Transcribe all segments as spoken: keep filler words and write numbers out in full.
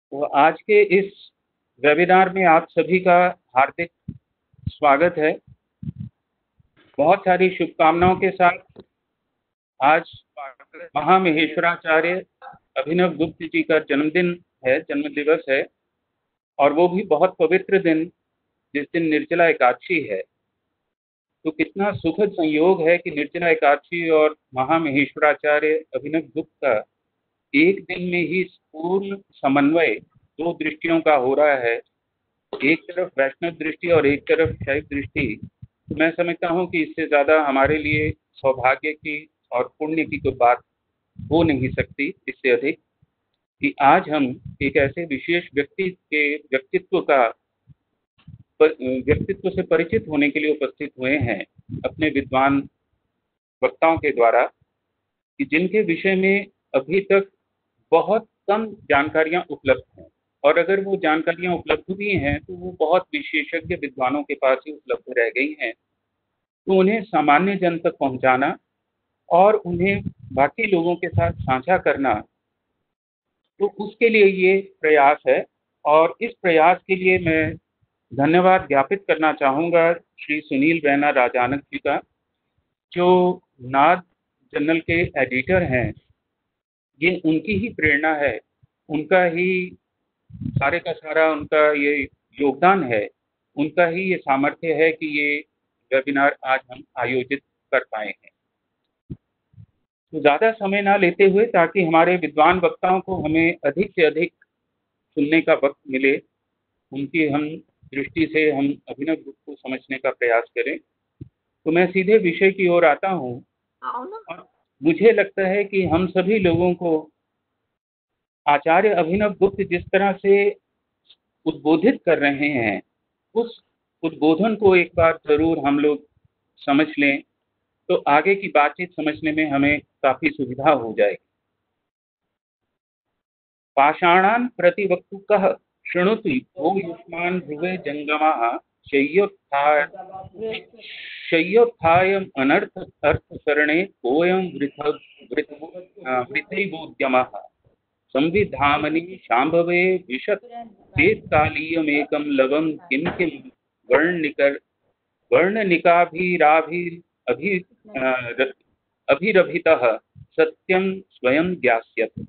तो आज के इस वेबिनार में आप सभी का हार्दिक स्वागत है। बहुत सारी शुभकामनाओं के साथ आज महामहेश्वराचार्य अभिनव गुप्त जी का जन्मदिन है, जन्म दिवस है, और वो भी बहुत पवित्र दिन, जिस दिन निर्जला एकादशी है। तो कितना सुखद संयोग है कि निर्जला एकादशी और महामहेश्वराचार्य अभिनव गुप्त का एक दिन में ही पूर्ण समन्वय दो दृष्टियों का हो रहा है, एक तरफ वैष्णव दृष्टि और एक तरफ शैव दृष्टि। तो मैं समझता हूँ कि इससे ज़्यादा हमारे लिए सौभाग्य की और पुण्य की कोई बात हो नहीं सकती इससे अधिक, कि आज हम एक ऐसे विशेष व्यक्ति के व्यक्तित्व का व्यक्तित्व से परिचित होने के लिए उपस्थित हुए हैं अपने विद्वान वक्ताओं के द्वारा, कि जिनके विषय में अभी तक बहुत कम जानकारियां उपलब्ध हैं, और अगर वो जानकारियां उपलब्ध भी हैं तो वो बहुत विशेषज्ञ विद्वानों के पास ही उपलब्ध रह गई हैं। तो उन्हें सामान्य जन तक पहुंचाना और उन्हें बाकी लोगों के साथ साझा करना, तो उसके लिए ये प्रयास है। और इस प्रयास के लिए मैं धन्यवाद ज्ञापित करना चाहूँगा श्री सुनील रैना राजानक जी का, जो नाद जर्नल के एडिटर हैं। ये उनकी ही प्रेरणा है, उनका ही सारे का सारा उनका ये योगदान है, उनका ही ये सामर्थ्य है कि ये वेबिनार आज हम आयोजित कर पाए हैं। तो ज़्यादा समय ना लेते हुए, ताकि हमारे विद्वान वक्ताओं को हमें अधिक से अधिक सुनने का वक्त मिले, उनकी हम दृष्टि से हम अभिनव गुप्त को समझने का प्रयास करें, तो मैं सीधे विषय की ओर आता हूँ। और मुझे लगता है कि हम सभी लोगों को आचार्य अभिनव गुप्त जिस तरह से उद्बोधित कर रहे हैं, उस उद्बोधन को एक बार जरूर हम लोग समझ लें, तो आगे की बातचीत समझने में हमें काफी सुविधा हो जाएगी। पाषाणान् प्रतिवक्तुकः शृणुति भो युष्मान् ध्रुवे जंगमः शय्योत्थाय शय्योत्थाय अनर्थ अर्थसरणे कोऽयं वृथैवोद्यमः संविधामनि शाम्भवे विशत् वेदकालीयमेकं लवं किं किं वर्णनिकर वर्णनिकाभिराभि अभि अभिरभितः सत्यं स्वयं ज्ञास्यति।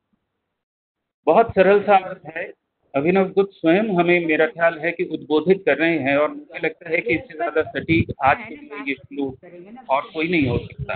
बहुत सरल सा अर्थ है। अभिनव गुप्त स्वयं हमें, मेरा ख्याल है कि उद्बोधित कर रहे हैं, और मुझे लगता है कि इससे ज़्यादा सटीक आज के लिए ये श्लोक और कोई नहीं हो सकता,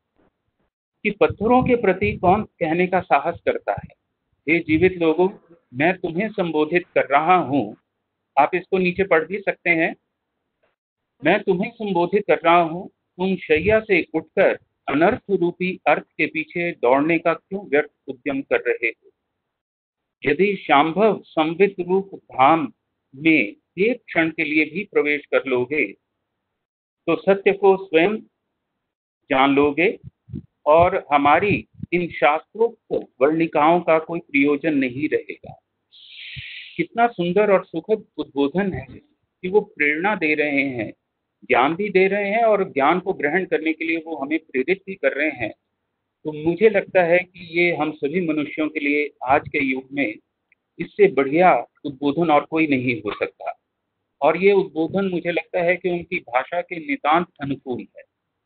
कि पत्थरों के प्रति कौन कहने का साहस करता है, हे जीवित लोगों, मैं तुम्हें संबोधित कर रहा हूँ। आप इसको नीचे पढ़ भी सकते हैं। मैं तुम्हें संबोधित कर रहा हूँ, तुम शैया से उठकर अनर्थ रूपी अर्थ के पीछे दौड़ने का क्यों व्यर्थ उद्यम कर रहे हो। यदि शांभव संवित रूप धाम में एक क्षण के लिए भी प्रवेश कर लोगे, तो सत्य को स्वयं जान लोगे, और हमारी इन शास्त्रों को वर्णिकाओं का कोई प्रयोजन नहीं रहेगा। कितना सुंदर और सुखद उद्बोधन है कि वो प्रेरणा दे रहे हैं, ज्ञान भी दे रहे हैं, और ज्ञान को ग्रहण करने के लिए वो हमें प्रेरित भी कर रहे हैं। तो मुझे लगता है कि ये हम सभी मनुष्यों के लिए आज के युग में इससे बढ़िया उद्बोधन और कोई नहीं हो सकता। और ये उद्बोधन मुझे लगता है कि उनकी भाषा के नितांत अनुकूल है।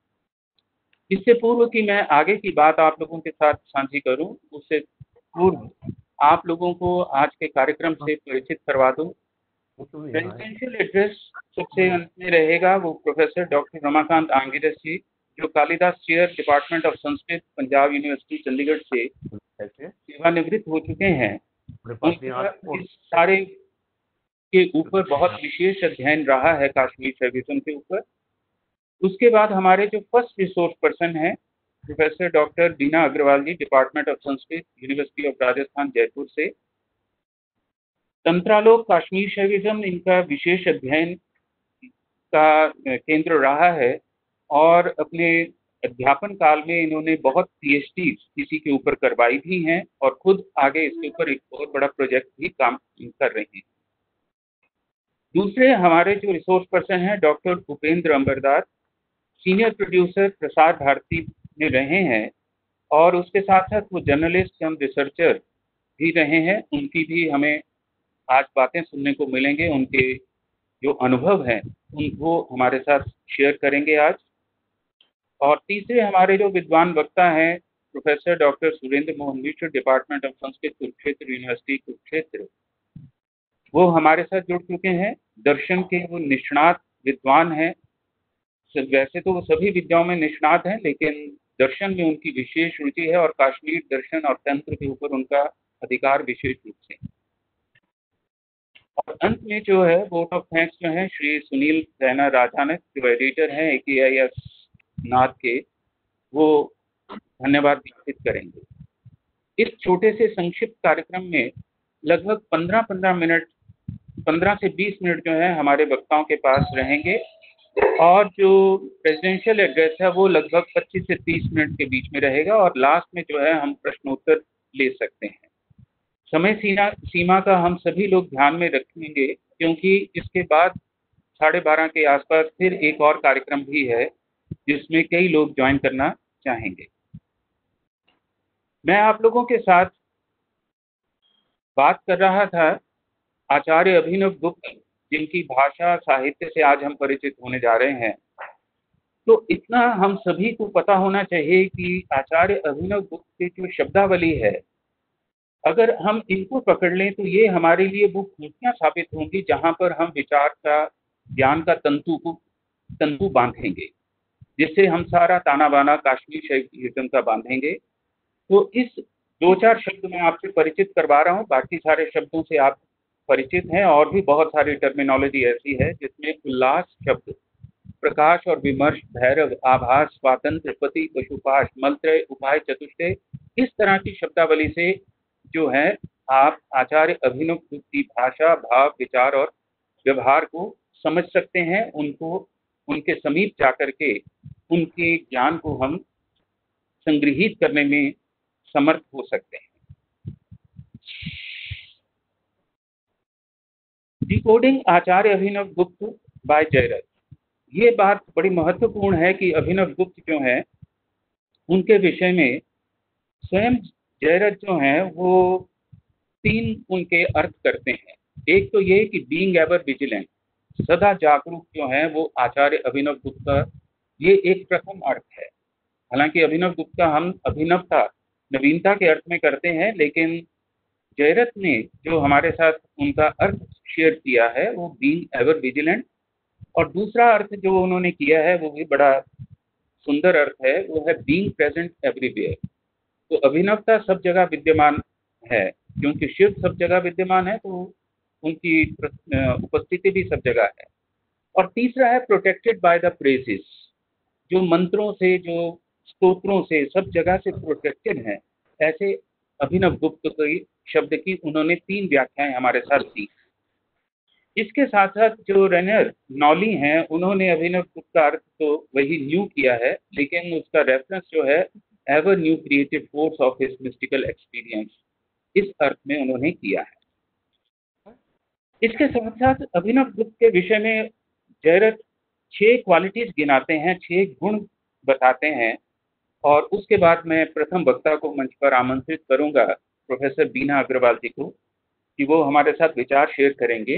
इससे पूर्व कि मैं आगे की बात आप लोगों के साथ साझी करूं, उससे पूर्व आप लोगों को आज के कार्यक्रम से परिचित करवा दूं। प्रेसिडेंशियल एड्रेस सबसे अंत में रहेगा, वो प्रोफेसर डॉक्टर रमाकांत आंगिरस जी, जो Kalidas chair department of Sanskrit Punjab university Chandigarh से सेवानिवृत्त हो चुके हैं। इस सारे के ऊपर बहुत विशेष अध्ययन रहा है कश्मीर शैविज्म के ऊपर। उसके बाद हमारे जो फर्स्ट रिसोर्स पर्सन है, professor doctor Deena Agarwal ji, department of Sanskrit university of Rajasthan Jaipur से। तंत्रालोक कश्मीर शैविज्म इनका विशेष अध्ययन का केंद्र रहा है, और अपने अध्यापन काल में इन्होंने बहुत पीएचडी इसी के ऊपर करवाई भी हैं, और खुद आगे इसके ऊपर एक बहुत बड़ा प्रोजेक्ट भी काम कर रहे हैं। दूसरे हमारे जो रिसोर्स पर्सन हैं, doctor Upendra Ambardar, senior producer Prasar Bharati में रहे हैं, और उसके साथ साथ वो जर्नलिस्ट एवं रिसर्चर भी रहे हैं, उनकी भी हमें आज बातें सुनने को मिलेंगे। उनके जो अनुभव हैं उनको हमारे साथ शेयर करेंगे आज। और तीसरे हमारे जो विद्वान वक्ता हैं professor doctor Surendra Mohan Mishra, department of Sanskrit, Kurukshetra university Kurukshetra, वो हमारे साथ जुड़ चुके हैं। दर्शन के वो निष्णात विद्वान हैं। वैसे तो वो सभी विद्याओं में निष्णात हैं, लेकिन दर्शन में उनकी विशेष रुचि है और काश्मीर दर्शन और तंत्र के ऊपर उनका अधिकार विशेष रूप से। और अंत में जो है वोट ऑफ थैंक्स जो है श्री सुनील रैना राजानक, जो एडिटर हैं ए के आई एस नाथ के, वो धन्यवाद ज्ञापित करेंगे। इस छोटे से संक्षिप्त कार्यक्रम में लगभग पंद्रह पंद्रह मिनट पंद्रह से बीस मिनट जो है हमारे वक्ताओं के पास रहेंगे और जो प्रेसिडेंशियल एड्रेस है वो लगभग पच्चीस से तीस मिनट के बीच में रहेगा और लास्ट में जो है हम प्रश्नोत्तर ले सकते हैं। समय सीमा सीमा का हम सभी लोग ध्यान में रखेंगे, क्योंकि इसके बाद साढ़े बारह के आसपास फिर एक और कार्यक्रम भी है जिसमें कई लोग ज्वाइन करना चाहेंगे। मैं आप लोगों के साथ बात कर रहा था आचार्य अभिनव गुप्त, जिनकी भाषा साहित्य से आज हम परिचित होने जा रहे हैं। तो इतना हम सभी को पता होना चाहिए कि आचार्य अभिनव गुप्त की जो शब्दावली है, अगर हम इनको पकड़ लें तो ये हमारे लिए वो खूंटियाँ साबित होंगी जहाँ पर हम विचार का, ज्ञान का तंतु को तंतु बांधेंगे, जिससे हम सारा ताना बाना काश्मीर शैविज्म का बांधेंगे। तो इस दो चार शब्द मैं आपसे परिचित करवा रहा हूँ, बाकी सारे शब्दों से आप परिचित हैं। और भी बहुत सारी टर्मिनोलॉजी ऐसी है जिसमें उल्लास शब्द, प्रकाश और विमर्श, भैरव, आभास, स्वातंत्र, पति, पशुपाश, मलत्रय, उपाय, चतुष्टय, इस तरह की शब्दावली से जो है आप आचार्य अभिनव गुप्त की भाषा, भाव, विचार और व्यवहार को समझ सकते हैं। उनको उनके समीप जाकर के उनके ज्ञान को हम संग्रहित करने में समर्थ हो सकते हैं। डिकोडिंग आचार्य अभिनव गुप्त बाय जयरथ। ये बात बड़ी महत्वपूर्ण है कि अभिनव गुप्त जो है उनके विषय में स्वयं जयरथ जो है वो तीन उनके अर्थ करते हैं। एक तो ये कि बीइंग एवर विजिलेंट, सदा जागरूक जो है वो आचार्य अभिनव गुप्त का ये एक प्रथम अर्थ है। हालांकि अभिनव गुप्त का हम अभिनवता, नवीनता के अर्थ में करते हैं, लेकिन जयरथ ने जो हमारे साथ उनका अर्थ शेयर किया है वो बीइंग एवर विजिलेंट। और दूसरा अर्थ जो उन्होंने किया है वो भी बड़ा सुंदर अर्थ है, वो है बीइंग प्रेजेंट एवरीवेयर। तो अभिनवता सब जगह विद्यमान है, क्योंकि शिव सब जगह विद्यमान है तो उनकी उपस्थिति भी सब जगह है। और तीसरा है प्रोटेक्टेड बाय द प्रेजेस, जो मंत्रों से, जो स्तोत्रों से सब जगह से प्रोटेक्टेड है। ऐसे अभिनव गुप्त की शब्द की उन्होंने तीन व्याख्याएं हमारे साथ दी। इसके साथ साथ जो रेनर नॉली हैं उन्होंने अभिनव गुप्त का अर्थ तो वही न्यू किया है, लेकिन उसका रेफरेंस जो है ever new creative force of his mystical experience, इस अर्थ में उन्होंने किया है। इसके साथ साथ अभिनव गुप्त के विषय में जयरथ छह क्वालिटीज गिनाते हैं, छह गुण बताते हैं। और उसके बाद मैं प्रथम वक्ता को मंच पर आमंत्रित करूंगा, प्रोफेसर बीना अग्रवाल जी को, कि वो हमारे साथ विचार शेयर करेंगे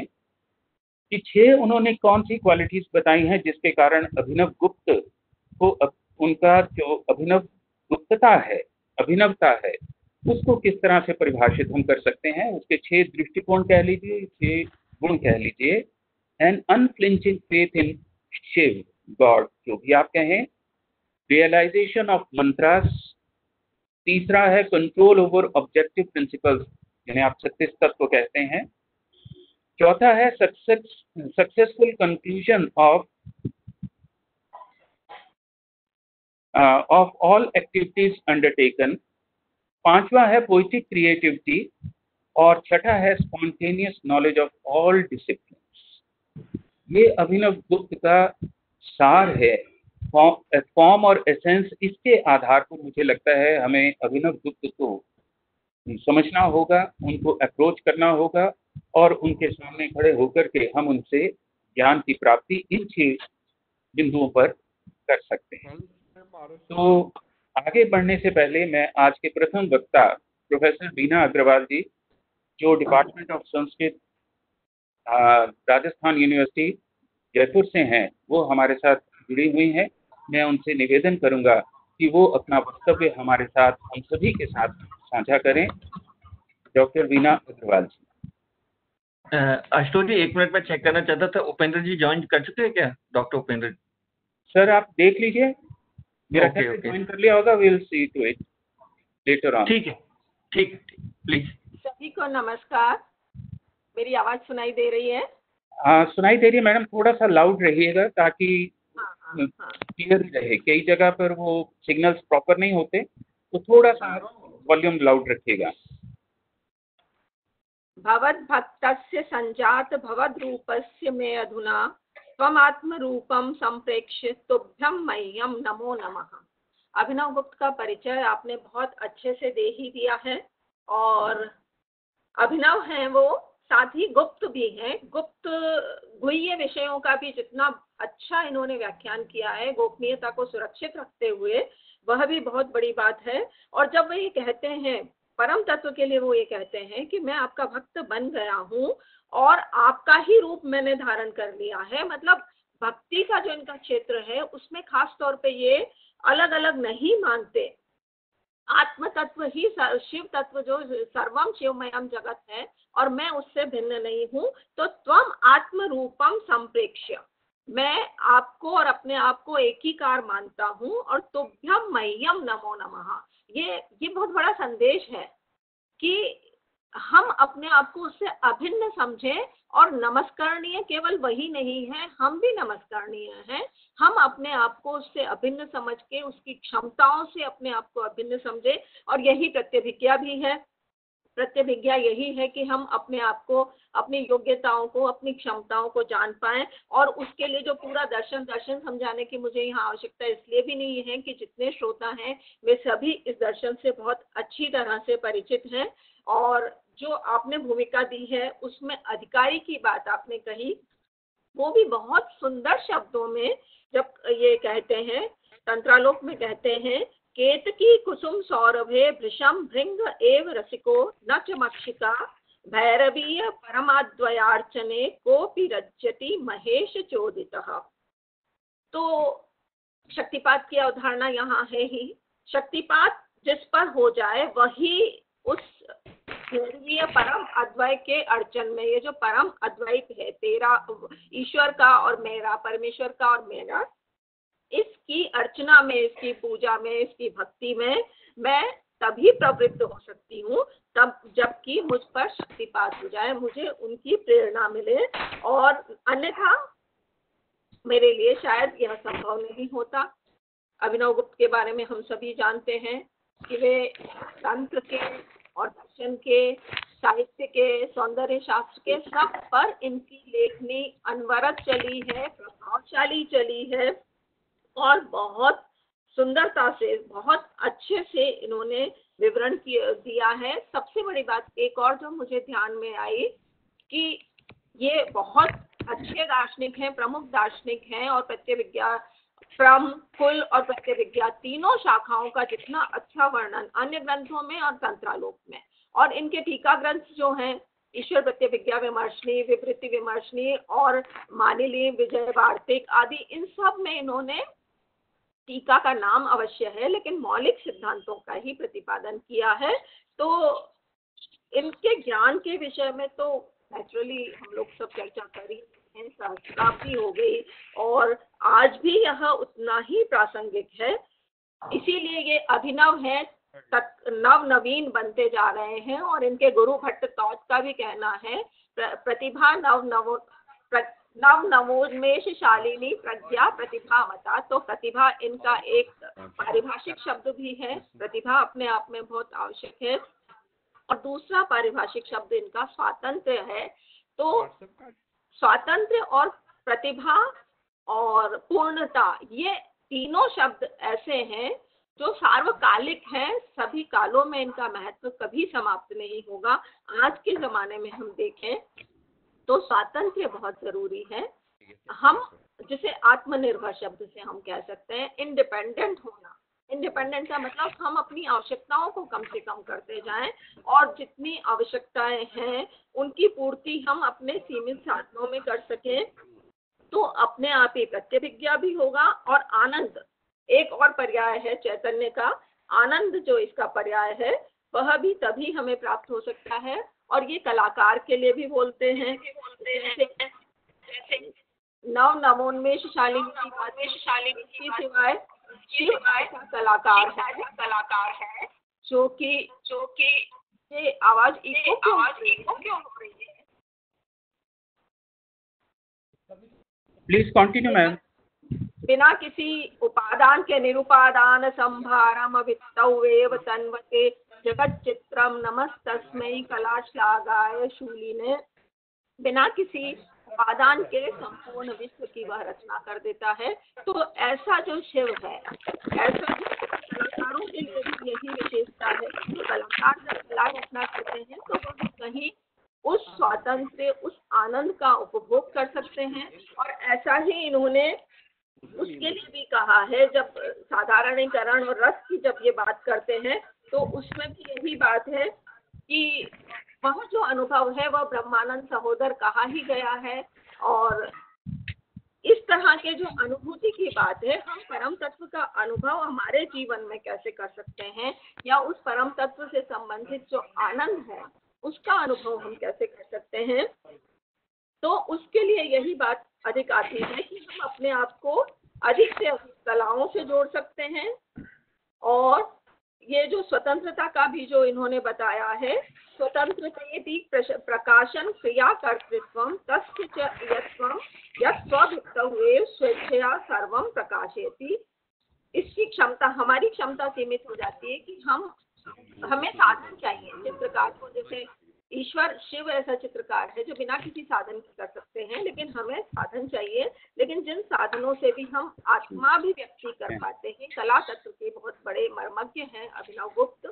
कि छह उन्होंने कौन सी क्वालिटीज बताई हैं जिसके कारण अभिनव गुप्त को उनका जो अभिनव गुप्तता है, अभिनवता है, उसको किस तरह से परिभाषित हम कर सकते हैं। उसके छह दृष्टिकोण कह लीजिए, छह गुण कह लीजिए। An unflinching faith in Shiva god, जो भी आप कहें। Realisation of mantras. तीसरा है कंट्रोल ओवर ऑब्जेक्टिव प्रिंसिपल्स, जिन्हें आप सत्य तत्व कहते हैं। चौथा है success successful conclusion of of all activities undertaken. पांचवा है पोइटिक क्रिएटिविटी। और छठा है spontaneous knowledge of all disciplines. ये अभिनव गुप्त का सार है, फॉर्म और एसेंस। इसके आधार पर मुझे लगता है हमें अभिनव गुप्त को समझना होगा, उनको अप्रोच करना होगा और उनके सामने खड़े होकर के हम उनसे ज्ञान की प्राप्ति इन छह बिंदुओं पर कर सकते हैं। तो आगे बढ़ने से पहले मैं आज के प्रथम वक्ता प्रोफेसर बीना अग्रवाल जी, जो department of Sanskrit Rajasthan university Jaipur से हैं, वो हमारे साथ जुड़ी हुई हैं। मैं उनसे निवेदन करूंगा कि वो अपना वक्तव्य हमारे साथ, हम सभी के साथ साझा करें। डॉक्टर बीना अग्रवाल जी। आशुतोष जी, एक मिनट में चेक करना चाहता था, उपेंद्र जी ज्वाइन कर चुके हैं क्या? डॉक्टर उपेंद्र सर आप देख लीजिए, मेरा ओके ख्याल ओके ज्वाइन कर लिया होगा। Will see to it later on. ठीक है, ठीक है, प्लीज। सभी को नमस्कार। मेरी आवाज सुनाई दे रही है? हाँ सुनाई दे रही है मैडम, थोड़ा सा लाउड रहिएगा ताकि हाँ हाँ हाँ। क्लियर रहे। कई जगह पर वो सिग्नल्स प्रॉपर नहीं होते, तो थोड़ा सा वॉल्यूम लाउड रखिएगा। भवद्भक्तस्य संजात भवद्रूपस्य मे अधुना त्वमात्मरूपम संप्रेक्ष्य तुभ्यं मह्यम नमो नमः। अभिनव गुप्त का परिचय आपने बहुत अच्छे से दे ही दिया है, और अभिनव हैं वो, साथ ही गुप्त भी हैं। गुप्त गुह्य विषयों का भी जितना अच्छा इन्होंने व्याख्यान किया है, गोपनीयता को सुरक्षित रखते हुए, वह भी बहुत बड़ी बात है। और जब वो ये कहते हैं परम तत्व के लिए, वो ये कहते हैं कि मैं आपका भक्त बन गया हूँ और आपका ही रूप मैंने धारण कर लिया है, मतलब भक्ति का जो इनका क्षेत्र है उसमें खास तौर पे ये अलग अलग नहीं मानते। आत्म तत्व ही शिव तत्व जो सर्वम शिवमयम जगत है, और मैं उससे भिन्न नहीं हूँ। तो त्वम आत्म रूपम संप्रेक्ष्य, मैं आपको और अपने आप को एक ही कार मानता हूँ, और तुभ्यम मह्यम नमो नमः। ये ये बहुत बड़ा संदेश है कि हम अपने आप को उससे अभिन्न समझें, और नमस्करणीय केवल वही नहीं है, हम भी नमस्करणीय हैं। हम अपने आप को उससे अभिन्न समझ के, उसकी क्षमताओं से अपने आप को अभिन्न समझे, और यही प्रत्यभिज्ञा भी है। प्रत्यभिज्ञा यही है कि हम अपने आप को, अपनी योग्यताओं को, अपनी क्षमताओं को जान पाएं। और उसके लिए जो पूरा दर्शन दर्शन समझाने की मुझे यहाँ आवश्यकता इसलिए भी नहीं है कि जितने श्रोता हैं वे सभी इस दर्शन से बहुत अच्छी तरह से परिचित हैं। और जो आपने भूमिका दी है उसमें अधिकारी की बात आपने कही, वो भी बहुत सुंदर शब्दों में, जब ये कहते हैं, तंत्रालोक में कहते हैं, केतकी कुसुम सौरभे भृशम भृंग एव रसिको न च मक्षिका भैरवीय परमाद्वयार्चने कोपि रज्यति महेश चोदितः। तो शक्तिपात की अवधारणा यहाँ है ही। शक्तिपात जिस पर हो जाए वही उस भैरवीय परम अद्वय के अर्चन में, ये जो परम अद्वैत है, तेरा ईश्वर का और मेरा, परमेश्वर का और मेरा, इसकी अर्चना में, इसकी पूजा में, इसकी भक्ति में मैं तभी प्रवृत्त हो सकती हूँ तब जबकि मुझ पर शक्तिपात हो जाए, मुझे उनकी प्रेरणा मिले, और अन्यथा मेरे लिए शायद यह संभव नहीं होता। अभिनव गुप्त के बारे में हम सभी जानते हैं कि वे तंत्र के और दर्शन के, साहित्य के, सौंदर्य शास्त्र के, सब पर इनकी लेखनी अनवरत चली है, प्रभावशाली चली है, और बहुत सुंदरता से, बहुत अच्छे से इन्होंने विवरण दिया है। सबसे बड़ी बात एक और जो मुझे ध्यान में आई कि ये बहुत अच्छे दार्शनिक हैं, प्रमुख दार्शनिक हैं, और प्रत्यभिज्ञा, क्रम, कुल और प्रत्यभिज्ञा तीनों शाखाओं का जितना अच्छा वर्णन अन्य ग्रंथों में और तंत्रालोक में, और इनके टीका ग्रंथ जो हैं, ईश्वर प्रत्यभिज्ञा विमर्शनी, विवृत्ति विमर्शनी और मानिली विजय वार्तिक आदि, इन सब में इन्होंने टीका का नाम अवश्य है लेकिन मौलिक सिद्धांतों का ही प्रतिपादन किया है। तो इनके ज्ञान के विषय में तो नेचुरली हम लोग सब चर्चा कर ही हैं, सहस्त्राब्दी हो गई, और आज भी यह उतना ही प्रासंगिक है। इसीलिए ये अभिनव है, नव नवीन बनते जा रहे हैं। और इनके गुरु भट्ट तौत का भी कहना है, प्रतिभा नव नव नव नवोन्मेष शालिनी प्रज्ञा प्रतिभा मता। तो प्रतिभा इनका एक पारिभाषिक शब्द भी है, प्रतिभा अपने आप में बहुत आवश्यक है। और दूसरा पारिभाषिक शब्द इनका स्वातंत्र्य है। तो स्वातंत्र्य और प्रतिभा और पूर्णता, ये तीनों शब्द ऐसे हैं जो सार्वकालिक हैं, सभी कालों में इनका महत्व कभी समाप्त नहीं होगा। आज के ज़माने में हम देखें तो स्वातंत्र्य बहुत ज़रूरी है। हम जिसे आत्मनिर्भर शब्द से हम कह सकते हैं, इंडिपेंडेंट होना, इंडिपेंडेंट का मतलब हम अपनी आवश्यकताओं को कम से कम करते जाएं और जितनी आवश्यकताएं हैं उनकी पूर्ति हम अपने सीमित साधनों में कर सकें, तो अपने आप ही प्रत्यभिज्ञा भी होगा और आनंद, एक और पर्याय है चैतन्य का, आनंद जो इसका पर्याय है वह भी तभी हमें प्राप्त हो सकता है। और ये कलाकार के लिए भी बोलते हैं, जैसे नव नवोन्मेषशाली की बात की सिवाय शिव ऐसा कलाकार है कलाकार है जो कि जो कि ये आवाज इको क्यों आवाज इको क्यों हो रही है? Please continue ma'am. बिना किसी उपादान के निरुपादान संभारम वित्तवेव तन्वते जगत चित्रम नमस्तस्मै कलाश्लाघाय शूलिने। बिना किसी उपादान के संपूर्ण विश्व की वह रचना कर देता है। तो ऐसा जो शिव है, ऐसा कलाकारों के लिए भी यही विशेषता है कि जो कलाकार जब कला रचना करते हैं तो वह कहीं उस स्वातंत्र्य, उस आनंद का उपभोग कर सकते हैं। और ऐसा ही इन्होंने उसके लिए भी कहा है। जब साधारणीकरण और रस की जब ये बात करते हैं तो उसमें भी यही बात है कि वह जो अनुभव है वह ब्रह्मानंद सहोदर कहा ही गया है। और इस तरह के जो अनुभूति की बात है, हम परम तत्व का अनुभव हमारे जीवन में कैसे कर सकते हैं, या उस परम तत्व से संबंधित जो आनंद है उसका अनुभव हम कैसे कर सकते हैं, तो उसके लिए यही बात अधिक आती है कि हम अपने आप को अधिक से अधिक कलाओं से जोड़ सकते हैं। और ये जो स्वतंत्रता का भी जो इन्होंने बताया है, स्वतंत्रतेति प्रकाशन क्रिया कर्तृत्वम तस्य च यत्वम यत्स्वभिक्तव्ये स्वेच्छया सर्वम प्रकाशयति। इसकी क्षमता, हमारी क्षमता सीमित हो जाती है कि हम हमें साधन चाहिए चित्रकार को। जैसे ईश्वर शिव ऐसा चित्रकार है जो बिना किसी साधन के कर सकते हैं, लेकिन हमें साधन चाहिए। लेकिन जिन साधनों से भी हम आत्मा भी व्यक्ति कर पाते हैं, कला तत्व के बहुत बड़े मर्मज्ञ हैं अभिनव गुप्त,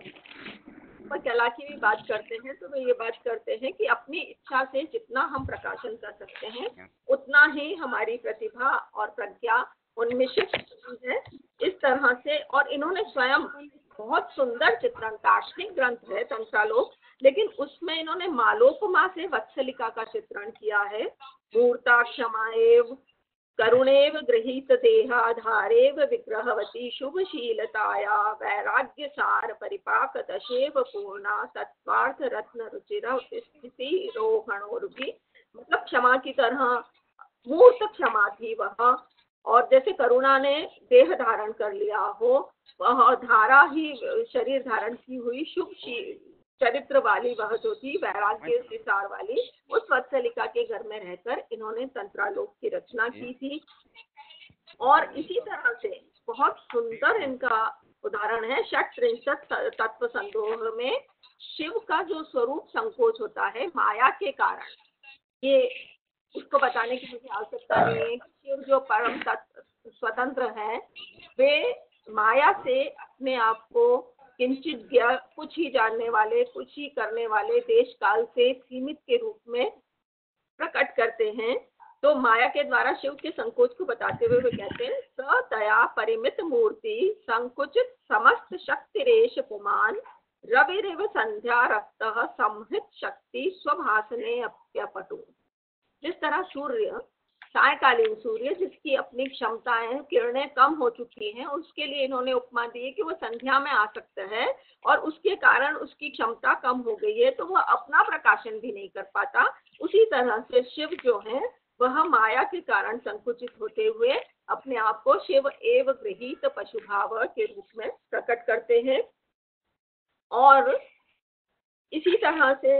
पर कला की भी बात करते हैं तो वे ये बात करते हैं कि अपनी इच्छा से जितना हम प्रकाशन कर सकते हैं उतना ही हमारी प्रतिभा और प्रज्ञा उन्मिषित है। इस तरह से, और इन्होंने स्वयं बहुत सुंदर चित्रण, दार्शनिक ग्रंथ है तंत्रालोक, लेकिन उसमें इन्होंने मालोपमा से वत्सलिका का चित्रण किया है। मूर्ता क्षमाएव करुणेव गृहीत देहाधारेव विग्रहवती शुभशीलताया वैराग्य सार परिपाक दशेव पूर्णा तत्वार्थ रत्न रुचिर स्थिति रोहणोर्भि। मतलब क्षमा की तरह मूर्त क्षमा थी वह, और जैसे करुणा ने देह धारण कर लिया हो, वह धारा ही शरीर धारण की हुई शुभ चरित्र वाली वह जो थी, वैराग्य विसार वाली, उस वत्सलिका के घर में रहकर इन्होंने तंत्रालोक की रचना की थी। और इसी तरह से बहुत सुंदर इनका उदाहरण है षट त्रिंशत तत्व संदोह में शिव का जो स्वरूप संकोच होता है माया के कारण, ये उसको बताने की मुझे आवश्यकता नहीं है कि शिव जो परम तत्व स्वतंत्र है, वे माया से अपने आप को किंचित कुछ ही जानने वाले, कुछ ही करने वाले, देश काल से सीमित के रूप में प्रकट करते हैं। तो माया के द्वारा शिव के संकोच को बताते हुए वे कहते हैं सतया परिमित मूर्ति संकुचित समस्त शक्ति रेश पुमान रविरेव संध्या रक्त संहित शक्ति स्वभासने अप्यपटु। जिस तरह सूर्य, सायकालीन सूर्य जिसकी अपनी क्षमताएं, किरणें कम हो चुकी हैं, उसके लिए इन्होंने उपमा दी है कि वो संध्या में आ सकता है और उसके कारण उसकी क्षमता कम हो गई है तो वह अपना प्रकाशन भी नहीं कर पाता। उसी तरह से शिव जो है वह माया के कारण संकुचित होते हुए अपने आप को शिव एव गृहीत पशुभाव के रूप में प्रकट करते हैं। और इसी तरह से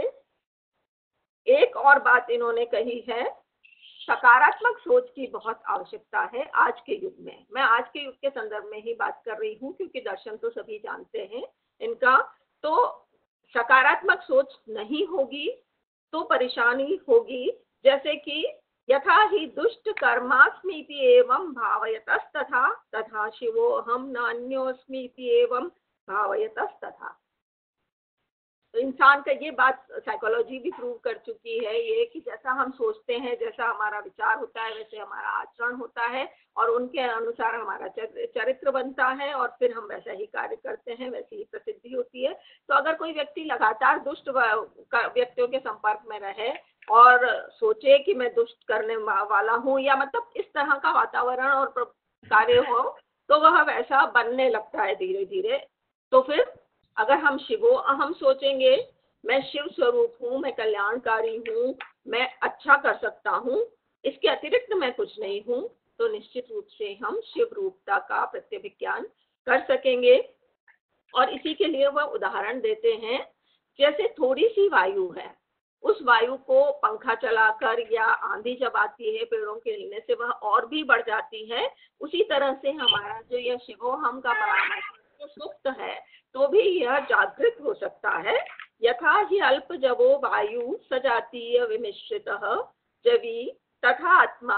एक और बात इन्होंने कही है, सकारात्मक सोच की बहुत आवश्यकता है आज के युग में। मैं आज के युग के संदर्भ में ही बात कर रही हूँ क्योंकि दर्शन तो सभी जानते हैं इनका। तो सकारात्मक सोच नहीं होगी तो परेशानी होगी। जैसे कि यथा ही दुष्ट कर्मास्मीति एवं भावयतस्तथा तथा शिवो हम नान्योस्मीति एवं भावयतस्तथा। इंसान का, ये बात साइकोलॉजी भी प्रूव कर चुकी है ये, कि जैसा हम सोचते हैं, जैसा हमारा विचार होता है, वैसे हमारा आचरण होता है और उनके अनुसार हमारा चरित्र बनता है और फिर हम वैसा ही कार्य करते हैं, वैसी ही प्रसिद्धि होती है। तो अगर कोई व्यक्ति लगातार दुष्ट व्यक्तियों के संपर्क में रहे और सोचे कि मैं दुष्ट करने वाला हूँ, या मतलब इस तरह का वातावरण और कार्य हो, तो वह वैसा बनने लगता है धीरे धीरे। तो फिर अगर हम शिवो अहम सोचेंगे, मैं शिव स्वरूप हूँ, मैं कल्याणकारी हूँ, मैं अच्छा कर सकता हूँ, इसके अतिरिक्त मैं कुछ नहीं हूँ, तो निश्चित रूप से हम शिव रूपता का प्रत्यभिज्ञान कर सकेंगे। और इसी के लिए वह उदाहरण देते हैं, जैसे थोड़ी सी वायु है, उस वायु को पंखा चलाकर या आंधी जब आती है पेड़ों के हिलने से वह और भी बढ़ जाती है। उसी तरह से हमारा जो यह शिवोहम का परामर्श जो सुप्त है, तो भी यह जागृत हो सकता है। यथा ही अल्प जवो वायु सजातीय विमिश्रितः जवी तथा आत्मा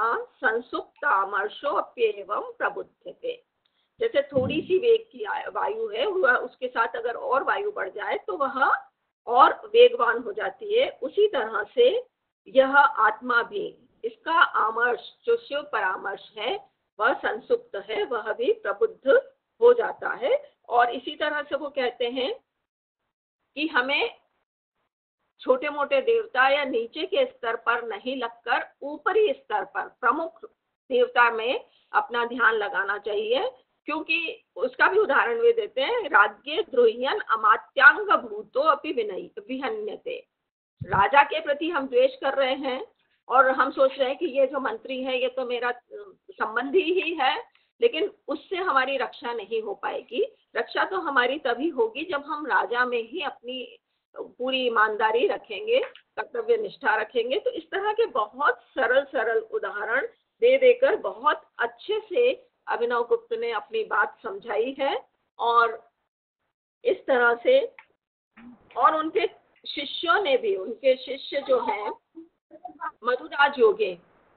संसुप्तामर्षोऽप्येवं प्रबुध्यते। जैसे थोड़ी सी वेग की वायु है, वह उसके साथ अगर और वायु बढ़ जाए तो वह और वेगवान हो जाती है। उसी तरह से यह आत्मा भी, इसका आमर्श जो शिव परामर्श है वह संसुप्त है, वह भी प्रबुद्ध हो जाता है। और इसी तरह से वो कहते हैं कि हमें छोटे मोटे देवता या नीचे के स्तर पर नहीं लगकर ऊपरी स्तर पर प्रमुख देवता में अपना ध्यान लगाना चाहिए, क्योंकि उसका भी उदाहरण वे देते हैं, राज्य द्रोह्यन अमात्यांग भूतो अपि विनय विहन्यते। राजा के प्रति हम द्वेष कर रहे हैं और हम सोच रहे हैं कि ये जो मंत्री है ये तो मेरा संबंधी ही है, लेकिन उससे हमारी रक्षा नहीं हो पाएगी। रक्षा तो हमारी तभी होगी जब हम राजा में ही अपनी पूरी ईमानदारी रखेंगे, कर्तव्य निष्ठा रखेंगे। तो इस तरह के बहुत सरल सरल उदाहरण दे देकर बहुत अच्छे से अभिनव गुप्त ने अपनी बात समझाई है। और इस तरह से और उनके शिष्यों ने भी, उनके शिष्य जो हैं मधुराज योगे,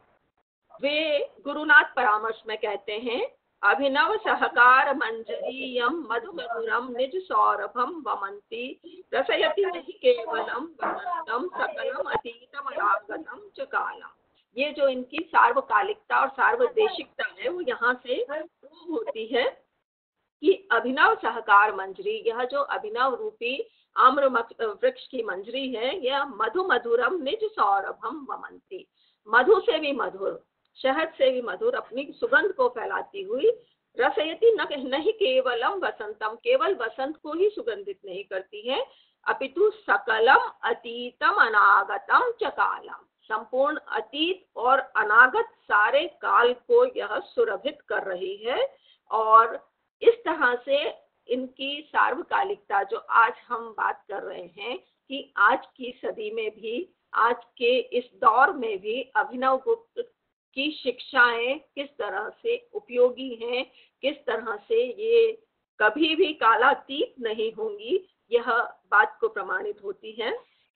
वे गुरुनाथ परामर्श में कहते हैं, अभिनव सहकार मंजरीयम मधु मधुरम निज सौरभम वमंती रसयति नहीं केवलम वसंतम सकलम अतीतम अनागतम च कालम। ये जो इनकी सार्वकालिकता और सार्वदेशिकता है वो यहाँ से प्रूव होती है कि अभिनव सहकार मंजरी, यह जो अभिनव रूपी आम्र वृक्ष की मंजरी है, यह मधु मधुरम निज सौरभम वमंती, मधु से भी मधुर, शहद से भी मधुर अपनी सुगंध को फैलाती हुई, रसयति न नहीं केवलम वसंतम, केवल वसंत को ही सुगंधित नहीं करती है, अपितु सकलम अतीतम अनागतम च कालम, संपूर्ण अतीत और अनागत सारे काल को यह सुरभित कर रही है। और इस तरह से इनकी सार्वकालिकता जो आज हम बात कर रहे हैं कि आज की सदी में भी, आज के इस दौर में भी अभिनव गुप्त की शिक्षाएं किस तरह से उपयोगी हैं, किस तरह से ये कभी भी कालातीत नहीं होंगी, यह बात को प्रमाणित होती है।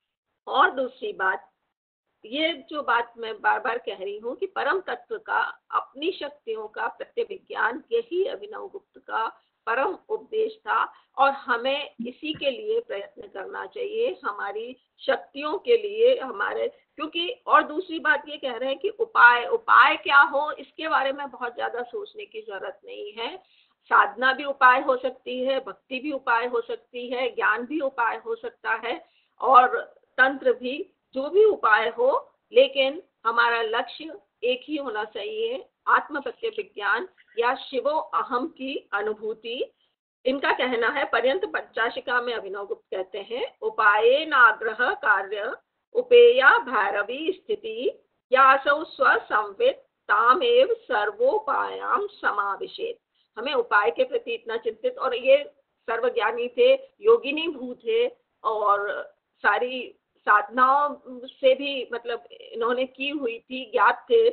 और दूसरी बात, ये जो बात मैं बार बार कह रही हूँ कि परम तत्व का, अपनी शक्तियों का प्रत्यभिज्ञान, यही अभिनव गुप्त का परम उपदेश था और हमें इसी के लिए प्रयत्न करना चाहिए, हमारी शक्तियों के लिए, हमारे, क्योंकि और दूसरी बात ये कह रहे हैं कि उपाय उपाय क्या हो, इसके बारे में बहुत ज़्यादा सोचने की जरूरत नहीं है। साधना भी उपाय हो सकती है, भक्ति भी उपाय हो सकती है, ज्ञान भी उपाय हो सकता है और तंत्र भी, जो भी उपाय हो, लेकिन हमारा लक्ष्य एक ही होना चाहिए, आत्म प्रत्यभिज्ञान या शिवो अहम की अनुभूति। इनका कहना है, पर्यंत पंचाशिका में अभिनव गुप्त कहते हैं, उपाये नाग्रह कार्य उपेया भैरवी स्थिति यासौ स्वसंवित तामेव सर्वोपायाम समाविशेत। हमें उपाय के प्रति इतना चिंतित, और ये सर्वज्ञानी थे, योगिनी भू थे और सारी साधनाओं से भी मतलब इन्होंने की हुई थी, ज्ञात थे,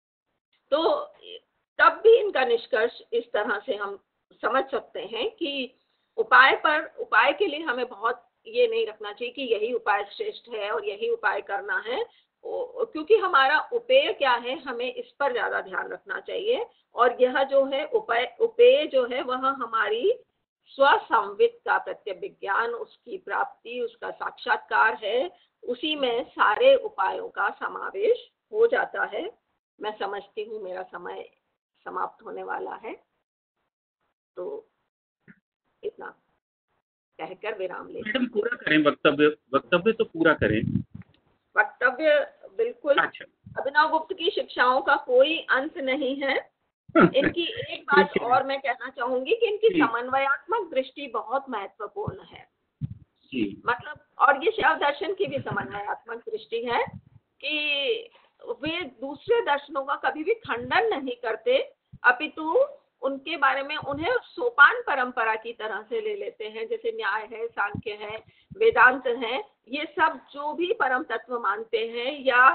तो तब भी इनका निष्कर्ष इस तरह से हम समझ सकते हैं कि उपाय पर, उपाय के लिए हमें बहुत ये नहीं रखना चाहिए कि यही उपाय श्रेष्ठ है और यही उपाय करना है, क्योंकि हमारा उपेय क्या है, हमें इस पर ज़्यादा ध्यान रखना चाहिए। और यह जो है उपाय, उपेय जो है वह हमारी स्वसंवित का प्रत्यभिज्ञान, उसकी प्राप्ति, उसका साक्षात्कार है, उसी में सारे उपायों का समावेश हो जाता है। मैं समझती हूँ मेरा समय समाप्त होने वाला है, तो इतना कहकर विराम ले। मैडम पूरा करें वक्तव्य, वक्तव्य तो पूरा करें। वक्तव्य बिल्कुल। अच्छा। अभिनव गुप्त की शिक्षाओं का कोई अंत नहीं है। इनकी एक बात और मैं कहना चाहूंगी कि इनकी समन्वयात्मक दृष्टि बहुत महत्वपूर्ण है। जी। मतलब, और ये शैव दर्शन की भी समन्वयात्मक दृष्टि है कि वे दूसरे दर्शनों का कभी भी खंडन नहीं करते, अपितु उनके बारे में उन्हें सोपान परंपरा की तरह से ले लेते हैं। जैसे न्याय है, सांख्य है, वेदांत है, ये सब जो भी परम तत्व मानते हैं, या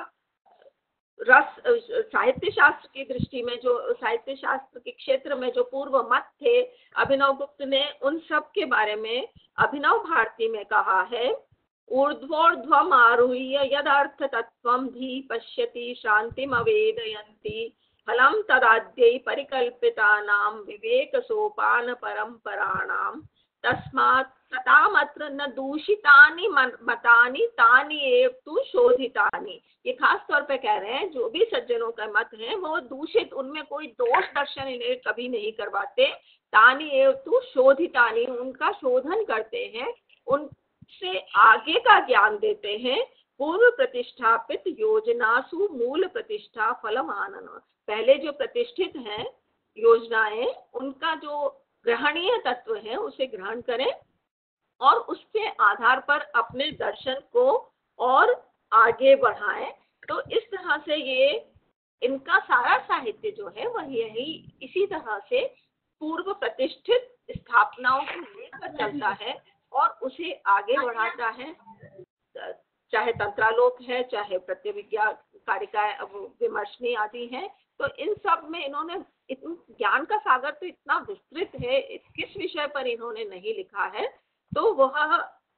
रस साहित्य शास्त्र की दृष्टि में जो साहित्य शास्त्र के क्षेत्र में जो पूर्व मत थे, अभिनव गुप्त ने उन सब के बारे में अभिनव भारती में कहा है, ऊर्ध्वोर्ध्वम आरुह्य यदर्थ तत्वम धी पश्यति शांतिम अवेदयन्ति फलम तदाद्यै परिकल्पितानां विवेक सोपान परंपराणां तस्मात् ततामत्र न दूषितानि मतानि तानि एव तु शोधितानि। ये खास तौर पे कह रहे हैं जो भी सज्जनों का मत है वो दूषित, उनमें कोई दोष दर्शन इन्हें कभी नहीं करवाते। तानि एव तु शोधितानि, उनका शोधन करते हैं, उनसे आगे का ज्ञान देते हैं। पूर्व प्रतिष्ठापित योजनासु मूल प्रतिष्ठा फलमानन, पहले जो प्रतिष्ठित हैं योजनाएं, उनका जो ग्रहणीय तत्व है उसे ग्रहण करें और उसके आधार पर अपने दर्शन को और आगे बढ़ाएं। तो इस तरह से ये इनका सारा साहित्य जो है वह यही इसी तरह से पूर्व प्रतिष्ठित स्थापनाओं को लेकर चलता है और उसे आगे बढ़ाता है। चाहे तंत्रालोक है, चाहे प्रत्यभिज्ञा कारिका विमर्शनी आदि है, तो इन सब में इन्होंने इतन ज्ञान का सागर तो इतना विस्तृत है, किस विषय पर इन्होंने नहीं लिखा है तो वह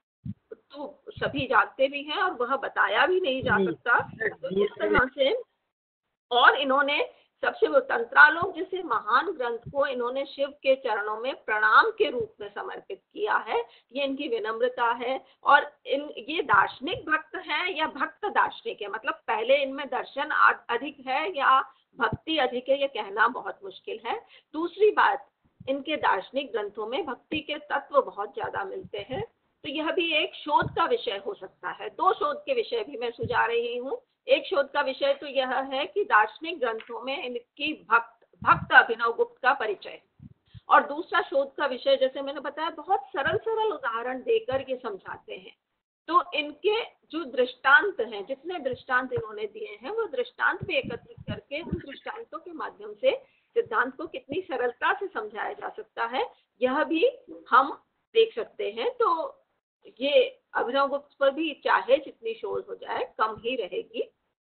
तो सभी जानते भी हैं और वह बताया भी नहीं जा सकता। तो इस तरह से, और इन्होंने सबसे वो तंत्रालोक जैसे महान ग्रंथ को इन्होंने शिव के चरणों में प्रणाम के रूप में समर्पित किया है। ये इनकी विनम्रता है। और इन ये दार्शनिक भक्त हैं या भक्त दार्शनिक है, मतलब पहले इनमें दर्शन अधिक है या भक्ति अधिक है, ये कहना बहुत मुश्किल है। दूसरी बात, इनके दार्शनिक ग्रंथों में भक्ति के तत्व बहुत ज्यादा मिलते हैं, तो यह भी एक शोध का विषय हो सकता है। दो शोध के विषय भी मैं सुझा रही हूँ। एक शोध का विषय तो यह है कि दार्शनिक ग्रंथों में इनकी भक्त भक्त अभिनव गुप्त का परिचय, और दूसरा शोध का विषय जैसे मैंने बताया बहुत सरल सरल उदाहरण देकर ये समझाते हैं। तो इनके जो दृष्टांत हैं, जितने दृष्टांत इन्होंने दिए हैं, वो दृष्टांत भी एकत्रित करके उन दृष्टांतों के माध्यम से सिद्धांत को कितनी सरलता से समझाया जा सकता है, यह भी हम देख सकते हैं। तो ये अभिनव गुप्त पर भी चाहे जितनी शोध हो जाए कम ही रहेगी।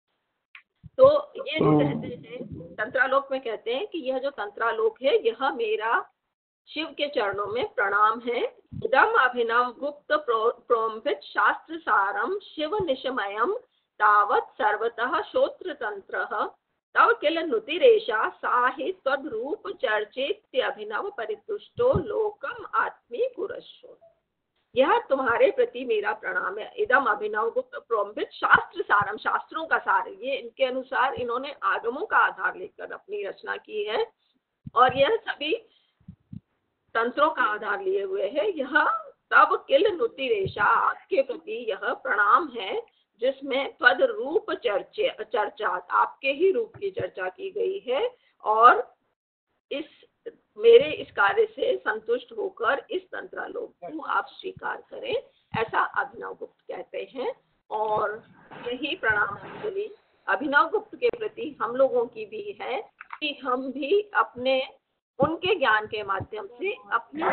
तो ये जो कहते हैं तंत्रालोक में कहते हैं कि यह जो तंत्रालोक है यह मेरा शिव के चरणों में प्रणाम है। इदम अभिनव गुप्त प्रोम्भित शास्त्र सारम शिव निशमयम तावत् सर्वतः श्रोत्र तंत्र तव किल नुतिरेशा साहि तद्रूप चर्चित अभिनव परितुष्टो लोकम आत्मी कुरशो। यह तुम्हारे प्रति मेरा प्रणाम है। इदम अभिनव गुप्त प्रोम्भित शास्त्र सारम, शास्त्रों का सार, ये इनके अनुसार इन्होंने आगमों का आधार लेकर अपनी रचना की है और यह सभी तंत्रों का आधार लिए हुए है। यह तब किल नुति रेशा, आपके प्रति यह प्रणाम है जिसमें पद रूप चर्चे चर्चा आपके ही रूप की चर्चा की गई है और इस मेरे इस कार्य से संतुष्ट होकर इस तंत्रालोक को आप स्वीकार करें, ऐसा अभिनव गुप्त कहते हैं। और यही प्रणाम अंजलि अभिनव गुप्त के प्रति हम लोगों की भी है कि हम भी अपने उनके ज्ञान के माध्यम से अपनी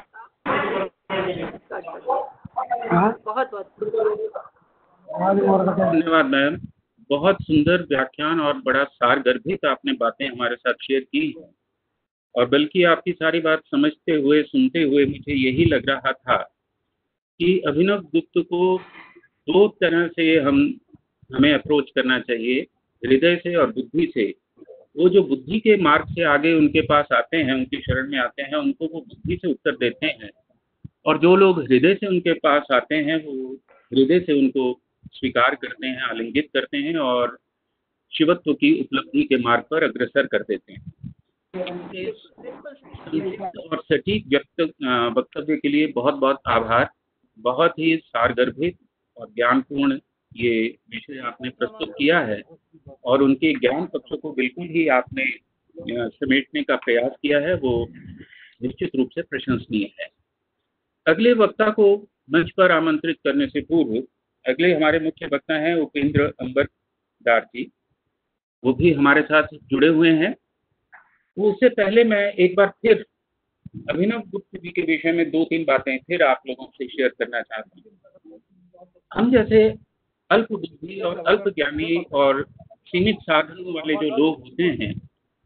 कर सकें। बहुत बहुत धन्यवाद मैम, बहुत सुंदर व्याख्यान और बड़ा सारगर्भित आपने बातें हमारे साथ शेयर की, और बल्कि आपकी सारी बात समझते हुए सुनते हुए मुझे यही लग रहा था कि अभिनव गुप्त को दो तरह से हम हमें अप्रोच करना चाहिए, हृदय से और बुद्धि से। वो जो बुद्धि के मार्ग से आगे उनके पास आते हैं, उनकी शरण में आते हैं, उनको वो बुद्धि से उत्तर देते हैं, और जो लोग हृदय से उनके पास आते हैं वो हृदय से उनको स्वीकार करते हैं, आलिंगित करते हैं और शिवत्व की उपलब्धि के मार्ग पर अग्रसर कर देते हैं। संक्षिप्त और सटीक व्यक्त वक्तव्य के लिए बहुत बहुत आभार। बहुत ही सारगर्भित और ज्ञानपूर्ण ये विषय आपने प्रस्तुत किया है और उनके ज्ञान पक्ष को बिल्कुल ही आपने समेटने का प्रयास किया है, वो निश्चित रूप से प्रशंसनीय है। अगले वक्ता को मंच पर आमंत्रित करने से पूर्व अगले हमारे मुख्य वक्ता हैं उपेंद्र अंबरदार जी, वो भी हमारे साथ जुड़े हुए हैं। तो उससे पहले मैं एक बार फिर अभिनव गुप्त जी के विषय में दो तीन बातें फिर आप लोगों से शेयर करना चाहता हूँ। हम जैसे अल्प बुद्धि और अल्प ज्ञानी और सीमित साधन वाले जो लोग होते हैं,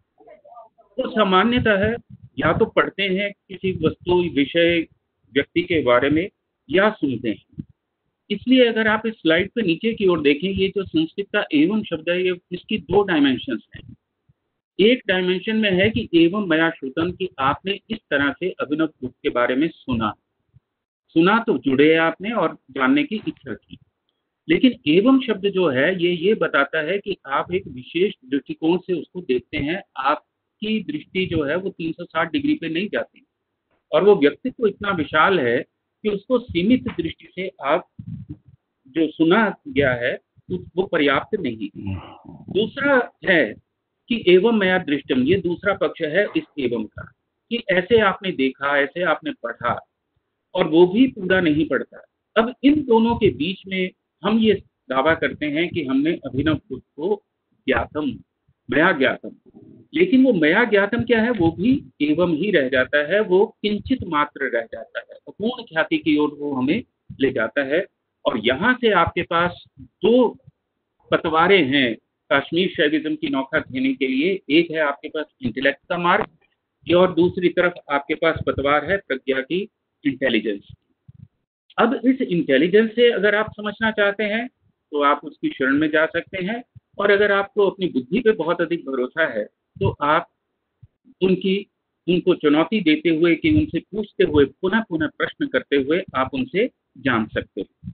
तो सामान्यतः है या तो पढ़ते हैं किसी वस्तु, विषय, व्यक्ति के बारे में या सुनते हैं। इसलिए अगर आप इस स्लाइड पे नीचे की ओर देखें, ये जो संस्कृत का एवं शब्द है, ये इसकी दो डायमेंशंस हैं। एक डायमेंशन में है कि एवं मया श्रुतम, कि आपने इस तरह से अभिनव गुप्त के बारे में सुना सुना तो जुड़े आपने और जानने की इच्छा की। लेकिन एवं शब्द जो है ये ये बताता है कि आप एक विशेष दृष्टिकोण से उसको देखते हैं। आपकी दृष्टि जो है वो तीन सौ साठ डिग्री पे नहीं जाती, और वो व्यक्तित्व इतना विशाल है कि उसको सीमित दृष्टि से आप जो सुना गया है वो पर्याप्त नहीं। दूसरा है कि एवं मया दृष्टम, ये दूसरा पक्ष है इस एवं का, कि ऐसे आपने देखा, ऐसे आपने पढ़ा, और वो भी पूरा नहीं पड़ता। अब इन दोनों के बीच में हम ये दावा करते हैं कि हमने अभिनव गुप्त को ज्ञातम, मया ज्ञातम, लेकिन वो मया ज्ञातम क्या है, वो भी एवं ही रह जाता है, वो किंचित मात्र रह जाता है, अपूर्ण ख्याति की ओर वो हमें ले जाता है। और यहाँ से आपके पास दो पतवारें हैं कश्मीर शैविज्म की नौका देने के लिए। एक है आपके पास इंटेलेक्ट का मार्ग, और दूसरी तरफ आपके पास पतवार है प्रज्ञा की, इंटेलिजेंस। अब इस इंटेलिजेंस से अगर आप समझना चाहते हैं तो आप उसकी शरण में जा सकते हैं, और अगर आपको अपनी बुद्धि पे बहुत अधिक भरोसा है तो आप उनकी उनको चुनौती देते हुए, कि उनसे पूछते हुए, पुनः पुनः प्रश्न करते हुए आप उनसे जान सकते हैं।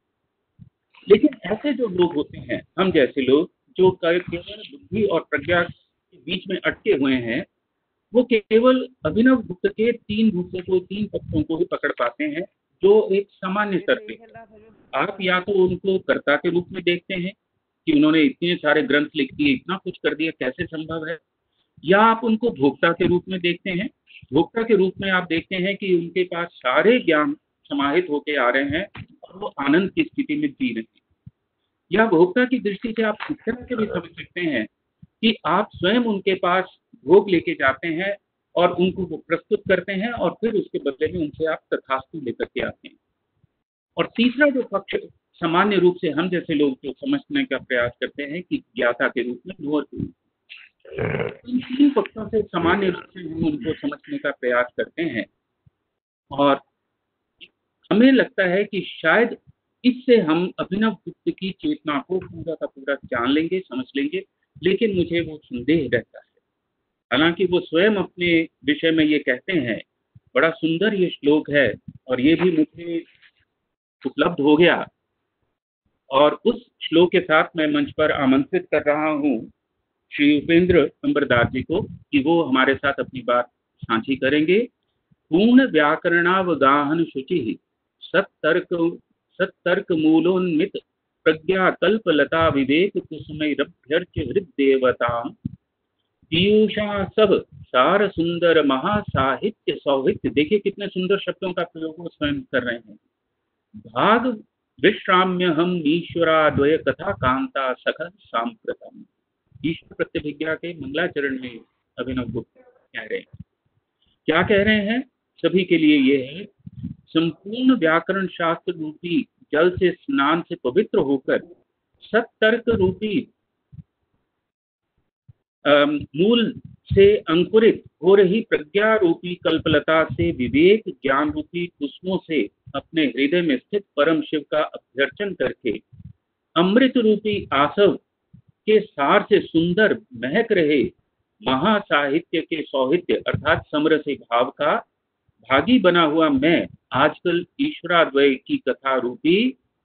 लेकिन ऐसे जो लोग होते हैं, हम जैसे लोग जो केवल बुद्धि और प्रज्ञा के बीच में अटके हुए हैं, वो केवल अभिनव गुप्त के तीन रूपों को, तीन पक्षों को ही पकड़ पाते हैं, जो एक सामान्य स्तर पे। आप या तो उनको कर्ता के रूप में देखते हैं कि उन्होंने इतने सारे ग्रंथ लिख दिए, इतना कुछ कर दिया, कैसे संभव है, या आप उनको भोक्ता के रूप में देखते हैं। भोक्ता के रूप में आप देखते हैं कि उनके पास सारे ज्ञान समाहित होके आ रहे हैं और वो आनंद की स्थिति में जी रहे हैं। या भोक्ता की दृष्टि से आप इस तरह से भी समझ सकते हैं कि आप स्वयं उनके पास भोग लेके जाते हैं और उनको वो प्रस्तुत करते हैं, और फिर उसके बदले में उनसे आप तथास्तु लेकर के आते हैं। और तीसरा जो पक्ष सामान्य रूप से हम जैसे लोग जो समझने का प्रयास करते हैं कि ज्ञाता के रूप में, लोअर के रूप में, इन तीन पक्षों से सामान्य रूप से हम उनको समझने का प्रयास करते हैं। और हमें लगता है कि शायद इससे हम अभिनव गुप्त की चेतना को पूरा का पूरा जान लेंगे, समझ लेंगे, लेकिन मुझे वो संदेह रहता है। हालांकि वो स्वयं अपने विषय में ये कहते हैं, बड़ा सुंदर ये श्लोक है, और ये भी मुझे उपलब्ध हो गया, और उस श्लोक के साथ मैं मंच पर आमंत्रित कर रहा हूँ श्री उपेंद्र अंबरदार जी को कि वो हमारे साथ अपनी बात साझी करेंगे। पूर्ण व्याकरणावगाहन शुचि सत्तर्क सत्तर्क मूलोन्मित प्रज्ञा कल्पलता विवेक कुसुमैरभ्यर्च हृदेवताम पीयूषा सब सार सुंदर महासाहित्य सौहित्य। देखिए कितने सुंदर शब्दों का प्रयोग वो स्वयं कर रहे हैं। भाग विश्राम्य हम ईश्वराद्वय कथा कांता सखा सांप्रतम। ईश्वर प्रतिभिज्ञा के मंगलाचरण में अभिनव गुप्त कह रहे हैं, क्या कह रहे हैं? सभी के लिए ये है, संपूर्ण व्याकरण शास्त्र रूपी जल से स्नान से पवित्र होकर सत्तर्क रूपी मूल से अंकुरित हो रही प्रज्ञा रूपी कल्पलता से विवेक ज्ञान रूपी कुसुमों से अपने हृदय में स्थित परम शिव का अभ्यर्चन करके अमृत रूपी आसव के सार से सुंदर महक रहे महासाहित्य के सौहित्य अर्थात समरसिक भाव का भागी बना हुआ मैं आजकल ईश्वराद्वय की कथा रूपी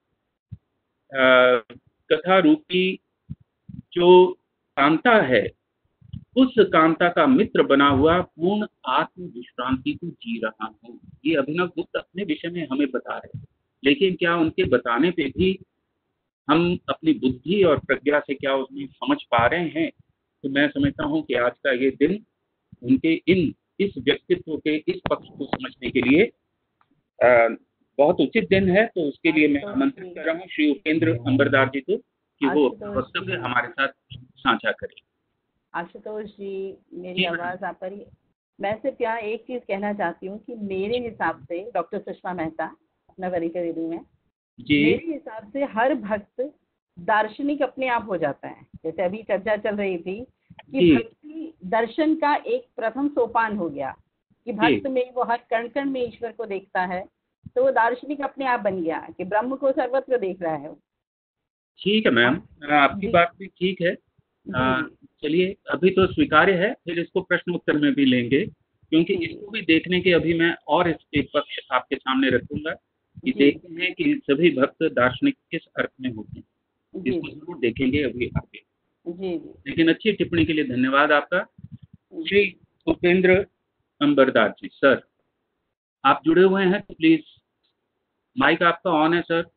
आ, कथा रूपी जो कांता है उस कांता का मित्र बना हुआ पूर्ण आत्म विश्रांति को जी रहा हूँ। ये अभिनव गुप्त अपने विषय में हमें बता रहे हैं, लेकिन क्या उनके बताने पे भी हम अपनी बुद्धि और प्रज्ञा से क्या उसमें समझ पा रहे हैं? तो मैं समझता हूँ कि आज का ये दिन उनके इन इस व्यक्तित्व के इस पक्ष को समझने के लिए आ, बहुत उचित दिन है। तो उसके लिए मैं आमंत्रित कर रहा हूँ श्री उपेंद्र अंबरदास जी को कि वो वक्तव्य हमारे साथ साझा करें। आशुतोष जी, मेरी आवाज आ पा रही है? मैं सिर्फ यहाँ एक चीज कहना चाहती हूँ कि मेरे हिसाब से डॉक्टर सुषमा मेहता अपना वरिकर रिव्यू में जी मेरे हिसाब से हर भक्त दार्शनिक अपने आप हो जाता है। जैसे अभी चर्चा चल रही थी कि भक्ति दर्शन का एक प्रथम सोपान हो गया कि भक्त में वो हर कण कण में ईश्वर को देखता है, तो वो दार्शनिक अपने आप बन गया कि ब्रह्म को सर्वत्र देख रहा है। ठीक है मैम, आपकी बात भी ठीक है। चलिए अभी तो स्वीकार्य है, फिर इसको प्रश्न उत्तर में भी लेंगे, क्योंकि इसको भी देखने के अभी मैं और इसके पक्ष आपके सामने रखूंगा कि देखते हैं कि सभी भक्त दार्शनिक किस अर्थ में होते हैं। इसको जरूर देखेंगे अभी आगे। लेकिन अच्छी टिप्पणी के लिए धन्यवाद आपका। श्री उपेंद्र अंबरदास जी, सर आप जुड़े हुए हैं तो प्लीज माइक आपका ऑन है सर।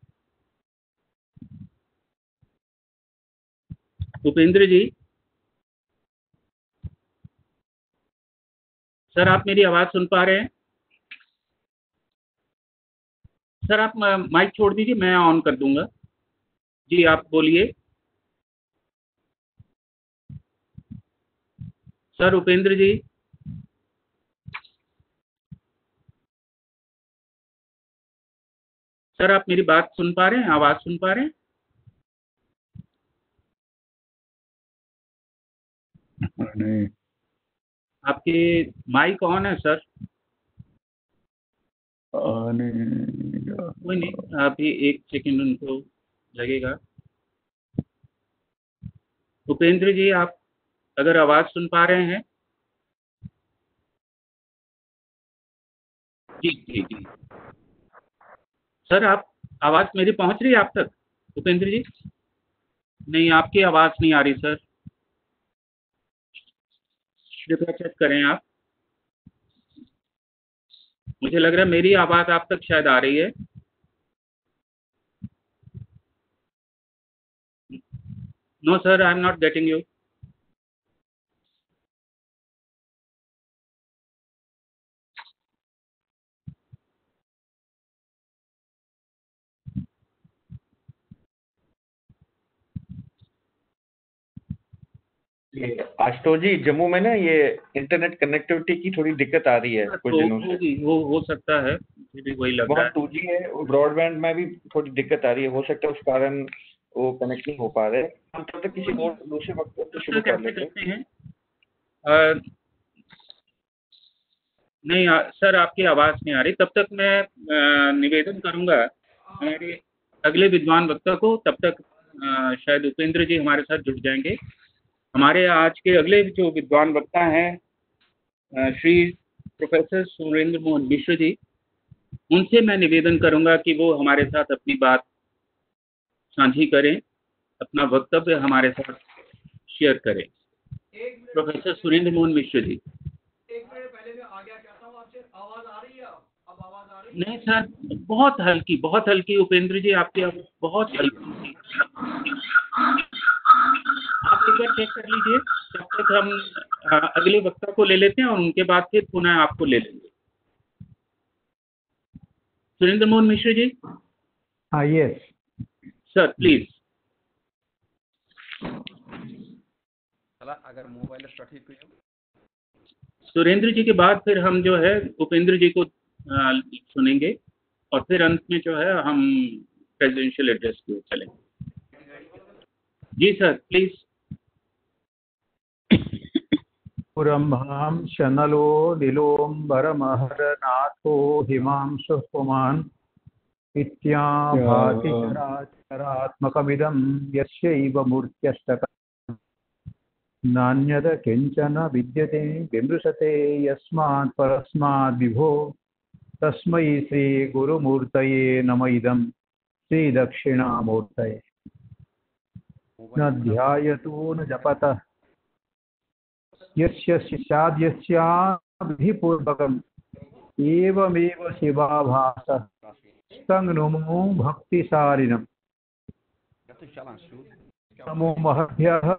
उपेंद्र जी, सर आप मेरी आवाज सुन पा रहे हैं? सर आप माइक छोड़ दीजिए, मैं ऑन कर दूंगा। जी आप बोलिए सर। उपेंद्र जी, सर आप मेरी बात सुन पा रहे हैं, आवाज सुन पा रहे हैं? नहीं, आपके माइक ऑन है सर। नहीं, कोई नहीं, अभी एक सेकंड उनको लगेगा। उपेंद्र जी, आप अगर आवाज सुन पा रहे हैं? जी जी जी सर, आप आवाज मेरी पहुंच रही है आप तक? उपेंद्र जी, नहीं आपकी आवाज नहीं आ रही सर, कृपया चेक करें आप। मुझे लग रहा है मेरी आवाज आप तक शायद आ रही है। No sir, I am not getting you. Ashutosh ji, Jammu में ना ये इंटरनेट कनेक्टिविटी की थोड़ी दिक्कत आ रही है कुछ दिनों से। वो हो सकता है, मुझे भी वही लग रहा है। टू जी है, ब्रॉडबैंड में भी थोड़ी दिक्कत आ रही है, हो सकता है उस कारण वो कनेक्ट नहीं हो पा रहे। हम तब तक किसी और दूसरे वक्त तो शुरू कर लेते हैं। आ, नहीं आ, सर आपकी आवाज नहीं आ रही। तब तक मैं आ, निवेदन करूंगा हमारे अगले विद्वान वक्ता को। तब तक आ, शायद उपेंद्र जी हमारे साथ जुड़ जाएंगे। हमारे आज के अगले जो विद्वान वक्ता हैं श्री प्रोफेसर सुरेंद्र मोहन मिश्र जी, उनसे मैं निवेदन करूंगा कि वो हमारे साथ अपनी बात साझी करें, अपना वक्तव्य हमारे साथ शेयर करें। प्रोफेसर सुरेंद्र मोहन मिश्र जी। एक मिनट पहले मैं आ गया कहता हूँ आपसे, आवाज आ रही है? अब आवाज आ रही है? नहीं सर, बहुत हल्की, बहुत हल्की। उपेंद्र जी आपकी आवाज बहुत हल्की। आप एक बार चेक कर लीजिए। तब तक हम आ, अगले वक्ता को ले लेते हैं और उनके बाद फिर पुनः आपको ले लेंगे। सुरेंद्र मोहन मिश्र जी। हाँ, यस सर प्लीज। अगर मोबाइल ठीक हो। सुरेंद्र जी के बाद फिर हम जो है उपेंद्र जी को आ, सुनेंगे और फिर अंत में जो है हम प्रेसिडेंशियल एड्रेस की ओर चलेंगे। जी सर प्लीज। पुरंभां शनलो नीलोम्बरमहरनाथो हिमांशुः पुमान् इत्यां भाति चराचरात्मकमिदं यस्यैव मूर्त्यष्टकम् नान्यद किंचन विद्यते विमृशते यस्मात् परस्माद् विभो तस्मै श्री गुरुमूर्तये नम इदं श्री दक्षिणामूर्तये। न ध्यायतो न जपतः यस्य स्याद्यस्याभिपूर्वकम् एवमेव शिवाभासः तं नुमो भक्तिसारिणम्। नमो महभ्यः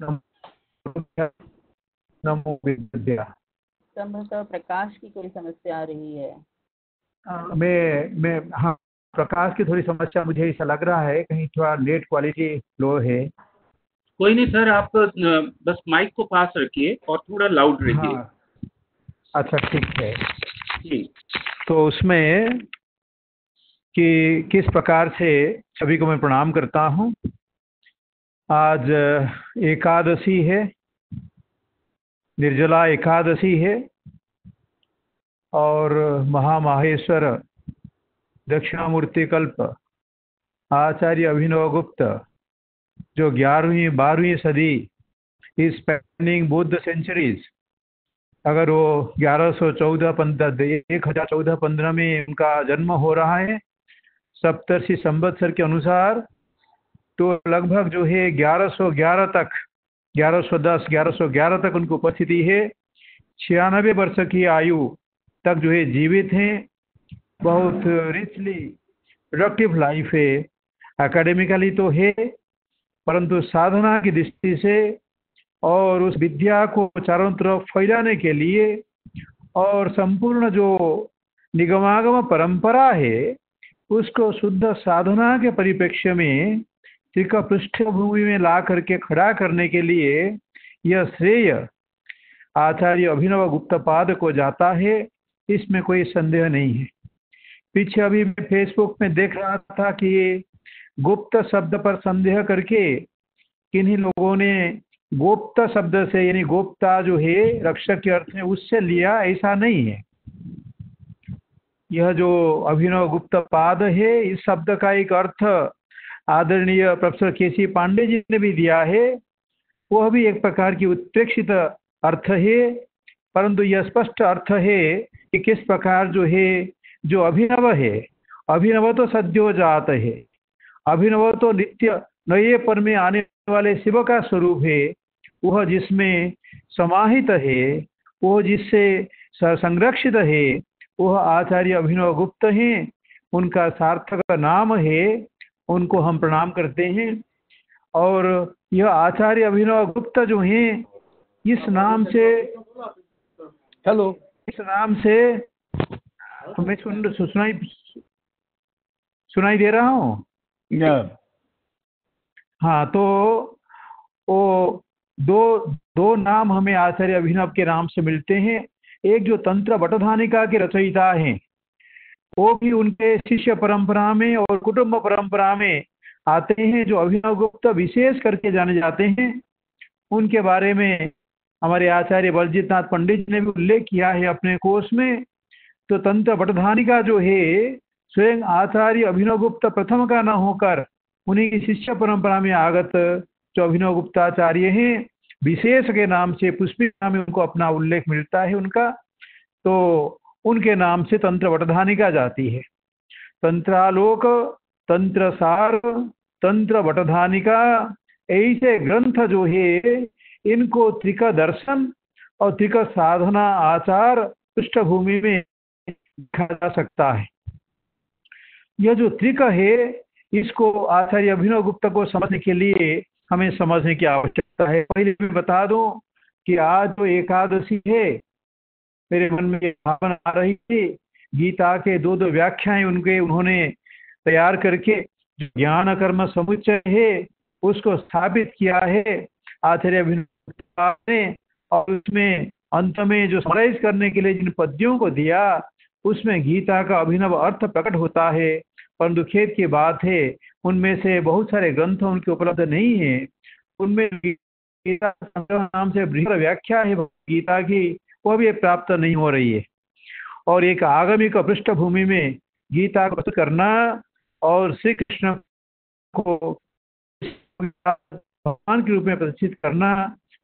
नमो विद्या। संभवतः प्रकाश की कोई समस्या आ रही है। आ, मैं मैं हाँ, प्रकाश की थोड़ी समस्या मुझे ऐसा लग रहा है, कहीं थोड़ा नेट क्वालिटी लो है। कोई नहीं सर, आप बस माइक को पास रखिए और थोड़ा लाउड रखिए। हाँ, अच्छा ठीक है जी। तो उसमें कि किस प्रकार से सभी को मैं प्रणाम करता हूँ। आज एकादशी है, निर्जला एकादशी है और महामाहेश्वर दक्षिणामूर्ति कल्प आचार्य अभिनव गुप्त जो ग्यारहवीं बारहवीं सदी इस स्पैनिंग बुद्ध सेंचुरीज, अगर वो ग्यारह सौ चौदह पंद्रह एक हजार चौदह पंद्रह में उनका जन्म हो रहा है सप्तर्षि संवत्सर के अनुसार, तो लगभग जो है ग्यारह सौ ग्यारह तक ग्यारह सौ दस ग्यारह सौ ग्यारह तक उनकी उपस्थिति है। छियानवे वर्ष की आयु तक जो है जीवित हैं। बहुत रिचली प्रोडक्टिव लाइफ है, एकेडमिकली तो है, परंतु साधना की दृष्टि से और उस विद्या को चारों तरफ फैलाने के लिए और संपूर्ण जो निगमागम परंपरा है उसको शुद्ध साधना के परिप्रेक्ष्य में त्रिक पृष्ठभूमि में ला करके खड़ा करने के लिए यह श्रेय आचार्य अभिनव गुप्त पाद को जाता है, इसमें कोई संदेह नहीं है। पीछे अभी मैं फेसबुक में देख रहा था कि ये गुप्त शब्द पर संदेह करके किन्हीं लोगों ने गुप्त शब्द से, यानी गुप्ता जो है रक्षक के अर्थ में, उससे लिया। ऐसा नहीं है। यह जो अभिनव गुप्त पाद है, इस शब्द का एक अर्थ आदरणीय प्रोफेसर के सी पांडे जी ने भी दिया है, वह भी एक प्रकार की उत्प्रेक्षित अर्थ है, परंतु यह स्पष्ट अर्थ है कि किस प्रकार जो है जो अभिनव है, अभिनव तो सद्यो जात है, अभिनव तो नित्य नए पर में आने वाले शिव का स्वरूप है, वह जिसमें समाहित है, वह जिससे संरक्षित है, वह आचार्य अभिनव गुप्त हैं। उनका सार्थक नाम है, उनको हम प्रणाम करते हैं। और यह आचार्य अभिनव गुप्त जो हैं, इस नाम से हेलो इस नाम से मैं सुन सुनाई सुनाई दे रहा हूँ। हाँ, तो वो दो दो नाम हमें आचार्य अभिनव के नाम से मिलते हैं। एक जो तंत्र बटधानिका के रचयिता हैं, वो भी उनके शिष्य परंपरा में और कुटुंब परंपरा में आते हैं, जो अभिनव गुप्त विशेष करके जाने जाते हैं। उनके बारे में हमारे आचार्य बलजीत नाथ पंडित जी ने भी उल्लेख किया है अपने कोश में। तो तंत्र बटधानिका जो है स्वयं आचार्य अभिनव गुप्त प्रथम का न होकर उन्हीं की शिष्य परंपरा में आगत जो अभिनव गुप्ताचार्य हैं, विशेष के नाम से पुष्पिका में उनको अपना उल्लेख मिलता है उनका, तो उनके नाम से तंत्र वटधानिका जाती है। तंत्रालोक, तंत्र सार, तंत्र वटधानिका, ऐसे ग्रंथ जो है इनको त्रिक दर्शन और त्रिक साधना आचार पृष्ठभूमि में लिखा जा सकता है। यह जो त्रिक है, इसको आचार्य अभिनव गुप्त को समझने के लिए हमें समझने की आवश्यकता है। पहले मैं बता दूं कि आज जो एकादशी है, मेरे मन में भावना आ रही थी, गीता के दो दो व्याख्याएं उनके उन्होंने तैयार करके ज्ञान कर्म समुच्चय है उसको स्थापित किया है आचार्य अभिनव ने, और उसमें अंत में जो समराइज करने के लिए जिन पद्यों को दिया उसमें गीता का अभिनव अर्थ प्रकट होता है। परंतु खेद की बात है, उनमें से बहुत सारे ग्रंथ उनके उपलब्ध नहीं है। उनमें गीता संग्रह नाम से बृहद व्याख्या है गीता की, वह भी प्राप्त नहीं हो रही है। और एक आगमिक पृष्ठभूमि में गीता को प्रस्तुत करना और श्री कृष्ण को भगवान के रूप में प्रतिष्ठित करना,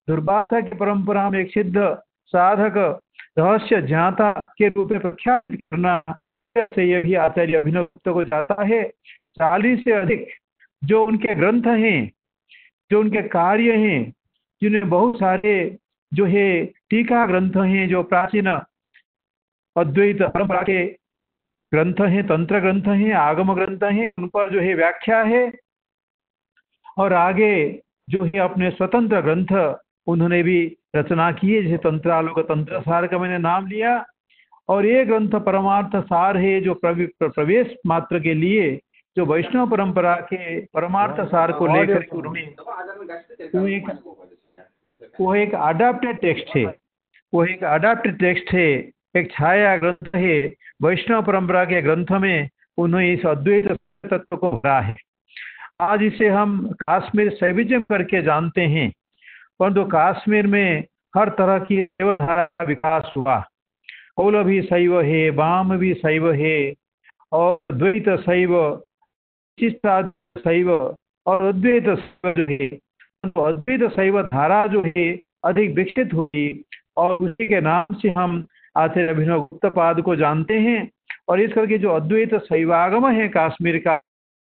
दुर्वासा की परंपरा में एक सिद्ध साधक रहस्य ज्ञाता के रूप में प्रख्यात करना से यही आचार्य अभिनव गुप्त को चाहता है। चालीस से अधिक जो उनके ग्रंथ हैं, जो उनके कार्य हैं, जिन्हें बहुत सारे जो है टीका ग्रंथ हैं, जो प्राचीन अद्वैत परंपरा के ग्रंथ हैं, तंत्र ग्रंथ हैं, आगम ग्रंथ हैं, उन पर जो है व्याख्या है। और आगे जो है अपने स्वतंत्र ग्रंथ उन्होंने भी रचना की है, जैसे तंत्रालोक तंत्र सार का मैंने नाम लिया। और ये ग्रंथ परमार्थ सार है, जो प्रवेश मात्र के लिए जो वैष्णव परंपरा के परमार्थ सार को लेकर उन्होंने वो एक वो एक अडॉप्टेड टेक्स्ट है, वो एक अडॉप्टेड टेक्स्ट है, एक छाया ग्रंथ है। वैष्णव परंपरा के ग्रंथ में उन्होंने इस अद्वैत तत्व को भरा है। आज इसे हम काश्मीर शैविज्म करके जानते हैं, परंतु कश्मीर में हर तरह की धारा का विकास हुआ। कौल भी शैव है, वाम भी शैव है, और द्वैत शैव, शिष्टाद्वैत शैव और अद्वैत शैव जो है, तो अद्वैत शैव धारा जो है अधिक विकसित हुई, और उसी के नाम से हम आचार्य अभिनव गुप्तपाद को जानते हैं। और इस करके जो अद्वैत शैवागम है कश्मीर का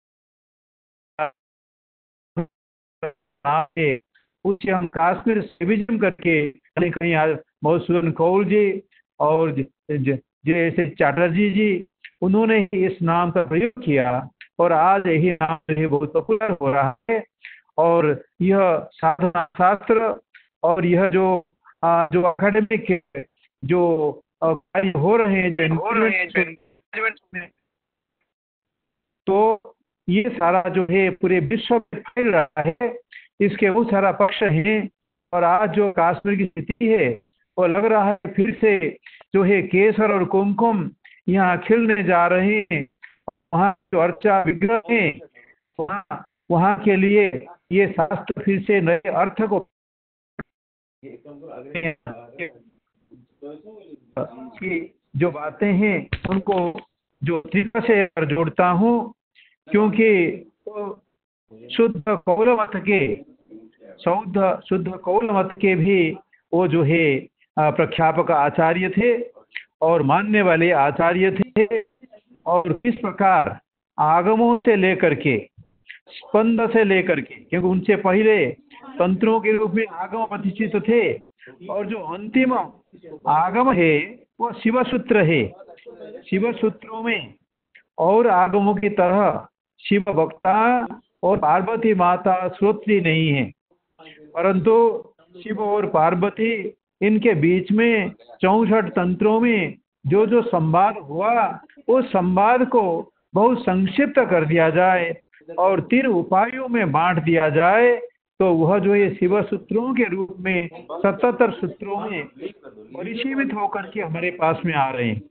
है, उसे हम कश्मीर शैविज्म करके कहीं कहीं मधुसूदन कौल जी और जैसे चैटर्जी जी, उन्होंने इस नाम का प्रयोग किया, और आज यही नाम जो है बहुत पॉपुलर हो रहा है। और यह साधना शास्त्र और यह जो आ, जो अकेडमिक जो कार्य हो रहे हैं, जो हो रहे हैं, तो ये सारा जो है पूरे विश्व में फैल रहा है। इसके बहुत सारा पक्ष हैं, और आज जो कश्मीर की स्थिति है वो लग रहा है फिर से जो है केसर और कुमकुम यहाँ खिलने जा रहे हैं। वहाँ जो अर्चा विग्रह है, वहाँ वहाँ के लिए ये शास्त्र फिर से नए अर्थ को की जो बातें हैं उनको जो तरीका से जोड़ता हूँ, क्योंकि शुद्ध कौल मत के शुद्ध शुद्ध कौल मत के भी वो जो है प्रख्यापक आचार्य थे और मानने वाले आचार्य थे। और किस प्रकार आगमों से लेकर के स्पंद से लेकर के, क्योंकि उनसे पहले तंत्रों के रूप में आगम प्रतिष्ठित थे, और जो अंतिम आगम है वो शिव सूत्र है। शिव सूत्रों में और आगमों की तरह शिव वक्ता और पार्वती माता श्रोत्री नहीं है, परंतु शिव और पार्वती इनके बीच में चौसठ तंत्रों में जो जो संवाद हुआ, उस संवाद को बहुत संक्षिप्त कर दिया जाए और तीन उपायों में बांट दिया जाए, तो वह जो ये शिव सूत्रों के रूप में सतहत्तर सूत्रों में परिसीमित होकर के हमारे पास में आ रहे हैं।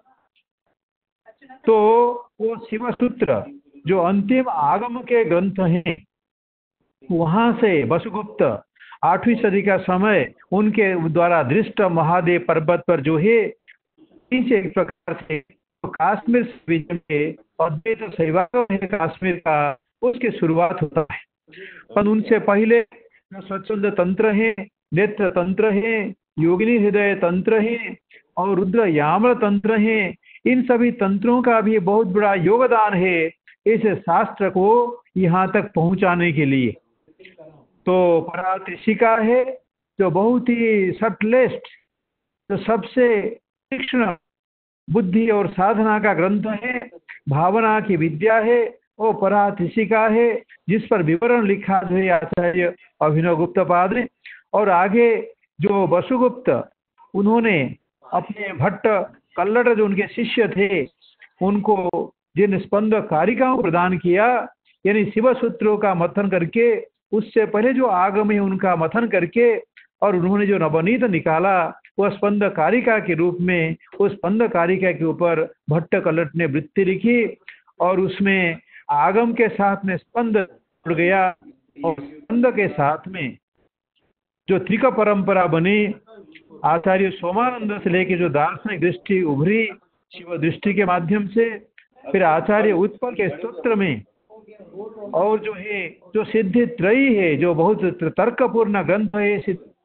तो वो शिव सूत्र जो अंतिम आगम के ग्रंथ हैं, वहां से वसुगुप्त आठवीं सदी का समय उनके द्वारा दृष्ट महादेव पर्वत पर जो है इस एक प्रकार से तो कश्मीर के अद्वैत शैवागम है कश्मीर का, उसकी शुरुआत होता है। पर उनसे पहले स्वच्छंद तंत्र है, नेत्र तंत्र है, योगिनी हृदय तंत्र है और रुद्र यामल तंत्र है। इन सभी तंत्रों का भी बहुत बड़ा योगदान है इस शास्त्र को यहाँ तक पहुँचाने के लिए। तो परात्रिशिका है जो बहुत ही सटलेस्ट, जो सबसे तीक्ष्ण बुद्धि और साधना का ग्रंथ है, भावना की विद्या है, वो परात्रिशिका है, जिस पर विवरण लिखा है आचार्य अभिनव गुप्तपाद ने। और आगे जो वसुगुप्त, उन्होंने अपने भट्ट कल्लट जो उनके शिष्य थे, उनको जिन स्पंद कारिकाओं प्रदान किया, यानी शिव सूत्रों का मथन करके, उससे पहले जो आगम है उनका मथन करके, और उन्होंने जो नवनीत निकाला वह स्पंद कारिका के रूप में, उस स्पंद कारिका के ऊपर भट्ट कल्लट ने वृत्ति लिखी और उसमें आगम के साथ में स्पंद जुड़ गया और स्पंद के साथ में जो त्रिक परंपरा बनी, आचार्य सोमानंद से लेके जो दार्शनिक दृष्टि उभरी शिव दृष्टि के माध्यम से, फिर आचार्य उत्पल के स्तोत्र में, और जो है जो सिद्धि त्रयी है, जो बहुत तर्कपूर्ण ग्रंथ है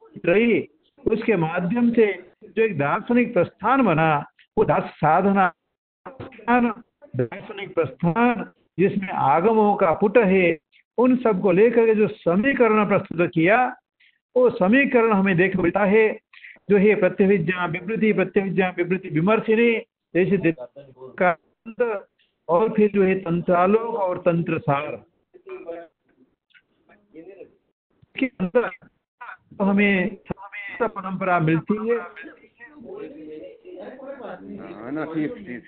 रही, उसके माध्यम से जो एक दार्शनिक प्रस्थान बना, वो दार्श साधना दार्शनिक प्रस्थान जिसमें आगमों का पुट है, उन सब को लेकर के जो समीकरण प्रस्तुत किया, वो समीकरण हमें देख मिलता है जो है प्रत्यभिज्ञा विवृति प्रत्यभिज्ञा विवृति विमर्शिनी जैसे का, और फिर जो है तंत्रालोक और तंत्रसार के अंदर हमें परंपरा मिलती है। ना ठीक ठीक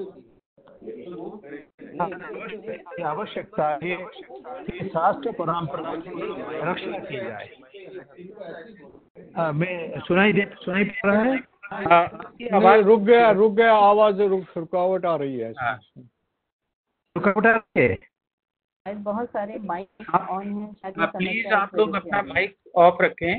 आवश्यकता है कि शास्त्र परंपरा की रक्षा की जाए। आ, मैं सुनाई दे सुनाई पड़ रहा है? आवाज रुक गया रुक गया आवाज रुक रुकावट आ रही है। रुकावट आ रही है। बहुत सारे माइक ऑन हैं। प्लीज आप लोग अपना माइक ऑफ रखें।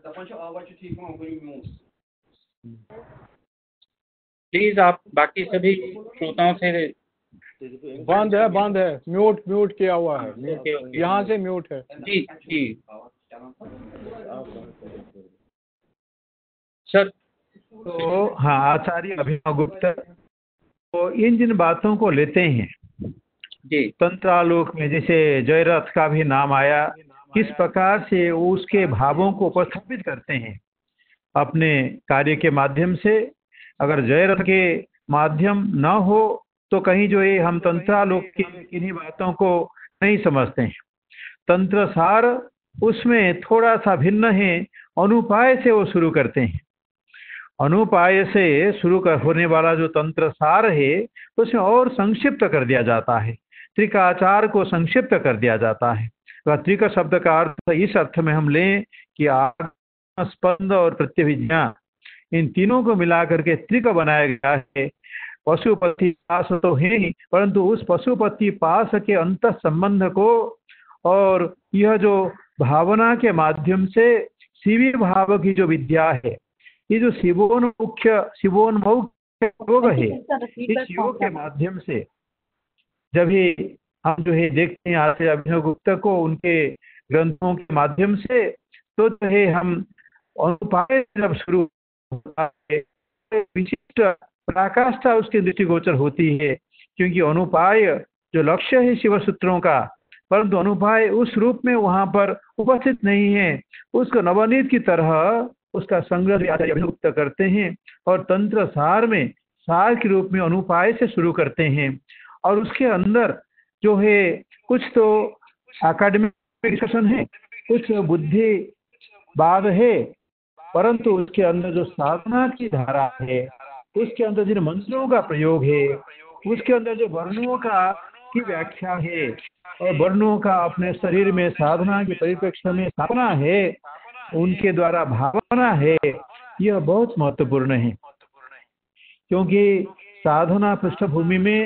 प्लीज आप बाकी सभी श्रोताओं से बंद है बंद है म्यूट म्यूट किया हुआ है, यहाँ से म्यूट है। जी जी सर। तो हाँ, आचार्य अभिनव गुप्त तो इन जिन बातों को लेते हैं जी, तंत्रालोक में जैसे जयरथ का भी नाम आया, किस प्रकार से उसके भावों को उपस्थापित करते हैं अपने कार्य के माध्यम से। अगर जयरथ के माध्यम न हो तो कहीं जो है हम तंत्रालोक की किन्हीं बातों को नहीं समझते हैं। तंत्रसार उसमें थोड़ा सा भिन्न है, अनुपाय से वो शुरू करते हैं। अनुपाय से शुरू कर होने वाला जो तंत्रसार है उसमें और संक्षिप्त कर दिया जाता है, त्रिकाचार को संक्षिप्त कर दिया जाता है। तो त्रिक शब्द का अर्थ इस अर्थ में हम लें कि आगम, स्पंद और प्रत्यभिज्ञा, इन तीनों को मिलाकर के त्रिक बनाया गया है। पशुपति पास तो है ही, परंतु उस पशुपति पास के अंत संबंध को और यह जो भावना के माध्यम से शिवी भाव की जो विद्या है, ये जो शिवोन्मुख्य शिवोन्मुख्य योग है, इस योग के माध्यम से जब ही हम जो है देखते हैं आचार्य अभिनव गुप्त को उनके ग्रंथों के माध्यम से, तो जो है हम अनुपाय जब शुरू होता है विशिष्ट पराकाष्ठा उसकी दृष्टिगोचर होती है, क्योंकि अनुपाय जो लक्ष्य है शिव सूत्रों का, परंतु अनुपाय उस रूप में वहाँ पर उपस्थित नहीं है। उसको नवनीत की तरह उसका संग्रह आचार्य अभिनव करते हैं और तंत्र सार में सार के रूप में अनुपाय से शुरू करते हैं। और उसके अंदर जो है कुछ तो एकेडमिक डिस्कशन है, कुछ बुद्धिवाद है, परंतु उसके अंदर जो साधना की धारा है, उसके अंदर जिन मंत्रों का प्रयोग है, उसके अंदर जो वर्णों का की व्याख्या है और वर्णों का अपने शरीर में साधना के परिप्रेक्ष्य में स्थापना है, उनके द्वारा भावना है, यह बहुत महत्वपूर्ण है। क्योंकि साधना पृष्ठभूमि में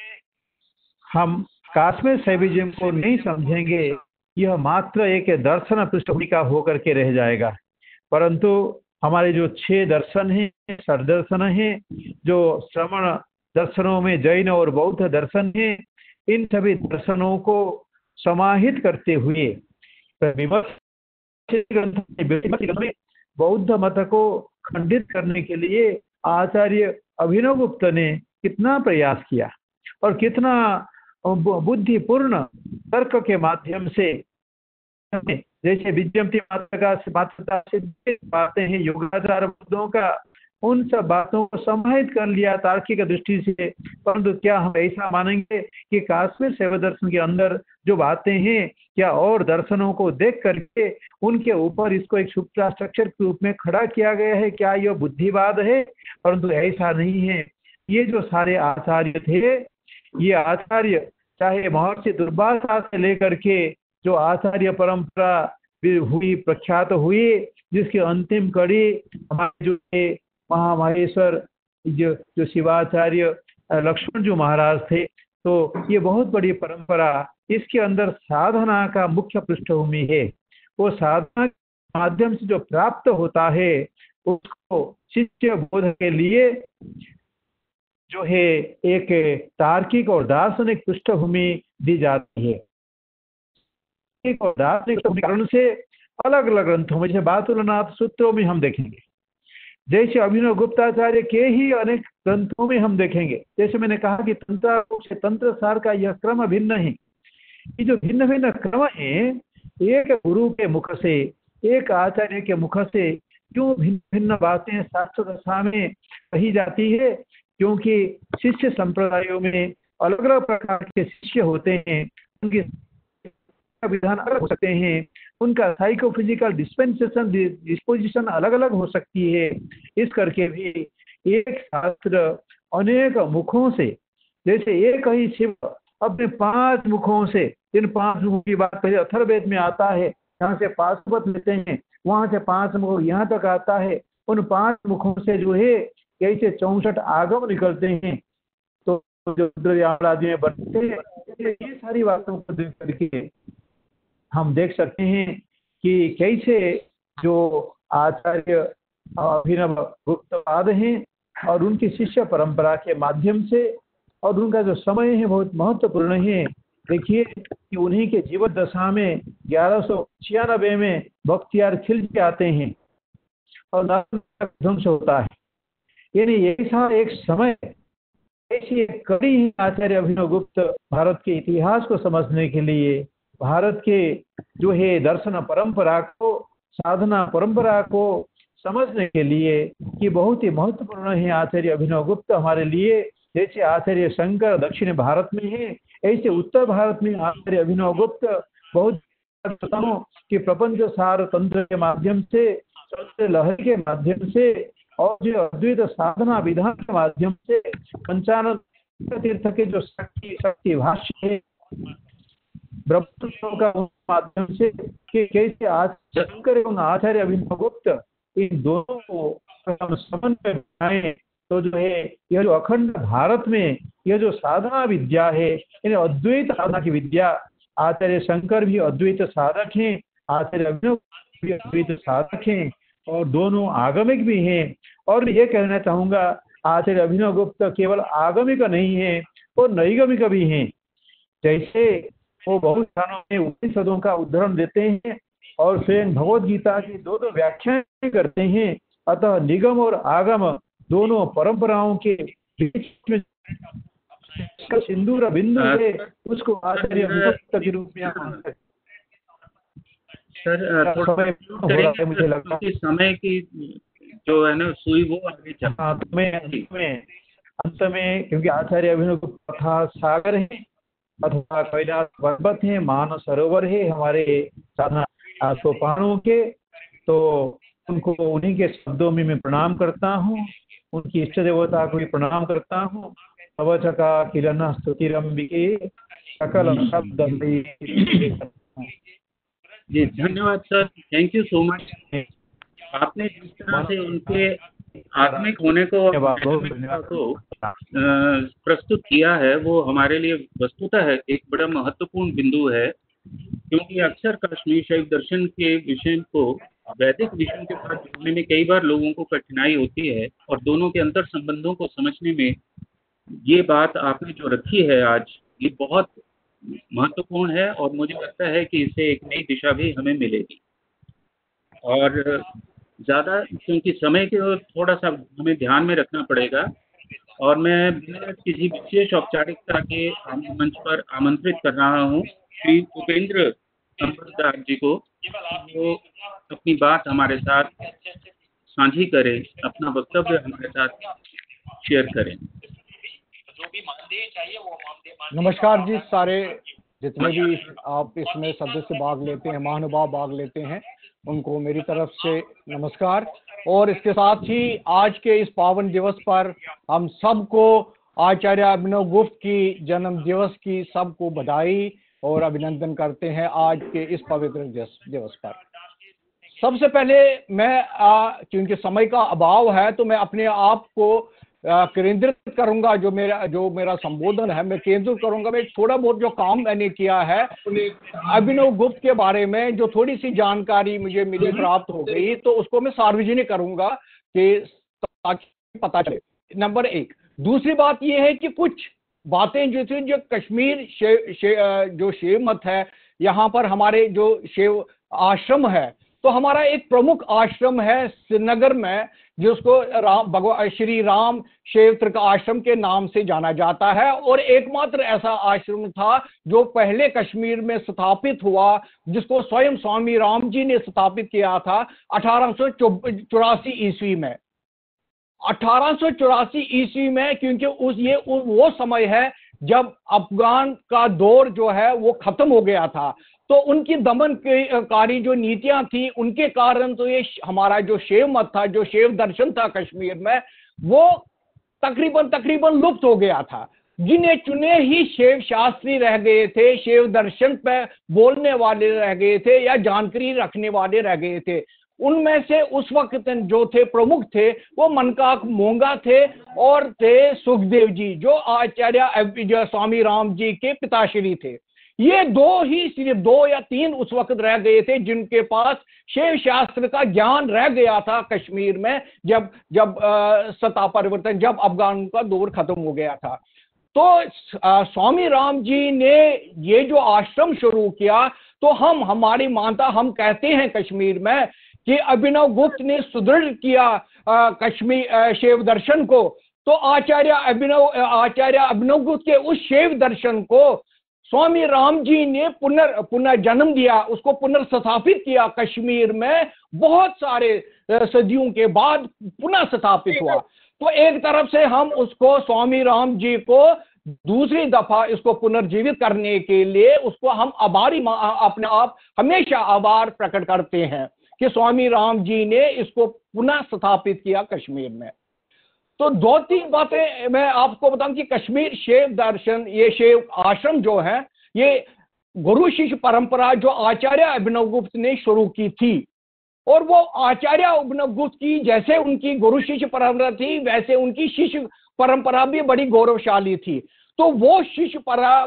हम काश्मीर शैविज्म को नहीं समझेंगे, यह मात्र एक दर्शन पृष्ठभूमि का होकर के रह जाएगा। परंतु हमारे जो छह दर्शन हैं, षड्दर्शन हैं, जो श्रवण दर्शनों में जैन और बौद्ध दर्शन हैं, इन सभी दर्शनों को समाहित करते हुए बौद्ध मत को खंडित करने के लिए आचार्य अभिनव गुप्त ने कितना प्रयास किया और कितना बुद्धिपूर्ण तर्क के माध्यम से, जैसे विज्ञप्ति माता का माता से बातें हैं योगाचार बुद्धों का, उन सब बातों को समाहित कर लिया तार्किक दृष्टि से। परंतु क्या हम ऐसा मानेंगे कि काश्मीर शैव दर्शन के अंदर जो बातें हैं, क्या और दर्शनों को देख करके उनके ऊपर इसको एक सुप्रास्ट्रक्चर के रूप में खड़ा किया गया है, क्या यह बुद्धिवाद है? परंतु ऐसा नहीं है। ये जो सारे आचार्य थे, ये आचार्य चाहे महर्षि दुर्वासा से लेकर के जो आचार्य परंपरा हुई, प्रख्यात हुई, जिसकी अंतिम कड़ी हमारे जो महामहेश्वर जो जो शिवाचार्य लक्ष्मण जो महाराज थे, तो ये बहुत बड़ी परंपरा, इसके अंदर साधना का मुख्य पृष्ठभूमि है। वो साधना के माध्यम से जो प्राप्त होता है उसको शिष्य बोध के लिए जो है एक तार्किक और दार्शनिक पृष्ठभूमि दी जाती है। और दार्शनिक कारण से अलग अलग ग्रंथों में, जैसे बातुलनाथ सूत्रों में हम देखेंगे, जैसे अभिनव गुप्ताचार्य के ही अनेक ग्रंथों में हम देखेंगे। जैसे मैंने कहा कि तंत्र से तंत्र सार का यह क्रम भिन्न है। ये जो भिन्न भिन्न क्रम है, एक गुरु के मुख से, एक आचार्य के मुख से क्यों भिन्न भिन्न बातें शास्त्र दशा में कही जाती है? क्योंकि शिष्य संप्रदायों में अलग अलग प्रकार के शिष्य होते हैं, उनके विधान अलग हो सकते हैं, उनका साइकोफिजिकल डिस्पेंसेशन डिस्पोजिशन अलग अलग हो सकती है। इस करके भी एक शास्त्र अनेक मुखों से, जैसे एक ही शिव अपने पांच मुखों से, इन पांच मुखों की बात पहले अथर्ववेद में आता है, यहाँ से पाशुपत लेते हैं, वहां से पांच मुख यहाँ तक आता है। उन पांच मुखों से जो है कैसे चौसठ आगम निकलते हैं, तो जो रुद्रयामरादि में बनते हैं, ये सारी बातों को देख करके हम देख सकते हैं कि कैसे जो आचार्य अभिनव गुप्तवाद हैं और उनकी शिष्य परंपरा के माध्यम से, और उनका जो समय है बहुत महत्वपूर्ण है। देखिए कि उन्हीं के जीवन दशा में ग्यारह सौ छियानबे में बख्तियार खिलजी आते हैं और ध्वंस होता है। यानी ऐसा एक समय, ऐसी एक कड़ी है आचार्य अभिनव गुप्त भारत के इतिहास को समझने के लिए, भारत के जो है दर्शन परंपरा को, साधना परंपरा को समझने के लिए, कि बहुत ही महत्वपूर्ण है आचार्य अभिनव गुप्त हमारे लिए। जैसे आचार्य शंकर दक्षिण भारत में है, ऐसे उत्तर भारत में आचार्य अभिनव गुप्त बहुत कि प्रपंच सार तंत्र के माध्यम से, चौथे लहर के माध्यम से, और जो अद्वैत साधना विधान के माध्यम से, पंचानन तीर्थ के जो शक्ति शक्ति भाष्य है ब्रह्मसूत्रों का माध्यम से, कि कैसे आचार्य शंकर एवं आचार्य अभिनव गुप्त इन दोनों को हम समन्वय बनाएं, तो जो है यह जो अखंड भारत में यह जो साधना विद्या है, यानी अद्वैत साधना की विद्या, आचार्य शंकर भी अद्वैत साधक हैं, आचार्य अभिनव भी अद्वैत साधक हैं, और दोनों आगमिक भी हैं। और ये कहना चाहूँगा, आचार्य अभिनव गुप्त केवल आगमिक नहीं है, वो नैगमिक भी हैं। जैसे वो बहुत स्थानों में उपनिषदों का उदाहरण देते हैं और स्वयं भगवद गीता की दो दो व्याख्याएं करते हैं। अतः निगम और आगम दोनों परंपराओं के बीच में सिंदूर बिंदु है, उसको आचार्य गुप्त के रूप में मानते हैं। सर थोड़ा मुझे लगता है समय की जो है ना सुई वो आगे चलता में अंत में, क्योंकि आचार्य अभिनव गुप्त कथा सागर है अथवा कैलाश पर्वत है, मान सरोवर है हमारे साधना सोपानों के, तो उनको उन्हीं के शब्दों में मैं प्रणाम करता हूँ, उनकी इष्ट देवता को भी प्रणाम करता हूँ। अवचका किरण स्तुतिरंबिके सकल शब्द। जी धन्यवाद sir, thank you so much. आपने जिस तरह से उनके आत्मिक होने को को प्रस्तुत किया है, वो हमारे लिए वस्तुतः है एक बड़ा महत्वपूर्ण बिंदु है, क्योंकि अक्सर कश्मीर शैव दर्शन के विषय को वैदिक विषयों के साथ जोड़ने में कई बार लोगों को कठिनाई होती है, और दोनों के अंतर संबंधों को समझने में ये बात आपने जो रखी है आज, ये बहुत महत्वपूर्ण है, और मुझे लगता है कि इससे एक नई दिशा भी हमें मिलेगी। और ज़्यादा क्योंकि समय के थोड़ा सा हमें ध्यान में रखना पड़ेगा, और मैं बिना किसी विशेष औपचारिकता के मंच पर आमंत्रित कर रहा हूँ श्री उपेंद्र अंबरदास जी को, वो अपनी बात हमारे साथ साझी करें, अपना वक्तव्य हमारे साथ शेयर करें। नमस्कार जी, सारे जितने भी आप इसमें सदस्य भाग लेते हैं, महानुभाव भाग लेते हैं, उनको मेरी तरफ से नमस्कार। और इसके साथ ही आज के इस पावन दिवस पर हम सबको आचार्य अभिनव गुप्त की जन्म दिवस की सबको बधाई और अभिनंदन करते हैं आज के इस पवित्र दिवस पर। सबसे पहले मैं क्योंकि समय का अभाव है, तो मैं अपने आप को केंद्रित करूंगा, जो मेरा जो मेरा संबोधन है मैं केंद्रित करूंगा। मैं थोड़ा बहुत जो काम मैंने किया है अभिनव गुप्त के बारे में, जो थोड़ी सी जानकारी मुझे मिली प्राप्त हो गई, तो उसको मैं सार्वजनिक करूंगा कि ताकि पता चले। नंबर एक। दूसरी बात यह है कि कुछ बातें जो थी, जो कश्मीर शे, शे, जो शैव मत है, यहाँ पर हमारे जो शैव आश्रम है, तो हमारा एक प्रमुख आश्रम है श्रीनगर में, जिसको राम भगवान श्री राम क्षेत्र का आश्रम के नाम से जाना जाता है, और एकमात्र ऐसा आश्रम था जो पहले कश्मीर में स्थापित हुआ, जिसको स्वयं स्वामी राम जी ने स्थापित किया था अठारह सौ चौरासी ईस्वी में। अठारह सौ चौरासी ईस्वी में, क्योंकि उस ये उस, वो समय है जब अफगान का दौर जो है वो खत्म हो गया था, तो उनकी दमनकारी जो नीतियां थी उनके कारण तो ये हमारा जो शैव मत था, जो शैव दर्शन था कश्मीर में, वो तकरीबन तकरीबन लुप्त हो गया था। गिने चुने ही शैव शास्त्री रह गए थे, शैव दर्शन पे बोलने वाले रह गए थे या जानकारी रखने वाले रह गए थे। उनमें से उस वक्त जो थे प्रमुख थे वो मनकाक मोंगा थे, और थे सुखदेव जी जो आचार्य स्वामी राम जी के पिताश्री थे। ये दो ही, सिर्फ दो या तीन उस वक्त रह गए थे जिनके पास शैव शास्त्र का ज्ञान रह गया था कश्मीर में, जब जब सत्ता परिवर्तन, जब अफगान का दौर खत्म हो गया था। तो आ, स्वामी राम जी ने ये जो आश्रम शुरू किया, तो हम हमारी मानता हम कहते हैं कश्मीर में कि अभिनव गुप्त ने सुदृढ़ किया कश्मीर शैव दर्शन को, तो आचार्य अभिनव आचार्य अभिनव गुप्त के उस शैव दर्शन को स्वामी राम जी ने पुनर् पुनर्जन्म दिया, उसको पुनर्स्थापित किया कश्मीर में, बहुत सारे सदियों के बाद पुनः स्थापित हुआ। तो एक तरफ से हम उसको स्वामी राम जी को दूसरी दफा इसको पुनर्जीवित करने के लिए उसको हम आभारी अपने आप हमेशा आभार प्रकट करते हैं कि स्वामी राम जी ने इसको पुनः स्थापित किया कश्मीर में। तो दो तीन बातें मैं आपको बताऊं कि कश्मीर शैव दर्शन, ये शैव आश्रम जो है, ये गुरु शिष्य परंपरा जो आचार्य अभिनव गुप्त ने शुरू की थी, और वो आचार्य अभिनव गुप्त की जैसे उनकी गुरु शिष्य परंपरा थी, वैसे उनकी शिष्य परंपरा भी बड़ी गौरवशाली थी। तो वो शिष्य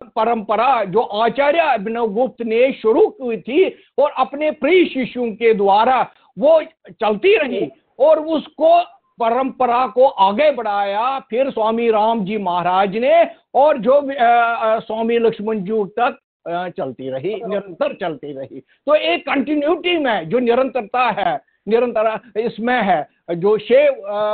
परंपरा जो आचार्य अभिनव गुप्त ने शुरू की थी और अपने प्रिय शिष्यों के द्वारा वो चलती रही, और उसको परंपरा को आगे बढ़ाया फिर स्वामी राम जी महाराज ने, और जो स्वामी लक्ष्मण जी तक चलती रही, निरंतर चलती रही। तो एक कंटिन्यूटी में जो निरंतरता है, निरंतर इसमें है, जो शैव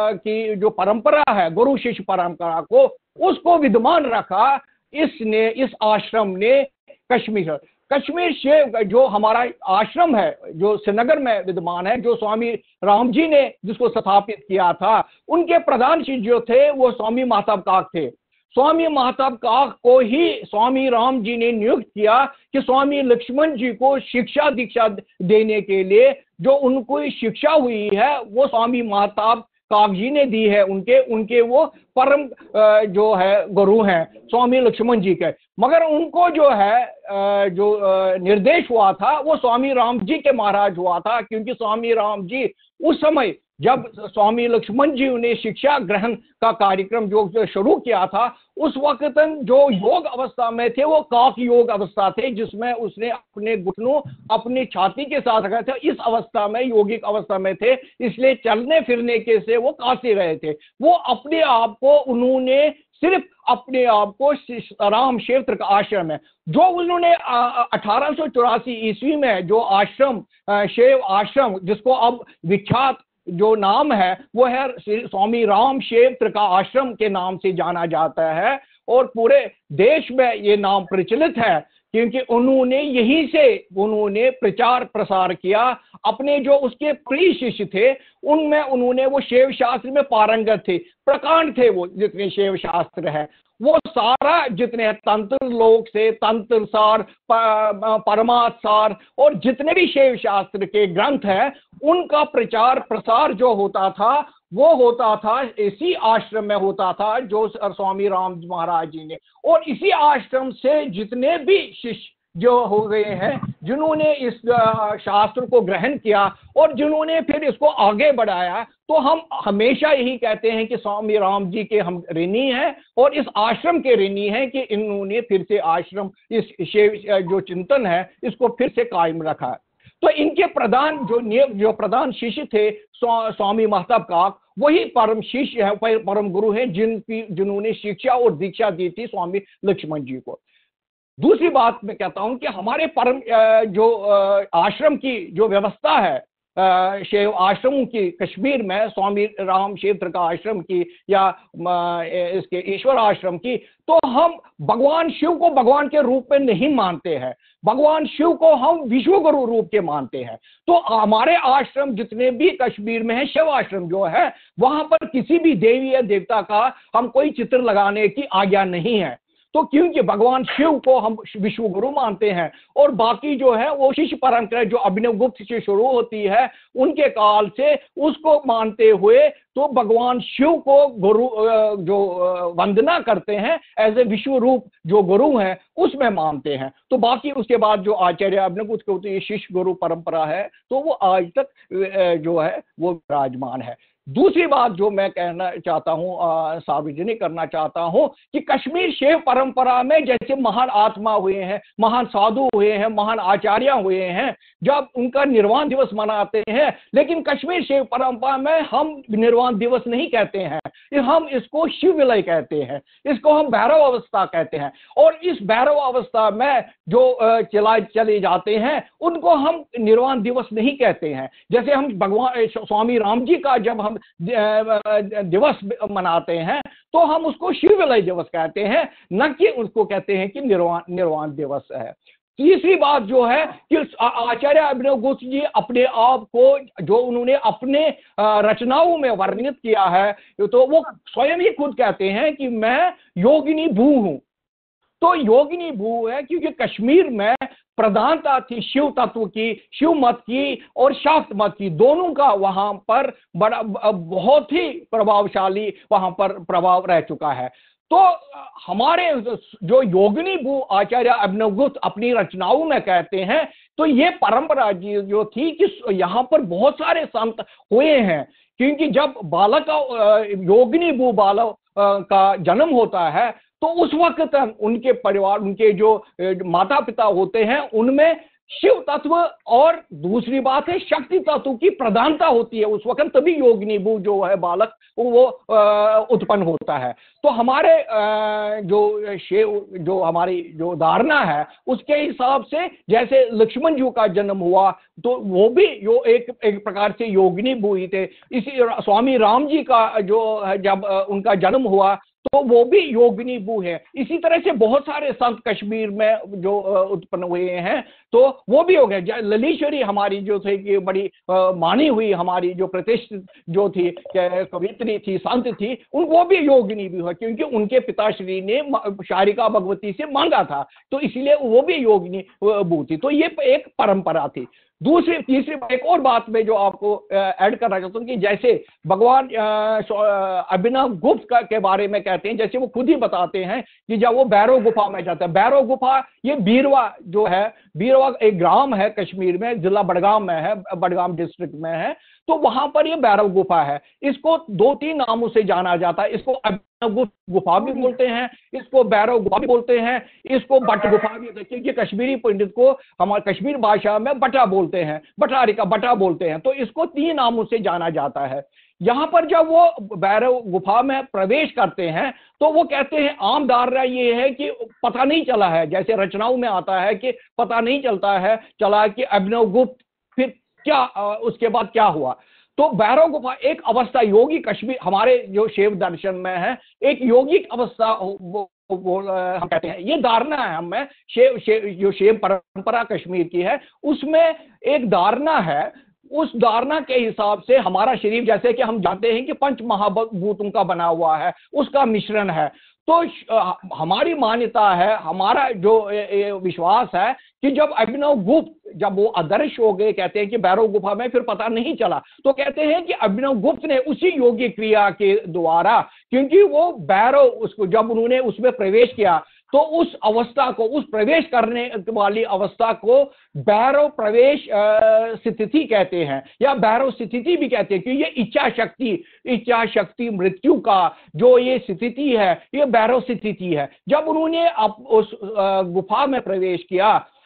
की जो परंपरा है, गुरु शिष्य परंपरा को उसको विद्यमान रखा इसने, इस आश्रम ने कश्मीर कश्मीर शैव जो हमारा आश्रम है जो श्रीनगर में विद्यमान है, जो स्वामी राम जी ने जिसको स्थापित किया था, उनके प्रधान शिष्य जो थे वो स्वामी महताब काक थे। स्वामी महताब काक को ही स्वामी राम जी ने नियुक्त किया कि स्वामी लक्ष्मण जी को शिक्षा दीक्षा देने के लिए, जो उनको शिक्षा हुई है वो स्वामी महताब काक जी ने दी है, उनके उनके वो परम जो है गुरु हैं स्वामी लक्ष्मण जी के। मगर उनको जो है जो निर्देश हुआ था वो स्वामी राम जी के महाराज हुआ था, क्योंकि स्वामी राम जी उस समय जब स्वामी लक्ष्मण जी ने शिक्षा ग्रहण का कार्यक्रम जो शुरू किया था, उस वक्त जो योग अवस्था में थे वो काक योग अवस्था थे, जिसमें उसने अपने घुटनों अपनी छाती के साथ रखे थे। इस अवस्था में योगिक अवस्था में थे, इसलिए चलने फिरने के से वो कांसे रहे थे। वो अपने आप को उन्होंने सिर्फ अपने आप को राम क्षेत्र का आश्रम है जो उन्होंने अठारह सौ चौरासी ईस्वी में जो आश्रम शैव आश्रम, जिसको अब विख्यात जो नाम है वो है स्वामी राम क्षेत्र का आश्रम के नाम से जाना जाता है, और पूरे देश में ये नाम प्रचलित है, क्योंकि उन्होंने यहीं से उन्होंने प्रचार प्रसार किया। अपने जो उसके प्रिय शिष्य थे उनमें उन्होंने वो शैव शास्त्र में पारंगत थे, प्रकांड थे, वो जितने शैव शास्त्र है वो सारा, जितने तंत्र लोक से तंत्र सार, परमार्थ सार और जितने भी शैव शास्त्र के ग्रंथ हैं, उनका प्रचार प्रसार जो होता था वो होता था इसी आश्रम में होता था जो स्वामी राम महाराज जी ने। और इसी आश्रम से जितने भी शिष्य जो हो गए हैं, जिन्होंने इस शास्त्र को ग्रहण किया और जिन्होंने फिर इसको आगे बढ़ाया, तो हम हमेशा यही कहते हैं कि स्वामी राम जी के हम ऋणी हैं और इस आश्रम के ऋणी हैं कि इन्होंने फिर से आश्रम, इस शैव जो चिंतन है इसको फिर से कायम रखा। तो इनके प्रधान जो जो प्रधान शिष्य थे स्वामी महताब काक, वही परम शिष्य है, परम गुरु हैं, जिनकी जिन्होंने शिक्षा और दीक्षा दी थी स्वामी लक्ष्मण जी को। दूसरी बात मैं कहता हूं कि हमारे परम जो आश्रम की जो व्यवस्था है, शैव आश्रमों की, कश्मीर में स्वामी राम क्षेत्र का आश्रम की या इसके ईश्वर आश्रम की, तो हम भगवान शिव को भगवान के रूप में नहीं मानते हैं, भगवान शिव को हम विश्व गुरु रूप के मानते हैं। तो हमारे आश्रम जितने भी कश्मीर में है, शिव आश्रम जो है, वहां पर किसी भी देवी या देवता का हम कोई चित्र लगाने की आज्ञा नहीं है। तो क्योंकि भगवान शिव को हम विश्व गुरु मानते हैं और बाकी जो है वो शिष्य परंपरा जो अभिनव गुप्त से शुरू होती है उनके काल से, उसको मानते हुए तो भगवान शिव को गुरु जो वंदना करते हैं एज ए विश्व रूप जो गुरु हैं उसमें मानते हैं। तो बाकी उसके बाद जो आचार्य अभिनव गुप्त होती है शिष्य गुरु परंपरा है, तो वो आज तक जो है वो विराजमान है। दूसरी बात जो मैं कहना चाहता हूं, सार्वजनिक करना चाहता हूं कि कश्मीर शैव परंपरा में जैसे महान आत्मा हुए हैं, महान साधु हुए हैं, महान आचार्य हुए हैं, जब उनका निर्वाण दिवस मनाते हैं, लेकिन कश्मीर शैव परंपरा में हम निर्वाण दिवस नहीं कहते हैं, हम इसको शिव विलय कहते हैं, इसको हम भैरव अवस्था कहते हैं। और इस भैरव अवस्था में जो चला चले जाते हैं उनको हम निर्वाण दिवस नहीं कहते हैं। जैसे हम भगवान स्वामी राम जी का जब हम दिवस मनाते हैं तो हम उसको शिव विलय दिवस कहते हैं, न कि उसको कहते हैं कि निर्वाण निर्वाण दिवस है। तीसरी बात जो है कि आचार्य अभिनव गुप्त जी अपने आप को जो उन्होंने अपने रचनाओं में वर्णित किया है, तो वो स्वयं ही खुद कहते हैं कि मैं योगिनी भू हूं। तो योगिनी भू है क्योंकि कश्मीर में प्रधानता थी शिव तत्व की, शिव मत की और शाक्त मत की, दोनों का वहां पर बड़ा बहुत ही प्रभावशाली वहां पर प्रभाव रह चुका है। तो हमारे जो योगिनी भू आचार्य अभिनव गुप्त अपनी रचनाओं में कहते हैं, तो ये परंपरा जो थी कि यहाँ पर बहुत सारे संत हुए हैं, क्योंकि जब बालक का योगिनी भू बालक का जन्म होता है तो उस वक्त उनके परिवार, उनके जो माता पिता होते हैं उनमें शिव तत्व और दूसरी बात है शक्ति तत्व की प्रधानता होती है उस वक्त, तभी योगिनी भू जो है बालक वो उत्पन्न होता है। तो हमारे जो शिव जो हमारी जो धारणा है उसके हिसाब से जैसे लक्ष्मण जी का जन्म हुआ तो वो भी जो एक एक प्रकार से योगिनी भू ही थे। इसी स्वामी राम जी का जो जब उनका जन्म हुआ तो वो भी योगिनी भू है। इसी तरह से बहुत सारे संत कश्मीर में जो उत्पन्न हुए हैं तो वो भी हो गए। ललितेश्वरी हमारी जो थे कि बड़ी मानी हुई हमारी जो प्रतिष्ठित जो थी कवित्री थी, संत थी, उन वो भी योगिनी भी है क्योंकि उनके पिताश्री ने शारिका भगवती से मांगा था, तो इसीलिए वो भी योगिनी भू थी। तो ये एक परंपरा थी। दूसरी तीसरी एक और बात में जो आपको ऐड करना चाहता हूँ कि जैसे भगवान अभिनव गुप्त का के बारे में कहते हैं, जैसे वो खुद ही बताते हैं कि जब वो भैरव गुफा में जाते हैं, भैरव गुफा ये बीरवा जो है, बीरवा एक ग्राम है कश्मीर में, जिला बडगाम में है, बडगाम डिस्ट्रिक्ट में है, तो वहां पर ये भैरव गुफा है। इसको दो तीन नामों से जाना जाता है, इसको अभिनव गुप्त गुफा भी बोलते हैं, इसको भैरव गुफा भी बोलते हैं, इसको बट गुफा भी, क्योंकि कश्मीरी पंडित को हमारे कश्मीर भाषा में बटा बोलते हैं, बटारी का बटा बोलते हैं, तो इसको तीन नामों से जाना जाता है। यहाँ पर जब वो भैरव गुफा में प्रवेश करते हैं तो वो कहते हैं आम धारणा ये है कि पता नहीं चला है, जैसे रचनाओं में आता है कि पता नहीं चलता है चला कि अभिनव गुप्त फिर क्या उसके बाद क्या हुआ। तो भैरव गुफा एक अवस्था योगी कश्मीर हमारे जो शैव दर्शन में है एक योगिक अवस्था वो, वो हम कहते हैं, ये धारणा है हमें शैव जो शैव परंपरा कश्मीर की है उसमें एक धारणा है। उस धारणा के हिसाब से हमारा शरीर जैसे कि हम जानते हैं कि पंच महाभूतों का बना हुआ है, उसका मिश्रण है। तो हमारी मान्यता है, हमारा जो विश्वास है कि जब अभिनव गुप्त जब वो अदृश्य हो गए, कहते हैं कि भैरव गुफा में फिर पता नहीं चला, तो कहते हैं कि अभिनव गुप्त ने उसी योगी क्रिया के द्वारा, क्योंकि वो भैरव उसको जब उन्होंने उसमें प्रवेश किया तो उस अवस्था को, उस प्रवेश करने वाली अवस्था को भैरव प्रवेश स्थिति कहते हैं या भैरव स्थिति भी कहते हैं, क्योंकि ये इच्छा शक्ति इच्छा शक्ति मृत्यु का जो ये स्थिति है ये भैरव स्थिति है। जब उन्होंने उस गुफा में प्रवेश किया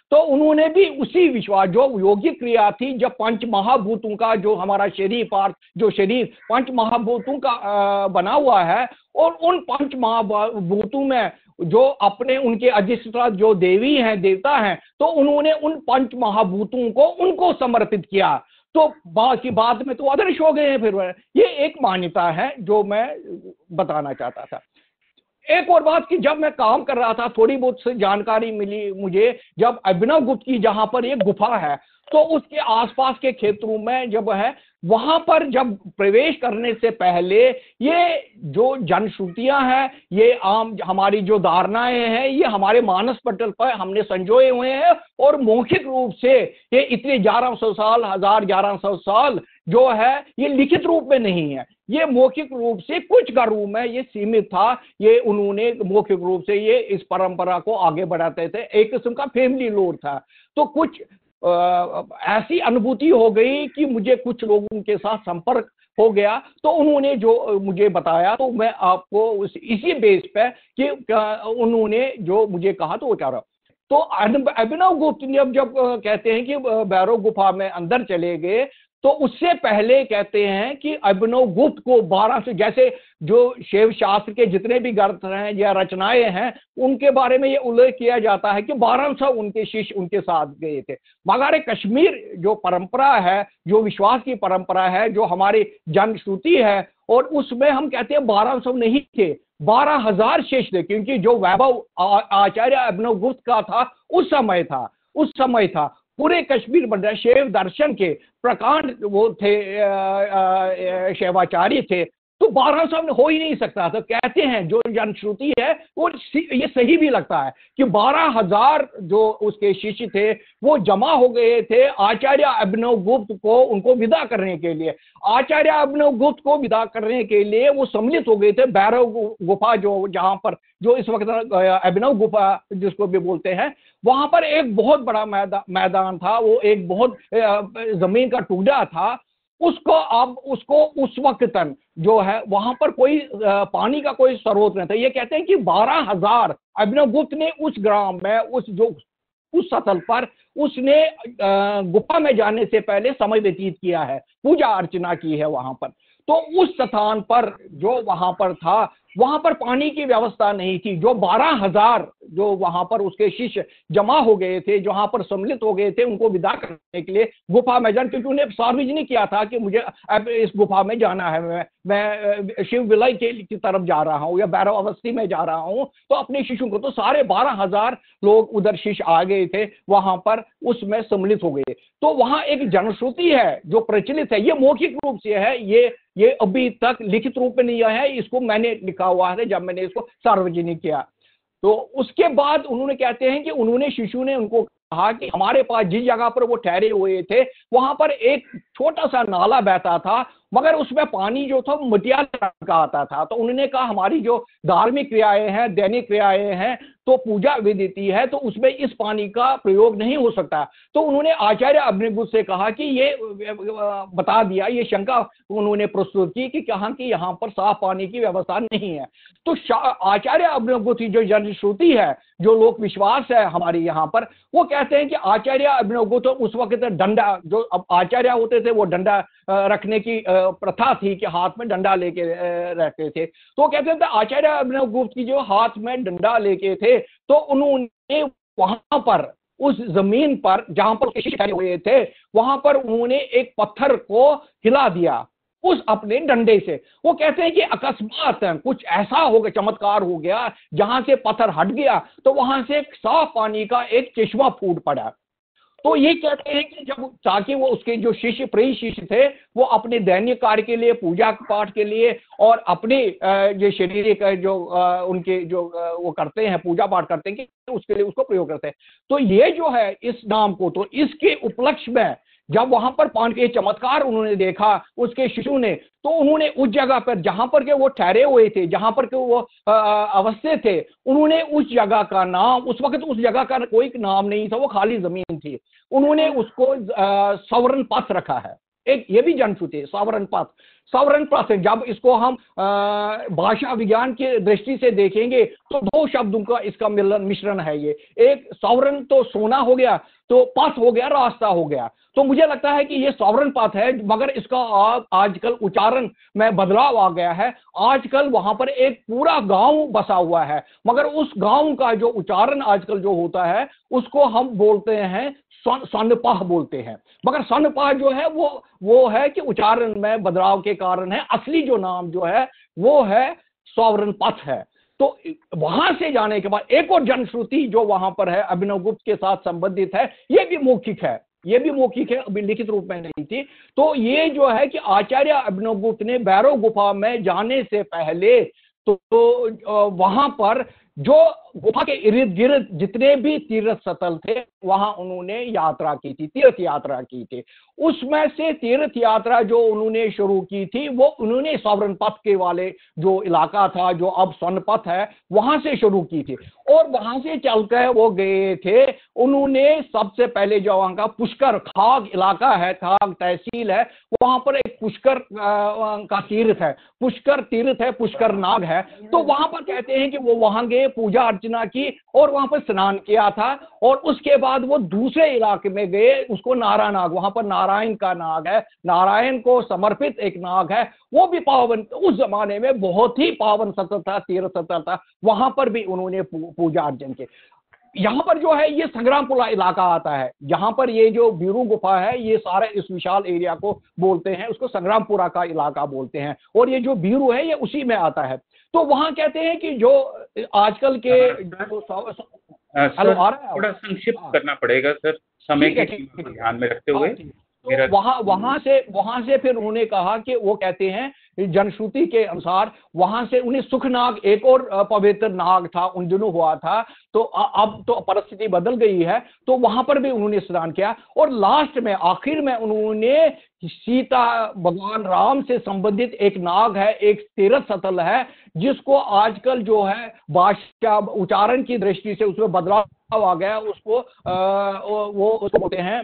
तो उन्होंने भी उसी विश्वास, जो यौगिक क्रिया थी, जब पंच महाभूतों का जो हमारा शरीर पार्थ जो शरीर पंच महाभूतों का बना हुआ है, और उन पंच महाभूतों में जो अपने उनके अधिष्ठाता जो देवी हैं, देवता हैं, तो उन्होंने उन पंच महाभूतों को उनको समर्पित किया। तो बाकी बात में तो आदर्श हो गए हैं। फिर ये एक मान्यता है जो मैं बताना चाहता था। एक और बात कि जब मैं काम कर रहा था, थोड़ी बहुत से जानकारी मिली मुझे, जब अभिनव गुप्त की जहां पर एक गुफा है, तो उसके आसपास के क्षेत्रों में जब है, वहां पर जब प्रवेश करने से पहले ये जो जनश्रुतियां हैं, ये आम हमारी जो धारणाएं हैं, ये हमारे मानस पटल पर हमने संजोए हुए हैं, और मौखिक रूप से ये इतने ग्यारह सौ साल हजार ग्यारह सौ साल जो है ये लिखित रूप में नहीं है, ये मौखिक रूप से कुछ घरों में ये सीमित था। ये उन्होंने मौखिक रूप से ये इस परंपरा को आगे बढ़ाते थे, एक किस्म का फैमिली लोर था। तो कुछ आ, ऐसी अनुभूति हो गई कि मुझे कुछ लोगों के साथ संपर्क हो गया, तो उन्होंने जो मुझे बताया, तो मैं आपको उस इसी बेस पे कि उन्होंने जो मुझे कहा तो वो कह रहा। तो अभिनव गुप्त जब जब कहते हैं कि भैरव गुफा में अंदर चले गए, तो उससे पहले कहते हैं कि अभिनव गुप्त को बारह सौ, जैसे जो शैव शास्त्र के जितने भी ग्रंथ हैं या रचनाएं हैं, उनके बारे में ये उल्लेख किया जाता है कि बारह सौ उनके शिष्य उनके साथ गए थे। मगर कश्मीर जो परंपरा है, जो विश्वास की परंपरा है, जो हमारी जनश्रुति है, और उसमें हम कहते हैं बारह सौ नहीं थे, बारह हजार शिष्य थे, क्योंकि जो वैभव आचार्य अभिनव गुप्त का था उस समय था उस समय था पूरे कश्मीर में शैव दर्शन के प्रकांड वो थे, शैवाचार्य थे, तो बारह सौ में हो ही नहीं सकता। तो कहते हैं जो जनश्रुति है वो ये सही भी लगता है कि बारह हजार जो उसके शिष्य थे वो जमा हो गए थे आचार्य अभिनव गुप्त को उनको विदा करने के लिए। आचार्य अभिनव गुप्त को विदा करने के लिए वो सम्मिलित हो गए थे भैरव गुफा, जो जहां पर जो इस वक्त अभिनव गुफा जिसको भी बोलते हैं, वहां पर एक बहुत बड़ा मैदा, मैदान था। वो एक बहुत जमीन का टुकड़ा था। उसको अब उसको उस वक्त जो है वहां पर कोई पानी का कोई स्रोत नहीं था। ये कहते हैं कि बारह हजार अभिनव गुप्त ने उस ग्राम में उस जो उस स्थल पर उसने गुफा में जाने से पहले समय व्यतीत किया है, पूजा अर्चना की है वहां पर। तो उस स्थान पर जो वहां पर था, वहां पर पानी की व्यवस्था नहीं थी। जो बारह हजार जो वहां पर उसके शिष्य जमा हो गए थे, जहां पर सम्मिलित हो गए थे, उनको विदा करने के लिए गुफा में जाने, क्योंकि उन्हें सार्वजनिक किया था कि मुझे अब इस गुफा में जाना है, मैं मैं शिव विलय के की तरफ जा रहा हूँ या भैरव अवस्थी में जा रहा हूँ। तो अपने शिष्यों को, तो सारे बारह हजार लोग उधर शिष्य आ गए थे, वहां पर उसमें सम्मिलित हो गए। तो वहां एक जनश्रुति है जो प्रचलित है, ये मौखिक रूप से है, ये ये अभी तक लिखित रूप में नहीं आया है, इसको मैंने लिखा हुआ है जब मैंने इसको सार्वजनिक किया। तो उसके बाद उन्होंने कहते हैं कि उन्होंने शिशु ने उनको कहा कि हमारे पास जिस जगह पर वो ठहरे हुए थे वहां पर एक छोटा सा नाला बहता था, मगर उसमें पानी जो था मटियाले रंग का आता था। तो उन्होंने कहा हमारी जो धार्मिक क्रियाएं हैं, दैनिक क्रियाएं हैं, तो पूजा विधि है, तो उसमें इस पानी का प्रयोग नहीं हो सकता। तो उन्होंने आचार्य अभिनव गुप्त से कहा कि ये बता दिया, ये शंका उन्होंने प्रस्तुत की कि कहा कि यहाँ पर साफ पानी की व्यवस्था नहीं है। तो आचार्य अभिनव गुप्त की जो जनश्रुति है, जो लोक विश्वास है हमारे यहाँ पर, वो कहते हैं कि आचार्य अभिनव गुप्त उस वक्त डंडा, जो अब आचार्य होते थे वो डंडा रखने की प्रथा थी कि हाथ में डंडा लेके रहते थे। तो कहते थे आचार्य अभिनव गुप्त की जो हाथ में डंडा लेके थे, तो उन्होंने वहां पर उस जमीन पर जहां पर ठहरे हुए थे वहां पर उन्होंने एक पत्थर को हिला दिया उस अपने डंडे से। वो कहते हैं कि अकस्मात कुछ ऐसा हो गया, चमत्कार हो गया, जहां से पत्थर हट गया तो वहां से साफ पानी का एक चश्मा फूट पड़ा। तो ये कहते हैं कि जब ताकि वो उसके जो शिष्य प्रिय शिष्य थे वो अपने दैनिक कार्य के लिए, पूजा पाठ के लिए और अपने जो शारीरिक जो उनके जो वो करते हैं, पूजा पाठ करते हैं, कि उसके लिए उसको प्रयोग करते हैं। तो ये जो है इस नाम को, तो इसके उपलक्ष्य में जब वहां पर पान के चमत्कार उन्होंने देखा उसके शिशु ने, तो उन्होंने उस जगह पर जहां पर के वो ठहरे हुए थे, जहां पर के वो अवस्थित थे, उन्होंने उस जगह का नाम, उस वक्त उस जगह का कोई नाम नहीं था, वो खाली जमीन थी, उन्होंने उसको सवर्ण पथ रखा है। एक ये भी जनश्रुति है, सॉवरन पथ। सॉवरन पथ, जब इसको हम अ, भाषा विज्ञान की दृष्टि से देखेंगे तो दो शब्दों का इसका मिलन मिश्रण है ये। एक सॉवरन तो सोना हो गया, तो पथ हो गया, रास्ता हो गया। तो मुझे लगता है कि ये सॉवरन पथ है, मगर इसका आ, आजकल उच्चारण में बदलाव आ गया है। आजकल वहां पर एक पूरा गांव बसा हुआ है, मगर उस गांव का जो उच्चारण आजकल जो होता है उसको हम बोलते हैं सनपाह बोलते हैं। मगर सनपाह जो है वो वो है कि उच्चारण में बदलाव के कारण है। असली जो नाम जो है वो है सॉवरन पथ है। तो वहां से जाने के बाद एक और जनश्रुति जो वहां पर है अभिनव गुप्त के साथ संबंधित है, ये भी मौखिक है, ये भी मौखिक है, अभी लिखित रूप में नहीं थी। तो ये जो है कि आचार्य अभिनव गुप्त ने भैरव गुफा में जाने से पहले तो, तो वहां पर जो गुफा के इर्द गिर्द जितने भी तीर्थ स्थल थे वहां उन्होंने यात्रा की थी, तीर्थ यात्रा की थी। उसमें से तीर्थ यात्रा जो उन्होंने शुरू की थी वो उन्होंने सॉवरन पथ के वाले जो इलाका था, जो अब सोनपथ है, वहां से शुरू की थी। और वहां से चलकर वो गए थे, उन्होंने सबसे पहले जो वहां का पुष्कर खाग इलाका है, खाग तहसील है, वहां पर एक पुष्कर का तीर्थ है, पुष्कर तीर्थ है, पुष्कर नाग है। तो वहां पर कहते हैं कि वो वहां गए, पूजा अर्चना की और वहां पर स्नान किया था। और उसके बाद वो दूसरे इलाके में गए, उसको नारा नाग, वहां पर नारायण का नाग है, नारायण को समर्पित एक नाग है, वो भी पावन, उस जमाने में बहुत ही पावन स्थल था, तीर्थ स्थल था, वहां पर भी उन्होंने पूजा अर्चन की। यहाँ पर जो है ये संग्रामपुरा इलाका आता है, यहाँ पर ये जो बीरू गुफा है ये सारे इस विशाल एरिया को बोलते हैं, उसको संग्रामपुरा का इलाका बोलते हैं। और ये जो बीरू है ये उसी में आता है। तो वहां कहते हैं कि जो आजकल के जो हेलो आ रहा है, थोड़ा संक्षिप्त करना पड़ेगा सर, समय की सीमा को ध्यान में रखते हुए। तो वहां वहां से वहां से फिर उन्होंने कहा कि वो कहते हैं जनश्रुति के अनुसार वहां से उन्हें सुखनाग, एक और पवित्र नाग था उन दिनों हुआ था, तो अब तो परिस्थिति बदल गई है, तो वहां पर भी उन्होंने स्नान किया। और लास्ट में आखिर में उन्होंने सीता भगवान राम से संबंधित एक नाग है, एक तीर्थ स्थल है, जिसको आजकल जो है भाषा उच्चारण की दृष्टि से उसमें बदलाव आ गया, उसको आ, वो उसको बोलते हैं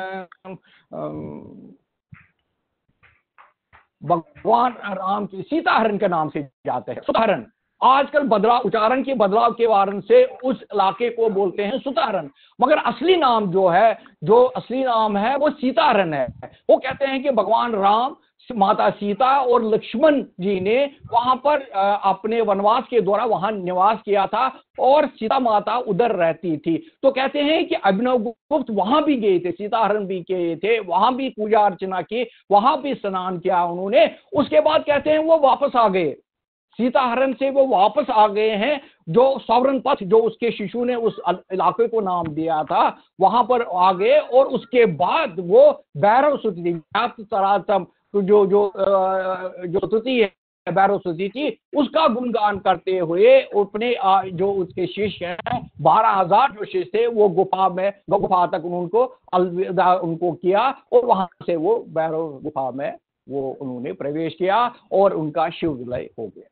भगवान राम की सीताहरण के नाम से जाते हैं, सुताहरण। आजकल बदलाव, उच्चारण के बदलाव के कारण से उस इलाके को बोलते हैं सुताहरण, मगर असली नाम जो है, जो असली नाम है वो सीताहरण है। वो कहते हैं कि भगवान राम, माता सीता और लक्ष्मण जी ने वहां पर अपने वनवास के द्वारा वहां निवास किया था और सीता माता उधर रहती थी। तो कहते हैं कि अभिनव गुप्त वहां भी गए थे, सीताहरण भी गए थे, वहां भी पूजा अर्चना की, वहां भी स्नान किया उन्होंने। उसके बाद कहते हैं वो वापस आ गए, सीताहरण से वो वापस आ गए हैं, जो सॉवरन पथ जो उसके शिशु ने उस इलाके को नाम दिया था वहां पर आ गए। और उसके बाद वो भैरव स्तुति जो जो जो स्तुति है भैरव स्तुति की, उसका गुणगान करते हुए अपने जो उसके शिष्य हैं, बारह हजार जो शिष्य थे, वो गुफा में गुफा तक उनको अलविदा उनको किया और वहां से वो भैरव गुफा में वो उन्होंने प्रवेश किया और उनका शिव विलय हो गया।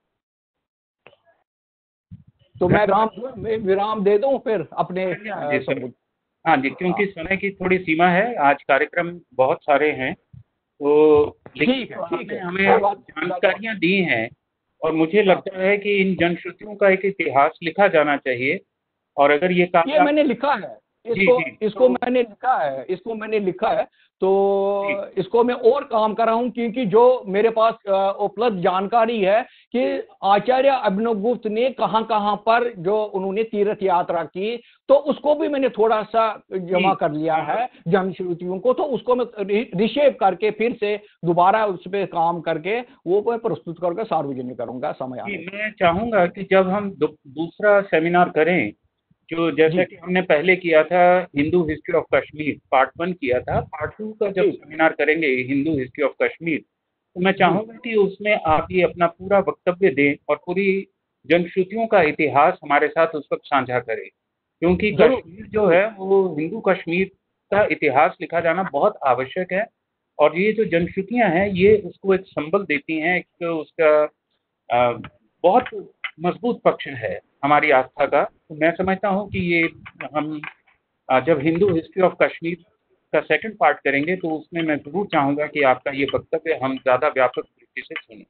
तो मैं विराम विराम दे दूं फिर अपने। हाँ जी, क्योंकि समय की थोड़ी सीमा है, आज कार्यक्रम बहुत सारे हैं, तो ठीक है, ठीक है, हमें जानकारियां दी हैं और मुझे लगता है कि इन जनश्रुतियों का एक इतिहास लिखा जाना चाहिए। और अगर ये काम ये मैंने लिखा है, इसको जी, जी, इसको तो, मैंने लिखा है इसको मैंने लिखा है तो इसको मैं और काम कर रहा हूँ, क्योंकि जो मेरे पास उपलब्ध जानकारी है कि आचार्य अभिनव गुप्त ने कहाँ कहाँ पर जो उन्होंने तीर्थ यात्रा की, तो उसको भी मैंने थोड़ा सा जमा कर लिया है जनश्रुतियों को। तो उसको मैं रिशेप करके फिर से दोबारा उस पर काम करके वो मैं प्रस्तुत करके सार्वजनिक करूंगा समय आने। मैं चाहूंगा कि जब हम दूसरा सेमिनार करें, जो जैसा कि हमने पहले किया था Hindu history of Kashmir part one किया था, पार्ट टू का जब सेमिनार करेंगे हिंदू हिस्ट्री ऑफ कश्मीर, तो मैं चाहूंगा कि उसमें आप ये अपना पूरा वक्तव्य दें और पूरी जनश्रुतियों का इतिहास हमारे साथ उस वक्त साझा करें, क्योंकि कश्मीर जो है वो हिंदू कश्मीर का इतिहास लिखा जाना बहुत आवश्यक है। और ये जो जनश्रुतियाँ हैं ये उसको एक संबल देती हैं, एक उसका आ, बहुत मजबूत पक्ष है हमारी आस्था का। तो मैं समझता हूँ कि ये हम जब हिंदू हिस्ट्री ऑफ कश्मीर का सेकंड पार्ट करेंगे तो उसमें मैं जरूर चाहूंगा कि आपका ये वक्तव्य हम ज़्यादा व्यापक दृष्टि से सुनें।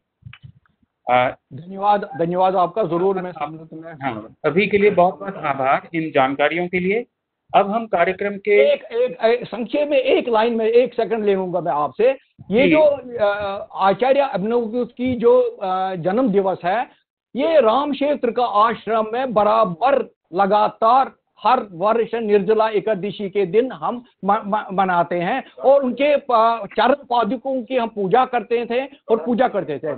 धन्यवाद धन्यवाद आपका, जरूर मैं सम्मिलित में। हाँ, अभी के लिए बहुत बहुत आभार इन जानकारियों के लिए। अब हम कार्यक्रम के एक एक, एक संक्षेप में एक लाइन में एक सेकंड ले लूंगा मैं आपसे। ये जो आचार्य अभिनवगुप्त की जो जन्म दिवस है, ये राम क्षेत्र का आश्रम में बराबर लगातार हर वर्ष निर्जला एकादशी के दिन हम म, म, मनाते हैं और उनके चरण पादुकों की हम पूजा करते थे और पूजा करते थे।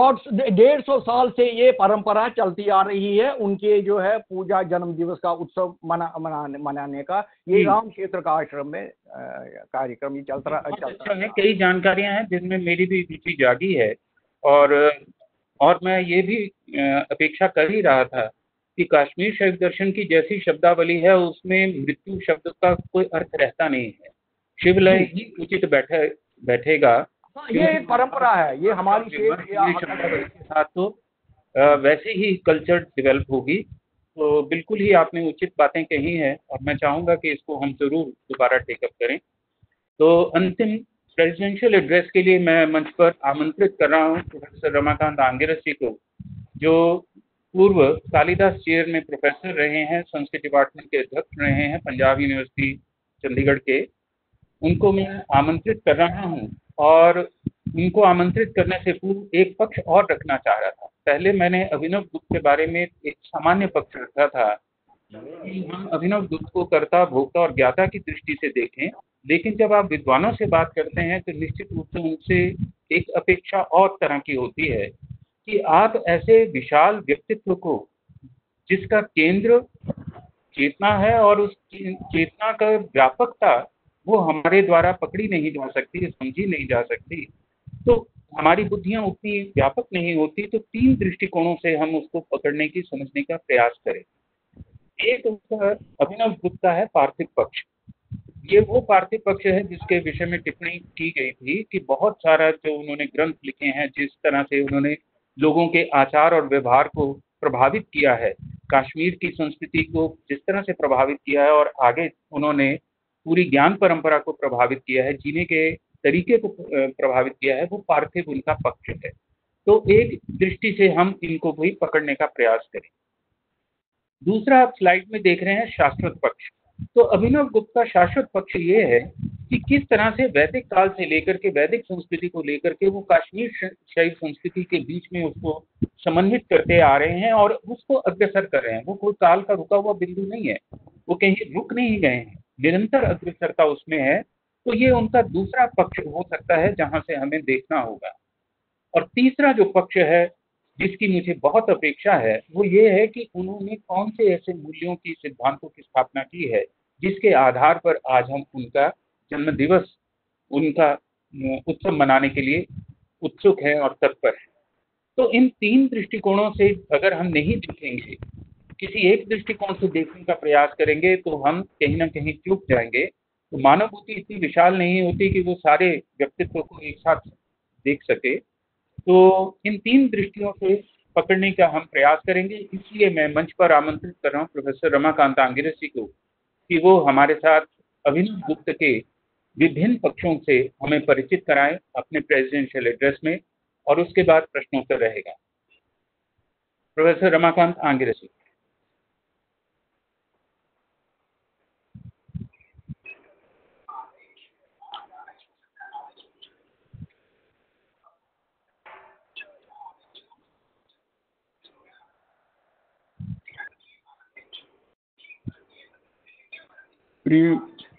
डेढ़ सौ साल से ये परंपरा चलती आ रही है उनके जो है पूजा जन्म दिवस का उत्सव मना मनाने मनाने का। ये राम क्षेत्र का आश्रम में कार्यक्रम ही चलता अच्छा है। कई जानकारियां हैं जिनमें मेरी भी रुचि जागी है और और मैं ये भी अपेक्षा कर ही रहा था कि कश्मीर शैव दर्शन की जैसी शब्दावली है उसमें मृत्यु शब्द का कोई अर्थ रहता नहीं है। शिवलय ही उचित बैठे बैठेगा। ये परंपरा है, ये हमारी शब्दावली के साथ तो वैसे ही कल्चर डेवलप होगी। तो बिल्कुल ही आपने उचित बातें कही हैं और मैं चाहूंगा कि इसको हम जरूर दोबारा टेकअप करें। तो अंतिम प्रेसिडेंशियल एड्रेस के लिए मैं मंच पर आमंत्रित कर रहा हूँ प्रोफेसर रमाकांत आंगिरस जी को, जो पूर्व कालिदास चेयर में प्रोफेसर रहे हैं, संस्कृत डिपार्टमेंट के अध्यक्ष रहे हैं पंजाब यूनिवर्सिटी चंडीगढ़ के। उनको मैं आमंत्रित कर रहा हूं और उनको आमंत्रित करने से पूर्व एक पक्ष और रखना चाह रहा था। पहले मैंने अभिनव गुप्त के बारे में एक सामान्य पक्ष रखा था कि हम अभिनव गुप्त को कर्ता, भोक्ता और ज्ञाता की दृष्टि से देखें, लेकिन जब आप विद्वानों से बात करते हैं तो निश्चित रूप से उनसे एक अपेक्षा और तरह की होती है कि आप ऐसे विशाल व्यक्तित्व को जिसका केंद्र चेतना है और उस चेतना का व्यापकता वो हमारे द्वारा पकड़ी नहीं जा सकती, समझी नहीं जा सकती, तो हमारी बुद्धियां उतनी व्यापक नहीं होती। तो तीन दृष्टिकोणों से हम उसको पकड़ने की, समझने का प्रयास करें। एक उसका अभिनव गुप्त का है पार्थिव पक्ष। ये वो पार्थिव पक्ष है जिसके विषय में टिप्पणी की गई थी कि बहुत सारा जो उन्होंने ग्रंथ लिखे हैं, जिस तरह से उन्होंने लोगों के आचार और व्यवहार को प्रभावित किया है, कश्मीर की संस्कृति को जिस तरह से प्रभावित किया है और आगे उन्होंने पूरी ज्ञान परंपरा को प्रभावित किया है, जीने के तरीके को प्रभावित किया है, वो पार्थिव उनका पक्ष है। तो एक दृष्टि से हम इनको भी पकड़ने का प्रयास करें। दूसरा आप स्लाइड में देख रहे हैं शाश्वत पक्ष। तो अभिनव गुप्त का शाश्वत पक्ष ये है कि किस तरह से वैदिक काल से लेकर के वैदिक संस्कृति को लेकर के वो कश्मीर शैव संस्कृति के बीच में उसको समन्वित करते आ रहे हैं और उसको अग्रसर कर रहे हैं। वो कोई काल का रुका हुआ बिंदु नहीं है, वो कहीं रुक नहीं गए हैं, निरंतर अग्रसरता उसमें है। तो ये उनका दूसरा पक्ष हो सकता है जहां से हमें देखना होगा। और तीसरा जो पक्ष है जिसकी मुझे बहुत अपेक्षा है वो ये है कि उन्होंने कौन से ऐसे मूल्यों की, सिद्धांतों की स्थापना की है जिसके आधार पर आज हम उनका जन्म दिवस, उनका उत्सव मनाने के लिए उत्सुक हैं और तत्पर हैं। तो इन तीन दृष्टिकोणों से अगर हम नहीं देखेंगे, किसी एक दृष्टिकोण से देखने का प्रयास करेंगे तो हम कहीं ना कहीं चूक जाएंगे। तो मानव बुद्धि इतनी विशाल नहीं होती कि वो सारे व्यक्तित्व को एक साथ देख सके। तो इन तीन दृष्टियों से पकड़ने का हम प्रयास करेंगे। इसलिए मैं मंच पर आमंत्रित कर रहा हूँ प्रोफेसर रमाकांत आंगिरस जी को कि वो हमारे साथ अभिनव गुप्त के विभिन्न पक्षों से हमें परिचित कराएं अपने प्रेसिडेंशियल एड्रेस में, और उसके बाद प्रश्नोत्तर रहेगा। प्रोफेसर रमाकांत आंगिरस जी। प्रिय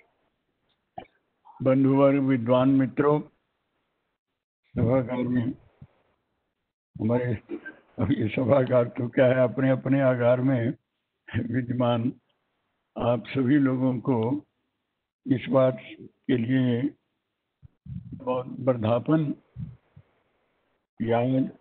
बंधुवर्ग, विद्वान मित्रों, सभागार में हमारे अभी सभागार तो क्या है, अपने अपने आगार में विद्यमान आप सभी लोगों को इस बात के लिए बहुत वर्धापन याद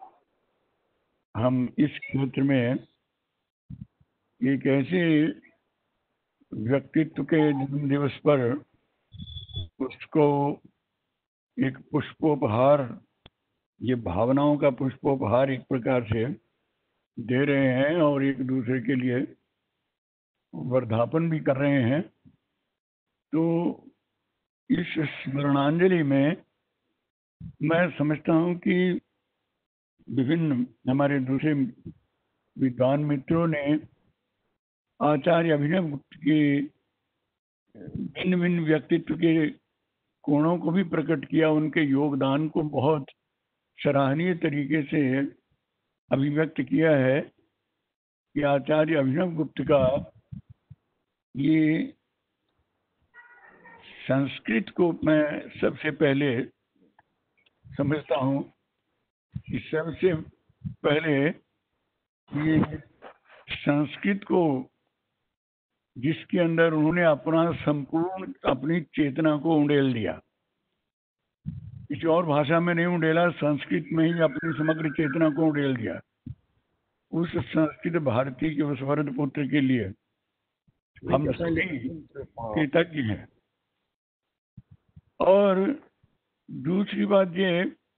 हम इस क्षेत्र में एक ऐसे व्यक्तित्व के जन्म दिवस पर उसको एक पुष्पोपहार, ये भावनाओं का पुष्पोपहार एक प्रकार से दे रहे हैं और एक दूसरे के लिए वर्धापन भी कर रहे हैं। तो इस स्मरणांजलि में मैं समझता हूँ कि विभिन्न हमारे दूसरे विद्वान मित्रों ने आचार्य अभिनव गुप्त के भिन्न भिन्न व्यक्तित्व के कोणों को भी प्रकट किया, उनके योगदान को बहुत सराहनीय तरीके से अभिव्यक्त किया है कि आचार्य अभिनव गुप्त का ये संस्कृत को मैं सबसे पहले समझता हूँ कि सबसे पहले ये संस्कृत को जिसके अंदर उन्होंने अपना संपूर्ण अपनी चेतना को उंडेल दिया, किसी और भाषा में नहीं उंडेला, संस्कृत में ही अपनी समग्र चेतना को उंडेल दिया। उस संस्कृत भारती के उस वरद पुत्र के लिए हम सभी कृतज्ञ हैं। और दूसरी बात ये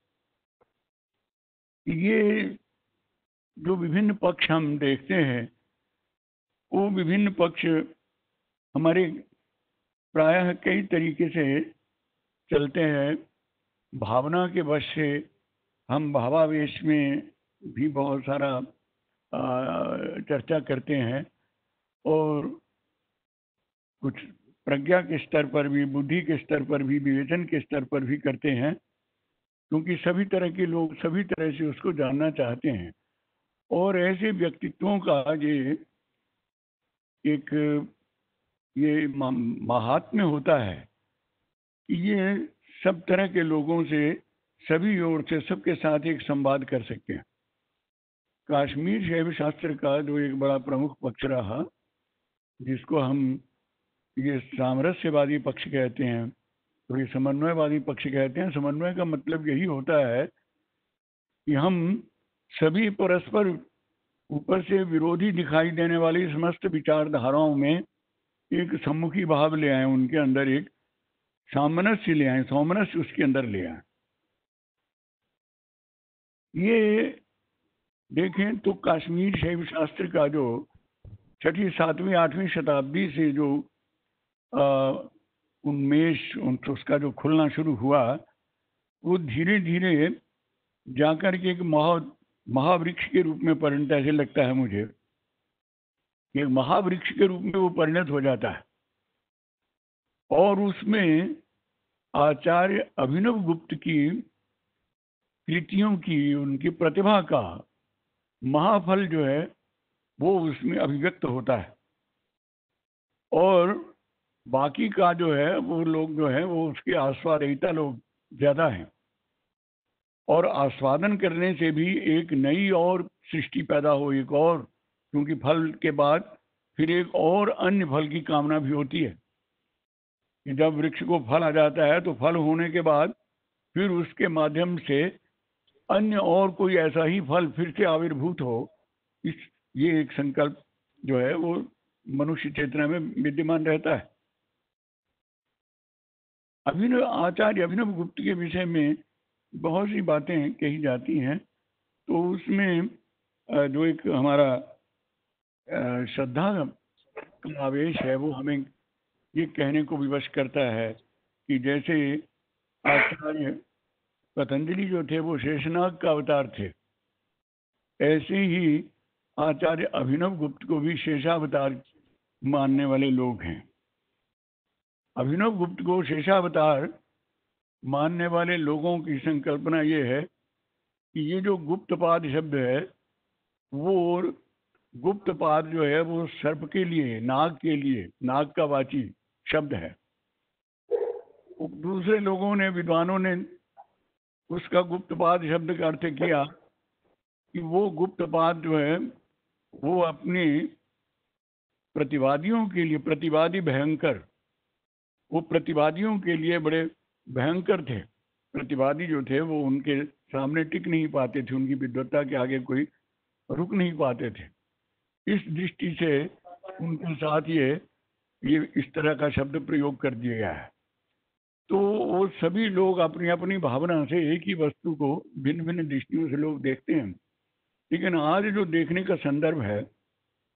ये जो विभिन्न पक्ष हम देखते हैं वो विभिन्न पक्ष हमारे प्रायः कई तरीके से चलते हैं। भावना के वश से हम भावावेश में भी बहुत सारा चर्चा करते हैं और कुछ प्रज्ञा के स्तर पर भी, बुद्धि के स्तर पर भी, विवेचन के स्तर पर भी करते हैं, क्योंकि सभी तरह के लोग सभी तरह से उसको जानना चाहते हैं। और ऐसे व्यक्तित्वों का ये एक ये महात्म्य होता है कि ये सब तरह के लोगों से, सभी ओर से, सबके साथ एक संवाद कर सकते हैं। कश्मीर शैव शास्त्र का जो एक बड़ा प्रमुख पक्ष रहा, जिसको हम ये सामरस्यवादी पक्ष कहते हैं, तो ये समन्वयवादी पक्ष कहते हैं। समन्वय का मतलब यही होता है कि हम सभी परस्पर ऊपर से विरोधी दिखाई देने वाली समस्त विचारधाराओं में एक सम्मुखी भाव ले आए, उनके अंदर एक सामनस्य ले आए, सौमनस्य उसके अंदर ले आए। ये देखें तो कश्मीर शैव शास्त्र का जो छठी सातवीं आठवीं शताब्दी से जो उन्मेष उसका जो खुलना शुरू हुआ, वो धीरे धीरे जाकर के एक महा महावृक्ष के रूप में परिणत, ऐसे लगता है मुझे, एक महावृक्ष के रूप में वो परिणत हो जाता है। और उसमें आचार्य अभिनव गुप्त की कृतियों की, उनकी प्रतिभा का महाफल जो है वो उसमें अभिव्यक्त होता है। और बाकी का जो है वो लोग जो है वो उसके आस्वादिता लोग ज़्यादा हैं, और आस्वादन करने से भी एक नई और सृष्टि पैदा हो, एक और, क्योंकि फल के बाद फिर एक और अन्य फल की कामना भी होती है कि जब वृक्ष को फल आ जाता है तो फल होने के बाद फिर उसके माध्यम से अन्य और कोई ऐसा ही फल फिर से आविर्भूत हो। इस ये एक संकल्प जो है वो मनुष्य चेतना में विद्यमान रहता है। अभिनव आचार्य अभिनव गुप्त के विषय में बहुत सी बातें कही जाती हैं, तो उसमें जो एक हमारा श्रद्धा का आवेश है वो हमें ये कहने को विवश करता है कि जैसे आचार्य पतंजलि जो थे वो शेषनाग का अवतार थे, ऐसे ही आचार्य अभिनव गुप्त को भी शेषावतार मानने वाले लोग हैं। अभिनव गुप्त को शेषावतार मानने वाले लोगों की संकल्पना ये है कि ये जो गुप्तपाद शब्द है वो गुप्तपाद जो है वो सर्प के लिए, नाग के लिए, नाग का वाची शब्द है। दूसरे लोगों ने, विद्वानों ने उसका गुप्तपाद शब्द का अर्थ किया कि वो गुप्तपाद जो है वो अपने प्रतिवादियों के लिए, प्रतिवादी भयंकर, वो प्रतिवादियों के लिए बड़े भयंकर थे। प्रतिवादी जो थे वो उनके सामने टिक नहीं पाते थे, उनकी विद्वत्ता के आगे कोई रुक नहीं पाते थे। इस दृष्टि से उनके साथ ये ये इस तरह का शब्द प्रयोग कर दिया गया है। तो वो सभी लोग अपनी अपनी भावना से एक ही वस्तु को भिन्न भिन्न दृष्टियों से लोग देखते हैं, लेकिन आज जो देखने का संदर्भ है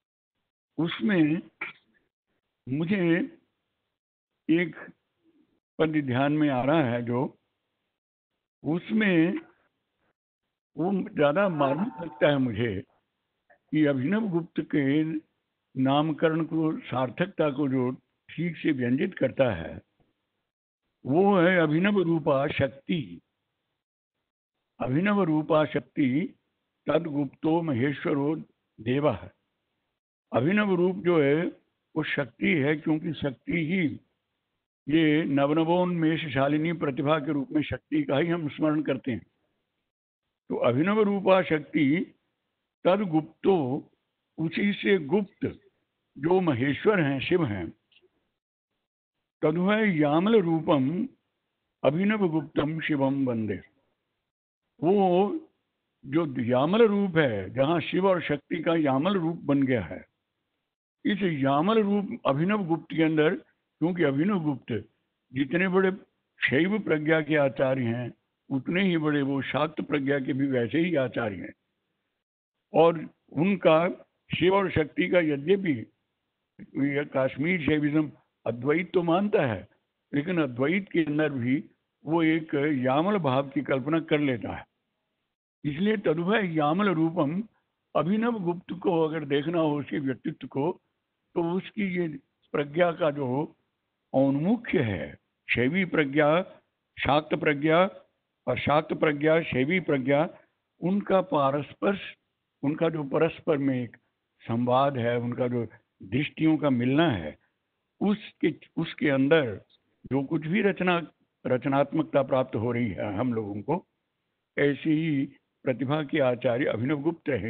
उसमें मुझे एक पद ध्यान में आ रहा है जो, उसमें वो ज़्यादा मालूम लगता है मुझे कि अभिनव गुप्त के नामकरण को, सार्थकता को जो ठीक से व्यंजित करता है वो है अभिनव रूपा शक्ति। अभिनव रूपा शक्ति तद गुप्तो महेश्वरो देवा है। अभिनव रूप जो है वो शक्ति है, क्योंकि शक्ति ही, ये नवनवोन्मेषशालिनी प्रतिभा के रूप में शक्ति का ही हम स्मरण करते हैं। तो अभिनव रूपा शक्ति तद गुप्तो, उसी से गुप्त जो महेश्वर हैं, शिव हैं, तदु है यामल रूपम अभिनव गुप्तम शिवम वंदे। वो जो यामल रूप है, जहाँ शिव और शक्ति का यामल रूप बन गया है, इस यामल रूप अभिनव गुप्त के अंदर, क्योंकि अभिनव गुप्त जितने बड़े शैव प्रज्ञा के आचार्य हैं उतने ही बड़े वो शाक्त प्रज्ञा के भी वैसे ही आचार्य हैं। और उनका शिव और शक्ति का, यद्यपि कश्मीर शैविज्म अद्वैत तो मानता है, लेकिन अद्वैत के अंदर भी वो एक यामल भाव की कल्पना कर लेता है। इसलिए तदुभय यामल रूपम, अभिनव गुप्त को अगर देखना हो उसके व्यक्तित्व को, तो उसकी ये प्रज्ञा का जो औन्मुख्य है, शैवी प्रज्ञा, शाक्त प्रज्ञा, और शाक्त प्रज्ञा, शैवी प्रज्ञा, उनका पारस्पर्श, उनका जो परस्पर में एक संवाद है, उनका जो दृष्टियों का मिलना है, उसके उसके अंदर जो कुछ भी रचना रचनात्मकता प्राप्त हो रही है हम लोगों को, ऐसी ही प्रतिभा के आचार्य अभिनव गुप्त रहे।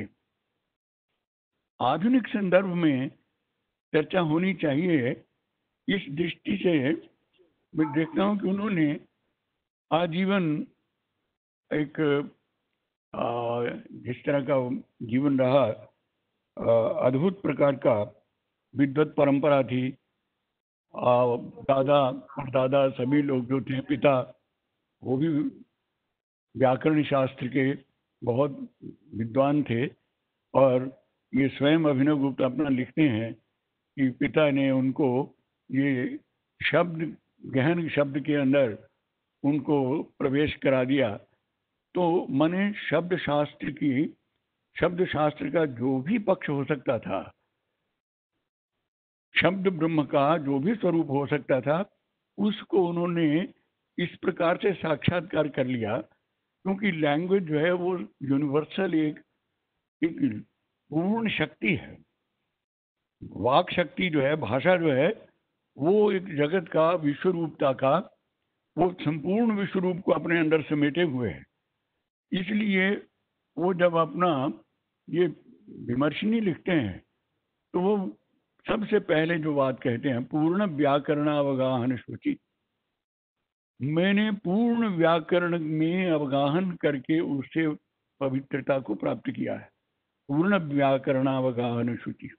आधुनिक संदर्भ में चर्चा होनी चाहिए इस दृष्टि से। मैं देखता हूँ कि उन्होंने आजीवन एक जिस तरह का जीवन रहा, अद्भुत प्रकार का विद्वत परंपरा थी। दादा और दादा सभी लोग जो थे, पिता वो भी व्याकरण शास्त्र के बहुत विद्वान थे। और ये स्वयं अभिनव गुप्त अपना लिखते हैं कि पिता ने उनको ये शब्द, गहन शब्द के अंदर उनको प्रवेश करा दिया। तो माने शब्द शास्त्र की, शब्द शास्त्र का जो भी पक्ष हो सकता था, शब्द ब्रह्म का जो भी स्वरूप हो सकता था, उसको उन्होंने इस प्रकार से साक्षात्कार कर लिया, क्योंकि लैंग्वेज जो है वो यूनिवर्सल एक, एक पूर्ण शक्ति है। वाक शक्ति जो है, भाषा जो है, वो एक जगत का विश्व रूपता का, वो संपूर्ण विश्व रूप को अपने अंदर समेटे हुए है। इसलिए वो जब अपना ये विमर्शनी लिखते हैं तो वो सबसे पहले जो बात कहते हैं, पूर्ण व्याकरणावगाहन सूची, मैंने पूर्ण व्याकरण में अवगाहन करके उससे पवित्रता को प्राप्त किया है। पूर्ण व्याकरणावगाहन सूची।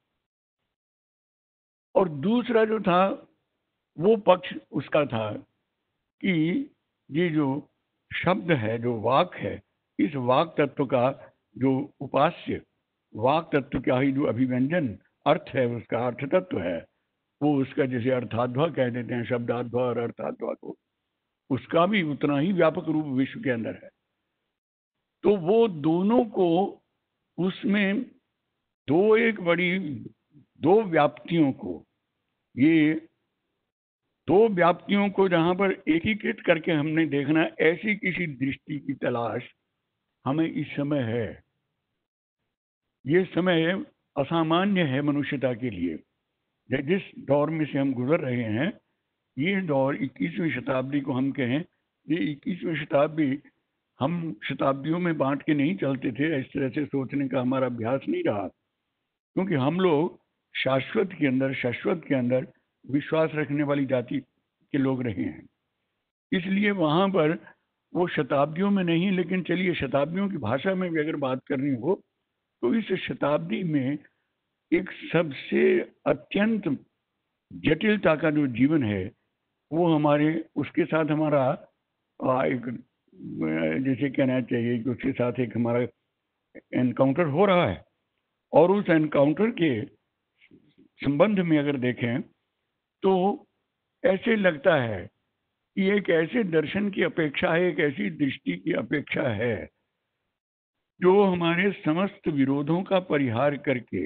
और दूसरा जो था वो पक्ष उसका था कि ये जो शब्द है, जो वाक है, इस वाक तत्व का जो उपास्य वाक तत्व का ही जो अभिव्यंजन अर्थ है, उसका अर्थ तत्व है, वो उसका जैसे अर्थाध्वा कह देते हैं, शब्दाध्वा और अर्थाध्वा को, उसका भी उतना ही व्यापक रूप विश्व के अंदर है। तो वो दोनों को, उसमें दो एक बड़ी दो व्याप्तियों को, ये दो व्याप्तियों को जहां पर एकीकृत करके हमने देखना, ऐसी किसी दृष्टि की तलाश हमें इस समय है। ये समय असामान्य है मनुष्यता के लिए। जिस दौर में से हम गुजर रहे हैं, ये दौर इक्कीसवीं शताब्दी को हम कहें, ये इक्कीसवीं शताब्दी हम शताब्दियों में बांट के नहीं चलते थे, इस तरह से सोचने का हमारा अभ्यास नहीं रहा, क्योंकि हम लोग शाश्वत के अंदर, शाश्वत के अंदर विश्वास रखने वाली जाति के लोग रहे हैं। इसलिए वहाँ पर वो शताब्दियों में नहीं, लेकिन चलिए शताब्दियों की भाषा में भी अगर बात करनी हो तो इस शताब्दी में एक सबसे अत्यंत जटिलता का जो जीवन है वो हमारे, उसके साथ हमारा एक, जैसे कहना चाहिए कि उसके साथ एक हमारा एनकाउंटर हो रहा है। और उस एनकाउंटर के संबंध में अगर देखें तो ऐसे लगता है कि एक ऐसे दर्शन की अपेक्षा है, एक ऐसी दृष्टि की अपेक्षा है जो हमारे समस्त विरोधों का परिहार करके,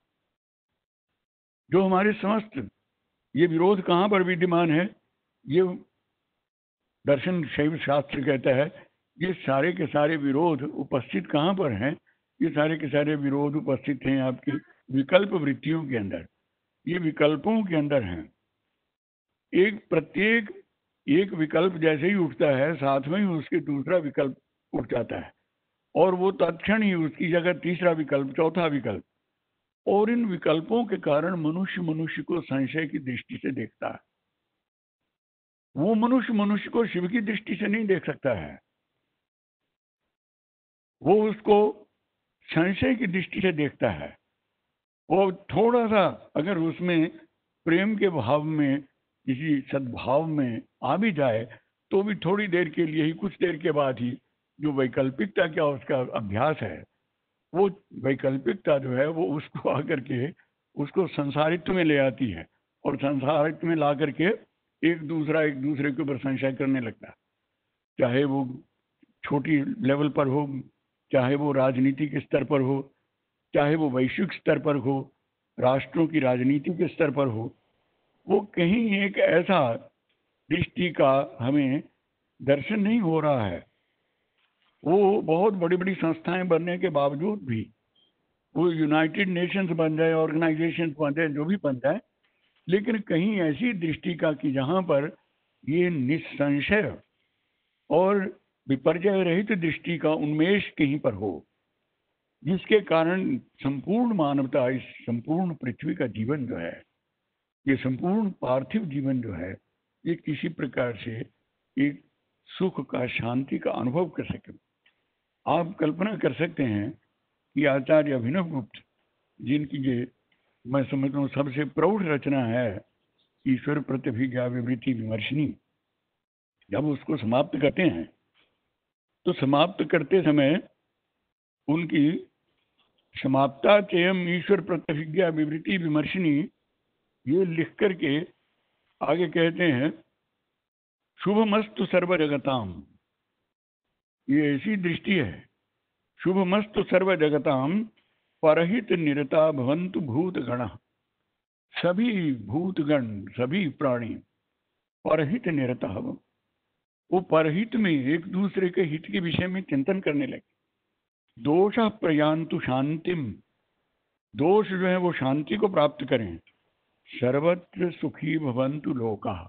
जो हमारे समस्त ये विरोध कहाँ पर विद्यमान है, ये दर्शन शैव शास्त्र कहता है, ये सारे के सारे विरोध उपस्थित कहाँ पर हैं? ये सारे के सारे विरोध उपस्थित हैं आपकी विकल्प वृत्तियों के अंदर। ये विकल्पों के अंदर हैं। एक प्रत्येक एक विकल्प जैसे ही उठता है, साथ में ही उसके दूसरा विकल्प उठ जाता है, और वो तत्क्षण ही उसकी जगह तीसरा विकल्प, चौथा विकल्प। और इन विकल्पों के कारण मनुष्य मनुष्य को संशय की दृष्टि से देखता है। वो मनुष्य मनुष्य को शिव की दृष्टि से नहीं देख सकता है, वो उसको संशय की दृष्टि से देखता है। वो थोड़ा सा अगर उसमें प्रेम के भाव में, किसी सद्भाव में आ भी जाए, तो भी थोड़ी देर के लिए ही, कुछ देर के बाद ही जो वैकल्पिकता का उसका अभ्यास है, वो वैकल्पिकता जो है वो उसको आकर के उसको संसारित्व में ले आती है, और संसारित्व में ला करके एक दूसरा एक दूसरे के ऊपर संशय करने लगता है। चाहे वो छोटी लेवल पर हो, चाहे वो राजनीतिक स्तर पर हो, चाहे वो वैश्विक स्तर पर हो, राष्ट्रों की राजनीति के स्तर पर हो, वो कहीं एक ऐसा दृष्टि का हमें दर्शन नहीं हो रहा है। वो बहुत बड़ी बड़ी संस्थाएं बनने के बावजूद भी, वो यूनाइटेड नेशंस बन जाए, ऑर्गेनाइजेशन बन जाए, जो भी बन जाए, लेकिन कहीं ऐसी दृष्टि का कि जहां पर ये निस्संशय और विपर्जय रहित दृष्टि का उन्मेष कहीं पर हो, जिसके कारण संपूर्ण मानवता, इस संपूर्ण पृथ्वी का जीवन जो है, ये संपूर्ण पार्थिव जीवन जो है, ये किसी प्रकार से एक सुख का, शांति का अनुभव कर सके। आप कल्पना कर सकते हैं कि आचार्य अभिनव गुप्त, जिनकी ये मैं समझता हूँ सबसे प्रौढ़ रचना है ईश्वर प्रतिभिज्ञा विवृति विमर्शनी, जब उसको समाप्त करते हैं तो समाप्त करते समय उनकी समाप्ता चेयम ईश्वर प्रतिभिज्ञा विवृति विमर्शनी ये लिख करके आगे कहते हैं, शुभमस्तु सर्व जगताम। ये ऐसी दृष्टि है, शुभमस्तु सर्व जगताम परहित निरता भवन्तु भूतगण। सभी भूतगण, सभी प्राणी परहित निरता, वो परहित में एक दूसरे के हित के विषय में चिंतन करने लगे। दोष प्रयान्तु शांतिम, दोष जो है वो शांति को प्राप्त करें। सर्वत्र सुखी भवन्तु लोकाः,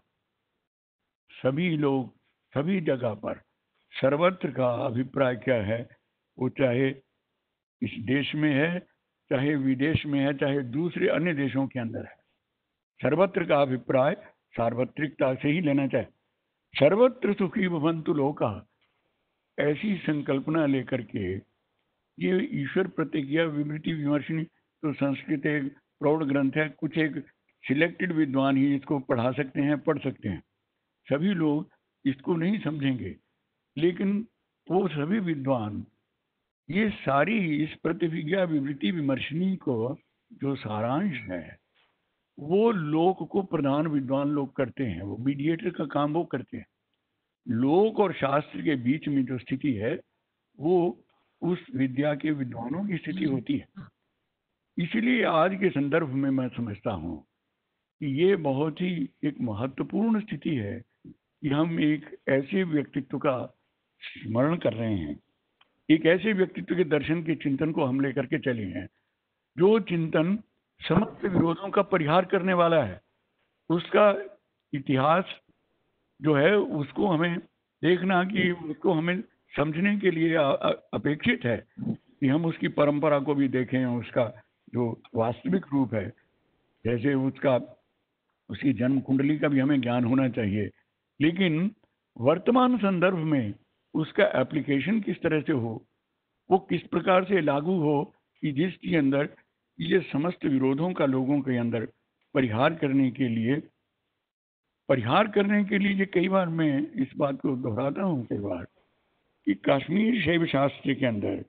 सभी लोग सभी जगह पर, सर्वत्र का अभिप्राय क्या है, वो चाहे इस देश में है, चाहे विदेश में है, चाहे दूसरे अन्य देशों के अंदर है। सर्वत्र का अभिप्राय सार्वत्रिकता से ही लेना चाहिए। सर्वत्र सुखी भवन्तु लोकाः, ऐसी संकल्पना लेकर के ये ईश्वर प्रतिज्ञा विवृति विमर्शनी तो संस्कृत एक प्रौढ़ ग्रंथ है, कुछ एक सिलेक्टेड विद्वान ही इसको पढ़ा सकते हैं, पढ़ सकते हैं, सभी लोग इसको नहीं समझेंगे। लेकिन वो सभी विद्वान ये सारी इस प्रतिभिज्ञा विवृति विमर्शनी को जो सारांश है वो लोक को प्रधान विद्वान लोग करते हैं, वो मीडिएटर का काम वो करते हैं। लोक और शास्त्र के बीच में जो स्थिति है वो उस विद्या के विद्वानों की स्थिति होती है। इसलिए आज के संदर्भ में मैं समझता हूँ कि ये बहुत ही एक महत्वपूर्ण स्थिति है कि हम एक ऐसे व्यक्तित्व का स्मरण कर रहे हैं, एक ऐसे व्यक्तित्व के दर्शन के चिंतन को हम लेकर के चले हैं, जो चिंतन समस्त विरोधों का परिहार करने वाला है। उसका इतिहास जो है उसको हमें देखना, कि उसको हमें समझने के लिए अपेक्षित है कि हम उसकी परंपरा को भी देखें, उसका जो वास्तविक रूप है, जैसे उसका उसकी जन्म कुंडली का भी हमें ज्ञान होना चाहिए। लेकिन वर्तमान संदर्भ में उसका एप्लीकेशन किस तरह से हो, वो किस प्रकार से लागू हो कि जिसके अंदर ये समस्त विरोधों का लोगों के अंदर परिहार करने के लिए परिहार करने के लिए ये कई बार मैं इस बात को दोहराता हूँ कई बार कि कश्मीर शैव शास्त्र के अंदर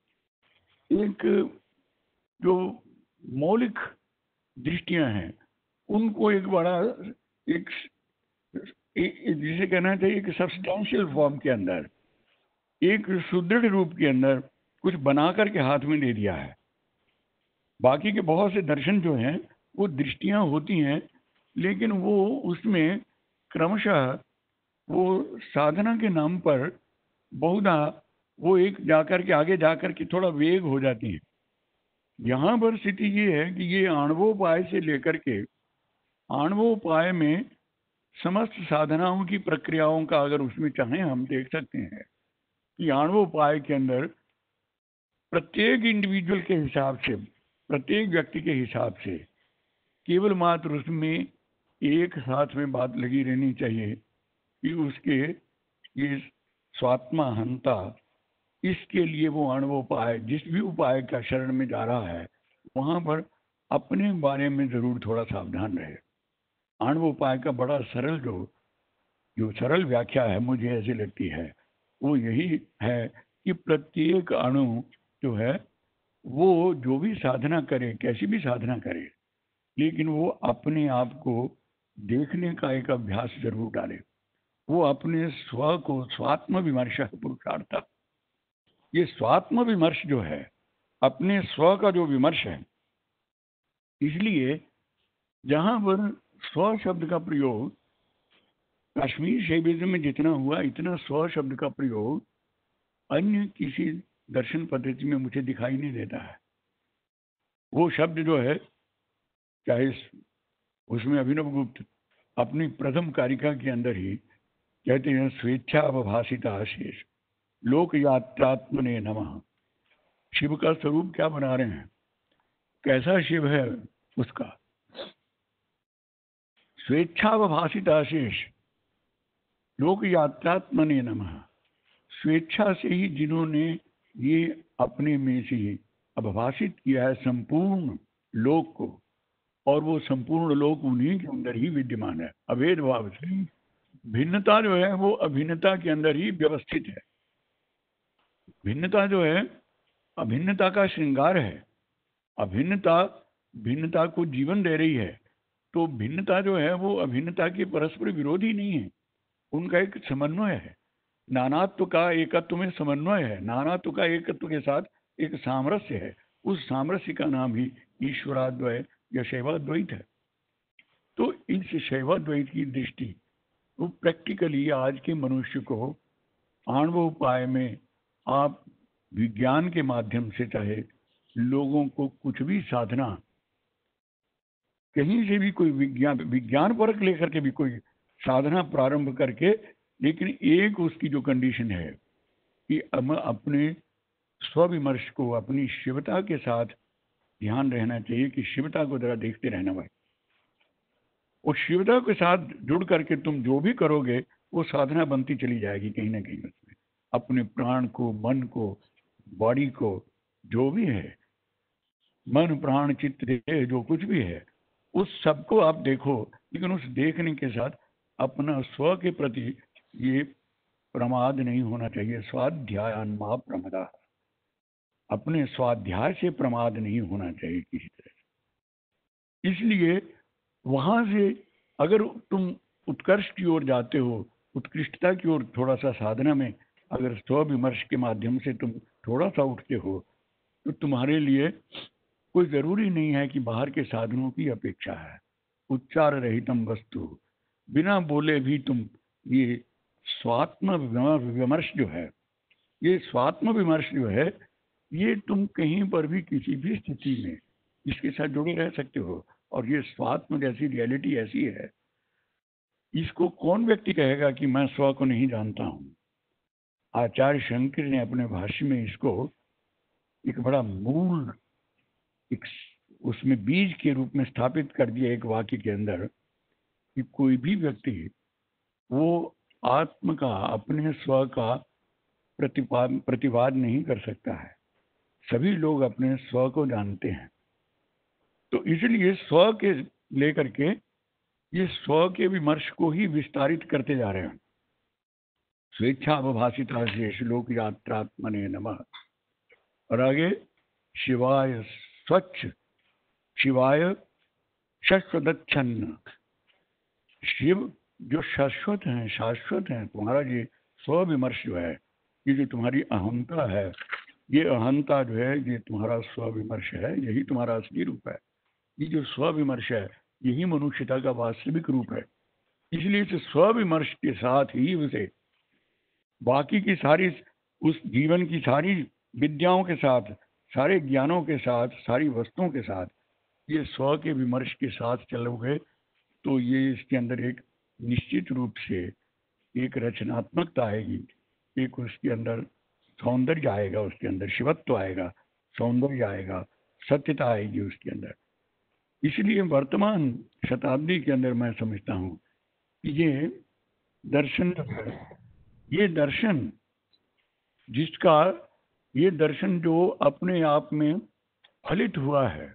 एक जो मौलिक दृष्टियां हैं उनको एक बड़ा एक जिसे कहना चाहिए कि सब्सटेंशियल फॉर्म के अंदर, एक सुदृढ़ रूप के अंदर कुछ बना करके हाथ में दे दिया है। बाकी के बहुत से दर्शन जो हैं वो दृष्टियां होती हैं, लेकिन वो उसमें क्रमशः वो साधना के नाम पर बहुधा वो एक जाकर के आगे जाकर के थोड़ा वेग हो जाती है। यहाँ पर स्थिति ये है कि ये आणवोपाय से लेकर के आणवोपाय में समस्त साधनाओं की प्रक्रियाओं का अगर उसमें चाहें हम देख सकते हैं कि आणवोपाय के अंदर प्रत्येक इंडिविजुअल के हिसाब से, प्रत्येक व्यक्ति के हिसाब से केवल मात्र उसमें एक साथ में बात लगी रहनी चाहिए कि उसके ये स्वात्मा हंता, इसके लिए वो आणवोपाय जिस भी उपाय का शरण में जा रहा है वहाँ पर अपने बारे में जरूर थोड़ा सावधान रहे। आणवोपाय का बड़ा सरल जो जो सरल व्याख्या है मुझे ऐसी लगती है वो यही है कि प्रत्येक अणु जो है वो जो भी साधना करे, कैसी भी साधना करे, लेकिन वो अपने आप को देखने का एक अभ्यास जरूर डाले। वो अपने स्व को स्वात्म विमर्श पुरुषार्थ, ये स्वात्म विमर्श जो है अपने स्व का जो विमर्श है, इसलिए जहां पर स्व शब्द का प्रयोग कश्मीर शैविज्म में जितना हुआ इतना स्व शब्द का प्रयोग अन्य किसी दर्शन पद्धति में मुझे दिखाई नहीं देता है। वो शब्द जो है चाहे उसमें अभिनव गुप्त अपनी प्रथम कारिका के अंदर ही कहते हैं स्वेच्छा अवभाषिता शेष लोक यात्रात्मने नमः। शिव का स्वरूप क्या बना रहे हैं, कैसा शिव है उसका स्वेच्छावभाषिता शेष लोक यात्रात्मने नमः। स्वेच्छा से ही जिन्होंने ये अपने में से अवभाषित किया है संपूर्ण लोक को, और वो संपूर्ण लोक उन्हीं के अंदर ही विद्यमान है। अभेद भाव से भिन्नता जो है वो अभिन्नता के अंदर ही व्यवस्थित है। भिन्नता जो है अभिन्नता का श्रृंगार है। अभिन्नता भिन्नता को जीवन दे रही है, तो भिन्नता जो है वो अभिन्नता के परस्पर विरोधी नहीं है, उनका एक समन्वय है। नानात्व का एकत्व में समन्वय है, नानात्व का एकत्व के साथ एक सामरस्य है। उस सामरस्य का नाम ही ईश्वराद्वय या शैवाद्वैत है। तो इस शैवाद्वैत की दृष्टि वो प्रैक्टिकली आज के मनुष्य को आणवोपाय में आप विज्ञान के माध्यम से चाहे लोगों को कुछ भी साधना कहीं से भी कोई विज्ञान विज्ञान परक लेकर के भी कोई साधना प्रारंभ करके, लेकिन एक उसकी जो कंडीशन है कि हम अपने स्वविमर्श को अपनी शिवता के साथ ध्यान रहना चाहिए कि शिवता को जरा देखते रहना भाई। और शिवता के साथ जुड़ करके तुम जो भी करोगे वो साधना बनती चली जाएगी कहीं ना कहीं उसमें। अपने प्राण को, मन को, बॉडी को, जो भी है, मन प्राण चित्त जो कुछ भी है उस सबको आप देखो, लेकिन उस देखने के साथ अपना स्व के प्रति ये प्रमाद नहीं होना चाहिए। स्वाध्यायान मा प्रमदा, अपने स्वाध्याय से प्रमाद नहीं होना चाहिए किसी तरह। इसलिए वहां से अगर तुम उत्कर्ष की ओर जाते हो, उत्कृष्टता की ओर थोड़ा सा साधना में अगर स्व विमर्श के माध्यम से तुम थोड़ा सा उठते हो, तो तुम्हारे लिए कोई जरूरी नहीं है कि बाहर के साधनों की अपेक्षा है। उच्चार रहितम वस्तु, बिना बोले भी तुम ये स्वात्म विमर्श जो है, ये स्वात्म विमर्श जो है, ये तुम कहीं पर भी किसी भी स्थिति में इसके साथ जुड़े रह सकते हो। और ये स्वात्म जैसी रियलिटी ऐसी है, इसको कौन व्यक्ति कहेगा कि मैं स्व को नहीं जानता हूँ। आचार्य शंकर ने अपने भाष्य में इसको एक बड़ा मूल एक उसमें बीज के रूप में स्थापित कर दिया एक वाक्य के अंदर कि कोई भी व्यक्ति वो आत्म का, अपने स्व का प्रतिपाद प्रतिवाद नहीं कर सकता है। सभी लोग अपने स्व को जानते हैं, तो इसलिए स्व के लेकर के ये स्व के विमर्श को ही विस्तारित करते जा रहे हैं। स्वेच्छावभाषिता शेष लोक यात्रात्मने नमः। और आगे शिवाय स्वच्छ, शिवाय शश्वदच्छन्न, शिव जो शाश्वत हैं, शाश्वत हैं, तुम्हारा ये स्वविमर्श जो है, ये जो तुम्हारी अहंता है, ये अहंता जो है, ये तुम्हारा स्वविमर्श है, यही तुम्हारा असली रूप है। ये जो स्वविमर्श है, यही मनुष्यता का वास्तविक रूप है। इसलिए इस स्वविमर्श के साथ ही उसे बाकी की सारी, उस जीवन की सारी विद्याओं के साथ, सारे ज्ञानों के साथ, सारी वस्तुओं के साथ, ये स्व के विमर्श के साथ चलोगे तो ये इसके अंदर एक निश्चित रूप से एक रचनात्मकता आएगी, एक उसके अंदर सौंदर्य आएगा, उसके अंदर शिवत्व आएगा, सौंदर्य आएगा, सत्यता आएगी उसके अंदर। इसलिए वर्तमान शताब्दी के अंदर मैं समझता हूँ कि ये दर्शन जो है, ये दर्शन जिसका, ये दर्शन जो अपने आप में फलित हुआ है,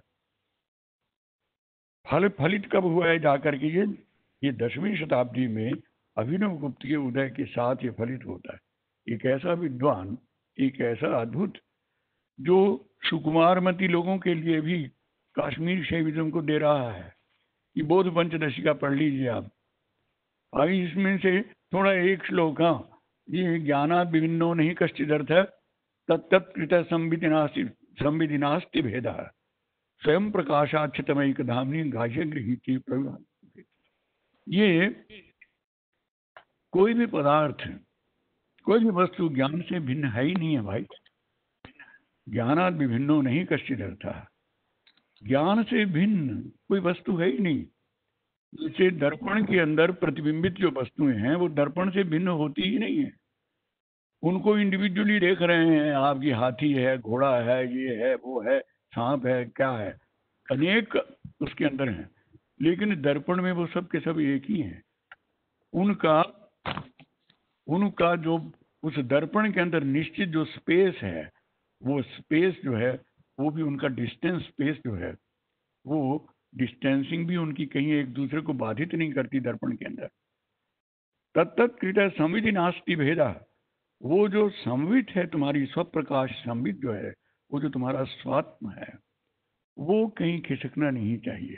फल फलित कब हुआ है जाकर के, ये ये दसवीं शताब्दी में अभिनव गुप्त के उदय के साथ ये फलित होता है। एक ऐसा विद्वान, एक ऐसा अद्भुत, जो सुकुमारमती लोगों के लिए भी कश्मीर शैविज्म को दे रहा है कि बोध पंचदशी का पढ़ लीजिए आप। अभी इसमें से थोड़ा एक श्लोक, हाँ, ये ज्ञानात् विभिन्नो नहीं कश्चिदर्थ तत्तत्कृत संविधिनास्ति संविधिनास्ति भेदः स्वयं प्रकाशाच्छतमैक धामनी गाह्य गृहीति प्रविभाति। ये कोई भी पदार्थ, कोई भी वस्तु ज्ञान से भिन्न है ही नहीं है भाई। ज्ञानात् विभिन्नो नहीं कश्चिदर्थः, ज्ञान से भिन्न कोई वस्तु है ही नहीं। जैसे दर्पण के अंदर प्रतिबिंबित जो वस्तुएं हैं वो दर्पण से भिन्न होती ही नहीं है। उनको इंडिविजुअली देख रहे हैं आप, ये हाथी है, घोड़ा है, ये है, वो है, सांप है, क्या है, अनेक उसके अंदर हैं, लेकिन दर्पण में वो सब के सब एक ही हैं। उनका उनका जो उस दर्पण के अंदर निश्चित जो स्पेस है, वो स्पेस जो है, वो भी उनका डिस्टेंस स्पेस जो है, वो डिस्टेंसिंग भी उनकी कहीं एक दूसरे को बाधित नहीं करती दर्पण के अंदर। तत्त कृत संविधि नास्ति भेदा, वो जो संवित है, तुम्हारी स्वप्रकाश संवित जो है, वो जो तुम्हारा स्वात्म है, वो कहीं खिसकना नहीं चाहिए।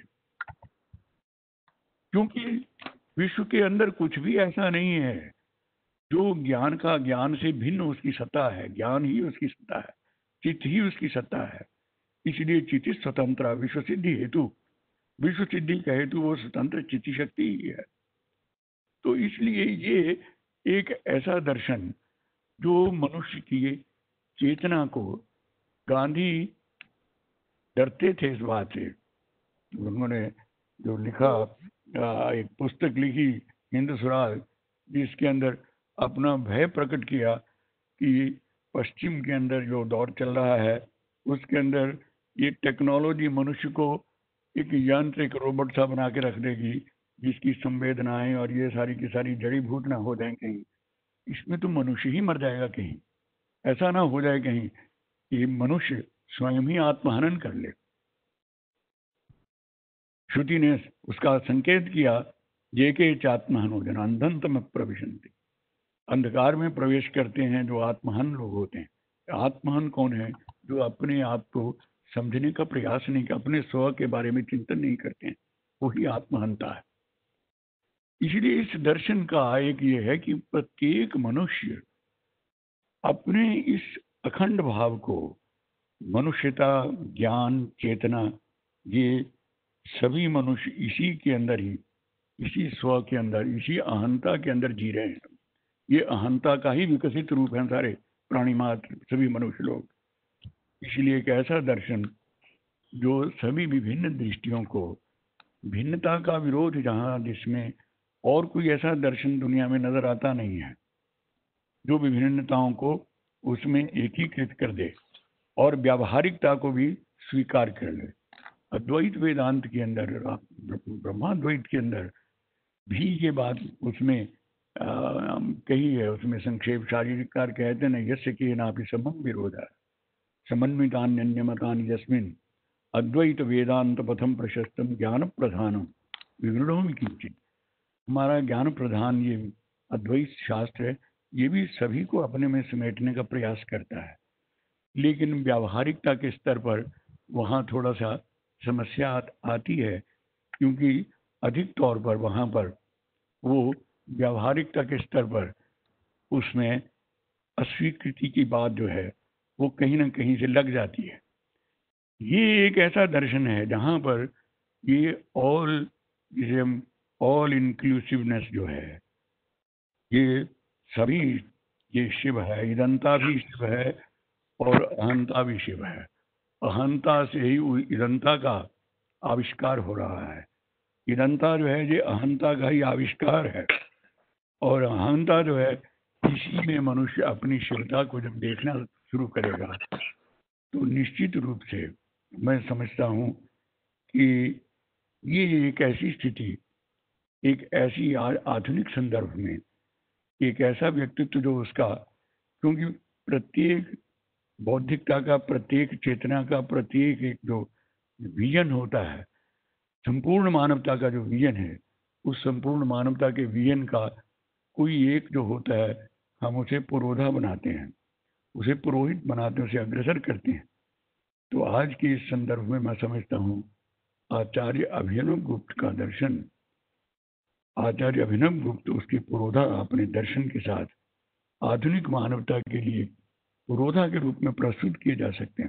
क्योंकि विश्व के अंदर कुछ भी ऐसा नहीं है जो ज्ञान का, ज्ञान से भिन्न उसकी सत्ता है। ज्ञान ही उसकी सत्ता है, चित्त ही उसकी सत्ता है। इसलिए चित्त स्वतंत्र विश्व सिद्धि हेतु, विश्व सिद्धि का हेतु वो स्वतंत्र चित्त शक्ति ही है। तो इसलिए ये एक ऐसा दर्शन जो मनुष्य की चेतना को, गांधी डरते थे इस बात से, उन्होंने जो लिखा, एक पुस्तक लिखी हिंद स्वराज, जिसके अंदर अपना भय प्रकट किया कि पश्चिम के अंदर जो दौर चल रहा है उसके अंदर ये टेक्नोलॉजी मनुष्य को एक यंत्र, एक रोबोट सा बना के रख देगी, जिसकी संवेदनाएं और ये सारी की सारी जड़ी भूत ना हो जाए कहीं। इसमें तो मनुष्य ही मर जाएगा कहीं। ऐसा ना हो जाए कहीं कि मनुष्य स्वयं ही आत्महनन कर ले। श्रुति ने उसका संकेत किया, जे के चात्महनोजन अंधंतम प्रविशन्ति, अंधकार में प्रवेश करते हैं जो आत्महन लोग होते हैं। आत्महन कौन है? जो अपने आप को समझने का प्रयास नहीं, अपने स्व के बारे में चिंतन नहीं करते हैं, वही आत्महंता है। इसलिए इस दर्शन का एक ये है कि प्रत्येक मनुष्य अपने इस अखंड भाव को, मनुष्यता, ज्ञान, चेतना, ये सभी मनुष्य इसी के अंदर ही, इसी स्व के अंदर, इसी अहंता के अंदर जी रहे हैं। ये अहंता का ही विकसित रूप है सारे प्राणी मात्र, सभी मनुष्य लोग। इसलिए एक ऐसा दर्शन जो सभी विभिन्न दृष्टियों को, भिन्नता का विरोध जहाँ, जिसमें और कोई ऐसा दर्शन दुनिया में नजर आता नहीं है जो विभिन्नताओं को उसमें एकीकृत कर दे और व्यावहारिकता को भी स्वीकार कर ले। अद्वैत वेदांत के अंदर, ब्रह्माद्वैत के अंदर भी ये बात उसमें कही है। उसमें संक्षेप शारीरिककार कहते हैं, यस्य के नापि समम विरोधा समन्वितान्यन्यमतानि यस्मिन् अद्वैत वेदांत पथम प्रशस्तम ज्ञान प्रधानम विवरणों किंचित। हमारा ज्ञान प्रधान ये अद्वैत शास्त्र है, ये भी सभी को अपने में समेटने का प्रयास करता है, लेकिन व्यावहारिकता के स्तर पर वहाँ थोड़ा सा समस्या आती है, क्योंकि अधिक तौर पर वहाँ पर वो व्यावहारिकता के स्तर पर उसमें अस्वीकृति की बात जो है वो कहीं ना कहीं से लग जाती है। ये एक ऐसा दर्शन है जहाँ पर ये ऑल जिसे हम ऑल इंक्लूसिवनेस जो है, ये सभी, ये शिव है, इदंता भी शिव है और अहंता भी शिव है। अहंता से ही इदंता का आविष्कार हो रहा है। इदंता जो है ये अहंता का ही आविष्कार है, और अहंता जो है इसी में मनुष्य अपनी शिवता को जब देखना शुरू करेगा तो निश्चित रूप से मैं समझता हूँ कि ये एक ऐसी स्थिति, एक ऐसी आधुनिक संदर्भ में एक ऐसा व्यक्तित्व जो उसका, क्योंकि प्रत्येक बौद्धिकता का, प्रत्येक चेतना का, प्रत्येक एक जो विजन होता है, संपूर्ण मानवता का जो विजन है, उस संपूर्ण मानवता के विजन का कोई एक जो होता है, हम उसे पुरोधा बनाते हैं, उसे पुरोहित बनाते हैं, उसे अग्रसर करते हैं। तो आज के इस संदर्भ में मैं समझता हूँ आचार्य अभिनव गुप्त का दर्शन, आचार्य अभिनव गुप्त उसकी पुरोधा अपने दर्शन के साथ आधुनिक मानवता के लिए पुरोधा के रूप में प्रस्तुत किए जा सकते हैं।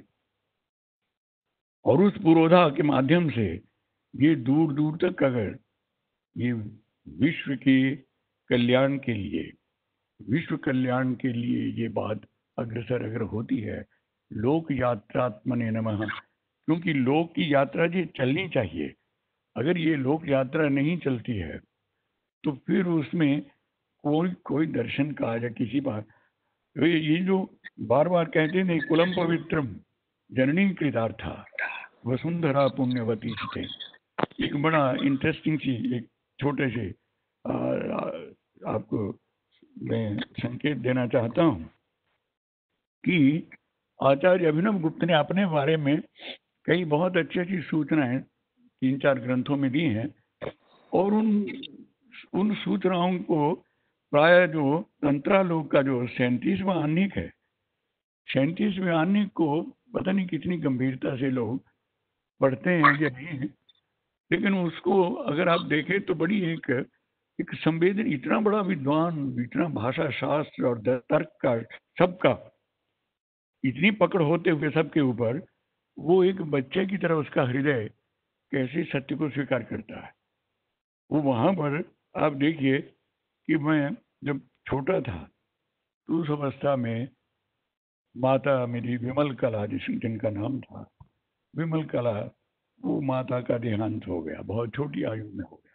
और उस पुरोधा के माध्यम से ये दूर दूर तक अगर ये विश्व के कल्याण के लिए, विश्व कल्याण के लिए ये बात अग्रसर अगर होती है, लोक यात्रात्मने नमः, क्योंकि लोक की यात्रा जी चलनी चाहिए। अगर ये लोक यात्रा नहीं चलती है तो फिर उसमें कोई कोई दर्शन का या किसी बात, ये जो बार बार कहते हैं कुलम पवित्रम जननी कृतार्था वसुंधरा पुण्यवती थे, एक बड़ा इंटरेस्टिंग चीज, एक छोटे से आ, आ, आपको मैं संकेत देना चाहता हूँ कि आचार्य अभिनव गुप्त ने अपने बारे में कई बहुत अच्छी अच्छी सूचनाएं तीन चार ग्रंथों में दी हैं, और उन उन सूचनाओं को प्राय जो तंत्रालोक का जो सैंतीसवां आह्निक है, सैंतीसवें आह्निक को पता नहीं कितनी गंभीरता से लोग पढ़ते हैं या नहीं, लेकिन उसको अगर आप देखें तो बड़ी एक एक संवेदन, इतना बड़ा विद्वान, इतना भाषा शास्त्र और तर्क का सबका इतनी पकड़ होते हुए सबके ऊपर, वो एक बच्चे की तरह उसका हृदय कैसे सत्य को स्वीकार करता है। वो वहाँ पर आप देखिए कि मैं जब छोटा था तो उस अवस्था में माता मेरी विमल कला, जिस जिनका नाम था विमल कला, वो माता का देहांत हो गया, बहुत छोटी आयु में हो गया।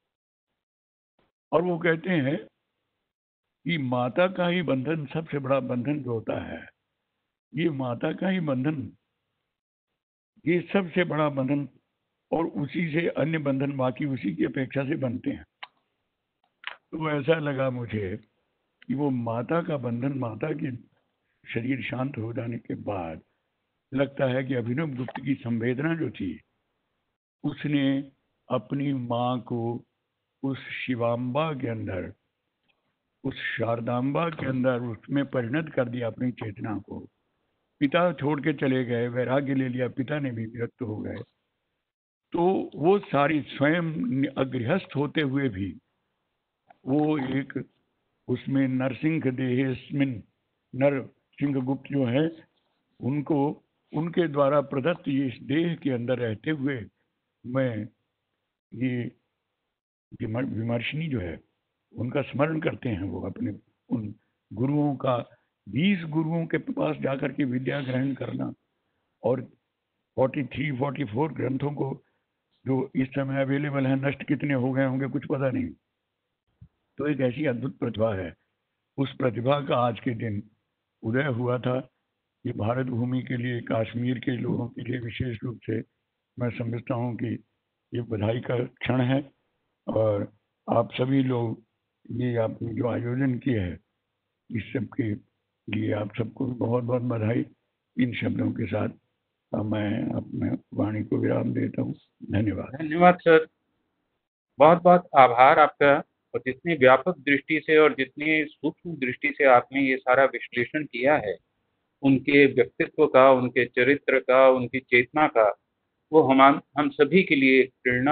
और वो कहते हैं कि माता का ही बंधन सबसे बड़ा बंधन जो होता है, ये माता का ही बंधन, ये सबसे बड़ा बंधन, और उसी से अन्य बंधन बाकी उसी की अपेक्षा से बनते हैं। तो ऐसा लगा मुझे कि वो माता का बंधन, माता की शरीर शांत हो जाने के बाद लगता है कि अभिनव गुप्त की संवेदना जो थी, उसने अपनी माँ को उस शिवाम्बा के अंदर, उस शारदाम्बा के अंदर उसमें परिणत कर दिया अपनी चेतना को। पिता छोड़ के चले गए, वैराग्य ले लिया, पिता ने भी विरक्त हो गए, तो वो सारी स्वयं अगृहस्थ होते हुए भी वो एक उसमें नरसिंह देहेस्मिन, नर सिंह गुप्त जो है, उनको उनके द्वारा प्रदत्त ये इस देह के अंदर रहते हुए मैं ये विमर्शनी जो है उनका स्मरण करते हैं। वो अपने उन गुरुओं का, बीस गुरुओं के पास जाकर के विद्या ग्रहण करना, और तैंतालीस चौवालीस ग्रंथों को जो इस समय अवेलेबल हैं, नष्ट कितने हो गए होंगे कुछ पता नहीं। तो एक ऐसी अद्भुत प्रतिभा है, उस प्रतिभा का आज के दिन उदय हुआ था। ये भारत भूमि के लिए, कश्मीर के लोगों के लिए विशेष रूप से मैं समझता हूँ कि ये बधाई का क्षण है। और आप सभी लोग ये आपने जो आयोजन किया है, इस सब के लिए आप सबको बहुत बहुत बधाई। इन शब्दों के साथ मैं अपने वाणी को विराम देता हूँ। धन्यवाद। धन्यवाद सर, बहुत बहुत आभार आपका। और जितनी व्यापक दृष्टि से और जितनी सूक्ष्म दृष्टि से आपने ये सारा विश्लेषण किया है उनके व्यक्तित्व का, उनके चरित्र का, उनकी चेतना का, वो हम हम सभी के लिए प्रेरणा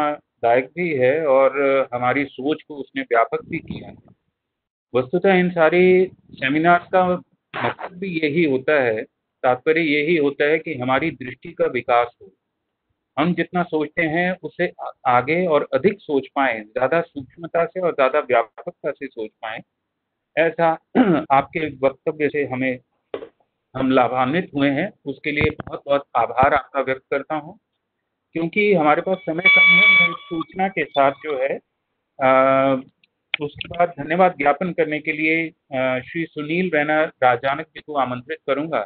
लायक भी है और हमारी सोच को उसने व्यापक भी किया है। वस्तुतः इन सारी सेमिनार्स का मकसद भी यही होता है, तात्पर्य यही होता है कि हमारी दृष्टि का विकास हो, हम जितना सोचते हैं उससे आगे और अधिक सोच पाएं, ज़्यादा सूक्ष्मता से और ज़्यादा व्यापकता से सोच पाएं। ऐसा आपके वक्तव्य से हमें हम लाभान्वित हुए हैं, उसके लिए बहुत बहुत आभार आपका व्यक्त करता हूं। क्योंकि हमारे पास समय कम है, मैं सूचना के साथ जो है आ, उसके बाद धन्यवाद ज्ञापन करने के लिए आ, श्री सुनील रैना राजानक जी को आमंत्रित करूंगा।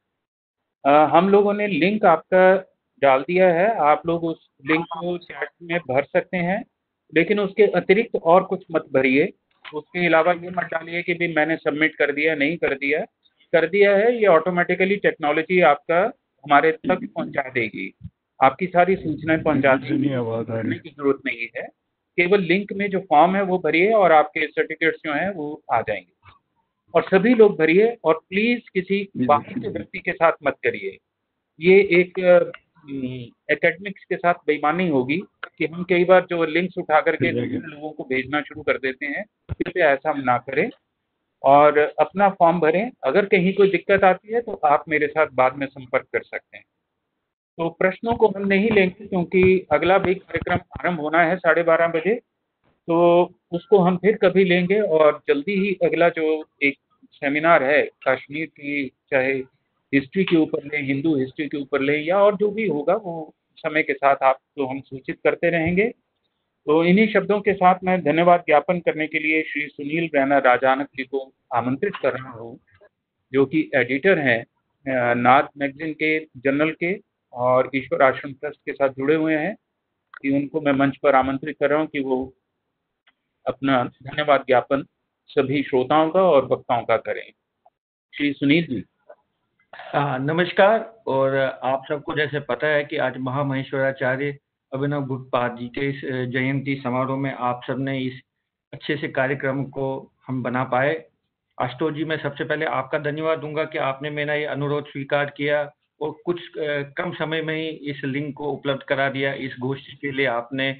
आ, हम लोगों ने लिंक आपका डाल दिया है, आप लोग उस लिंक को चैट में भर सकते हैं, लेकिन उसके अतिरिक्त और कुछ मत भरिए। उसके अलावा ये मत डालिए कि भी मैंने सबमिट कर दिया, नहीं कर दिया। कर दिया है, ये ऑटोमेटिकली टेक्नोलॉजी आपका हमारे तक पहुंचा देगी, आपकी सारी सूचनाएं पहुंचा देगी, करने की जरूरत नहीं है। केवल लिंक में जो फॉर्म है वो भरिए और आपके सर्टिफिकेट्स जो हैं वो आ जाएंगे। और सभी लोग भरिए और प्लीज किसी बाकी के व्यक्ति के साथ मत करिए। ये एक एकेडमिक्स के साथ बेईमानी होगी कि हम कई बार जो लिंक्स उठा करके लोगों को भेजना शुरू कर देते हैं, कृपया ऐसा हम ना करें और अपना फॉर्म भरें। अगर कहीं कोई दिक्कत आती है तो आप मेरे साथ बाद में संपर्क कर सकते हैं। तो प्रश्नों को हम नहीं लेंगे क्योंकि अगला भी कार्यक्रम आरंभ होना है साढ़े बारह बजे, तो उसको हम फिर कभी लेंगे। और जल्दी ही अगला जो एक सेमिनार है कश्मीर की, चाहे हिस्ट्री के ऊपर लें, हिंदू हिस्ट्री के ऊपर लें, या और जो भी होगा वो समय के साथ आपको हम सूचित करते रहेंगे। तो इन्हीं शब्दों के साथ मैं धन्यवाद ज्ञापन करने के लिए श्री सुनील रैना राजानक जी को आमंत्रित कर रहा हूँ, जो कि एडिटर हैं नाथ मैगजीन के जर्नल के और ईश्वर आश्रम ट्रस्ट के साथ जुड़े हुए हैं, कि उनको मैं मंच पर आमंत्रित कर रहा हूँ कि वो अपना धन्यवाद ज्ञापन सभी श्रोताओं का और वक्ताओं का करें। श्री सुनील जी। आ, नमस्कार। और आप सबको जैसे पता है कि आज महामहेश्वराचार्य अभिनव गुप्तपाद जी के इस जयंती समारोह में आप सबने इस अच्छे से कार्यक्रम को हम बना पाए। आशुतोष जी, मैं सबसे पहले आपका धन्यवाद दूंगा कि आपने मेरा ये अनुरोध स्वीकार किया और कुछ कम समय में ही इस लिंक को उपलब्ध करा दिया। इस गोष्ठी के लिए आपने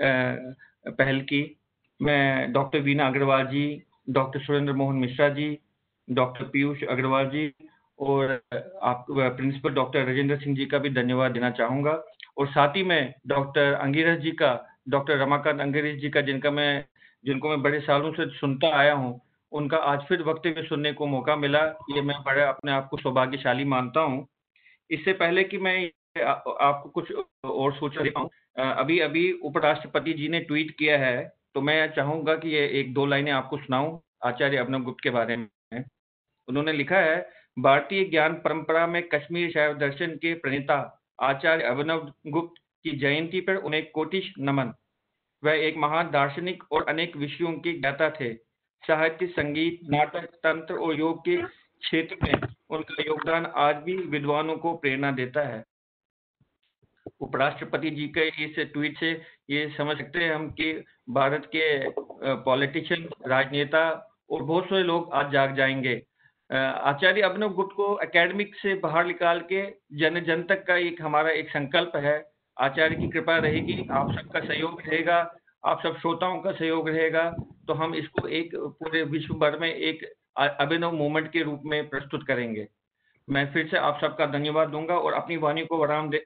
पहल की। मैं doctor Veena Agarwal ji, doctor Surendra Mohan Mishra ji, doctor Piyush Agarwal ji और आप प्रिंसिपल डॉक्टर राजेंद्र सिंह जी का भी धन्यवाद देना चाहूँगा। और साथ ही में डॉक्टर अंगिरस जी का, डॉक्टर रमाकांत अंगिरस जी का, जिनका मैं जिनको मैं बड़े सालों से सुनता आया हूँ, उनका आज फिर वक्तव्य सुनने को मौका मिला। ये मैं बड़े अपने आप को सौभाग्यशाली मानता हूँ। इससे पहले कि मैं आ, आपको कुछ और सूचना दे पाऊँ, अभी अभी उपराष्ट्रपति जी ने ट्वीट किया है, तो मैं चाहूँगा कि ये एक दो लाइनें आपको सुनाऊँ आचार्य अभिनव गुप्त के बारे में। उन्होंने लिखा है, भारतीय ज्ञान परंपरा में कश्मीर शैव दर्शन के प्रणेता आचार्य अभिनव गुप्त की जयंती पर उन्हें कोटिश नमन। वह एक महान दार्शनिक और अनेक विषयों के ज्ञाता थे। साहित्य, संगीत, नाटक, तंत्र और योग के क्षेत्र में उनका योगदान आज भी विद्वानों को प्रेरणा देता है। उपराष्ट्रपति जी के इस ट्वीट से ये समझ सकते हैं हम कि भारत के पॉलिटिशियन, राजनेता और बहुत सारे लोग आज जाग जाएंगे। आचार्य अभिनव गुप्त को एकेडमिक से बाहर निकाल के जन जन तक का एक हमारा एक संकल्प है। आचार्य की कृपा रहेगी, आप सबका सहयोग रहेगा, आप सब श्रोताओं का सहयोग रहेगा, तो हम इसको एक पूरे विश्व भर में एक अभिनव मूवमेंट के रूप में प्रस्तुत करेंगे। मैं फिर से आप सबका धन्यवाद दूंगा और अपनी वाणी को विराम दे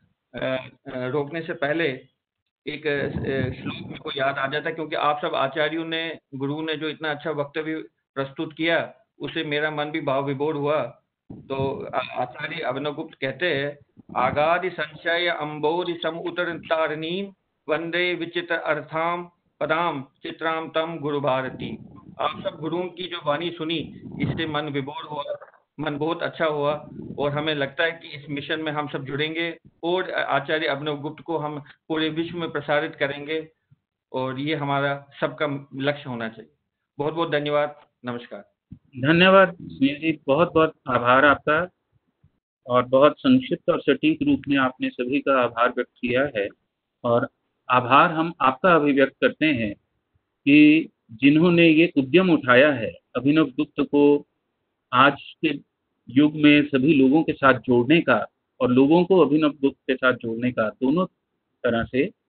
रोकने से पहले एक श्लोक मेरे को याद आ जाता है, क्योंकि आप सब आचार्यों ने, गुरु ने जो इतना अच्छा वक्तव्य प्रस्तुत किया, उससे मेरा मन भी भाव विभोर हुआ। तो आचार्य अभिनव गुप्त कहते हैं, आगादि संशय अम्बोधि समुतरतारिणी वंदे विचित्र अर्थाम पदाम चित्राम तम गुरु भारती। आप सब गुरुओं की जो वाणी सुनी, इससे मन विभोर हुआ, मन बहुत अच्छा हुआ और हमें लगता है कि इस मिशन में हम सब जुड़ेंगे और आचार्य अभिनव गुप्त को हम पूरे विश्व में प्रसारित करेंगे और ये हमारा सबका लक्ष्य होना चाहिए। बहुत बहुत धन्यवाद। नमस्कार। धन्यवाद सुनील जी, बहुत बहुत आभार आपका। और बहुत संक्षिप्त और सटीक रूप में आपने सभी का आभार व्यक्त किया है। और आभार हम आपका अभिव्यक्त करते हैं कि जिन्होंने ये उद्यम उठाया है अभिनव गुप्त को आज के युग में सभी लोगों के साथ जोड़ने का और लोगों को अभिनव गुप्त के साथ जोड़ने का, दोनों तरह से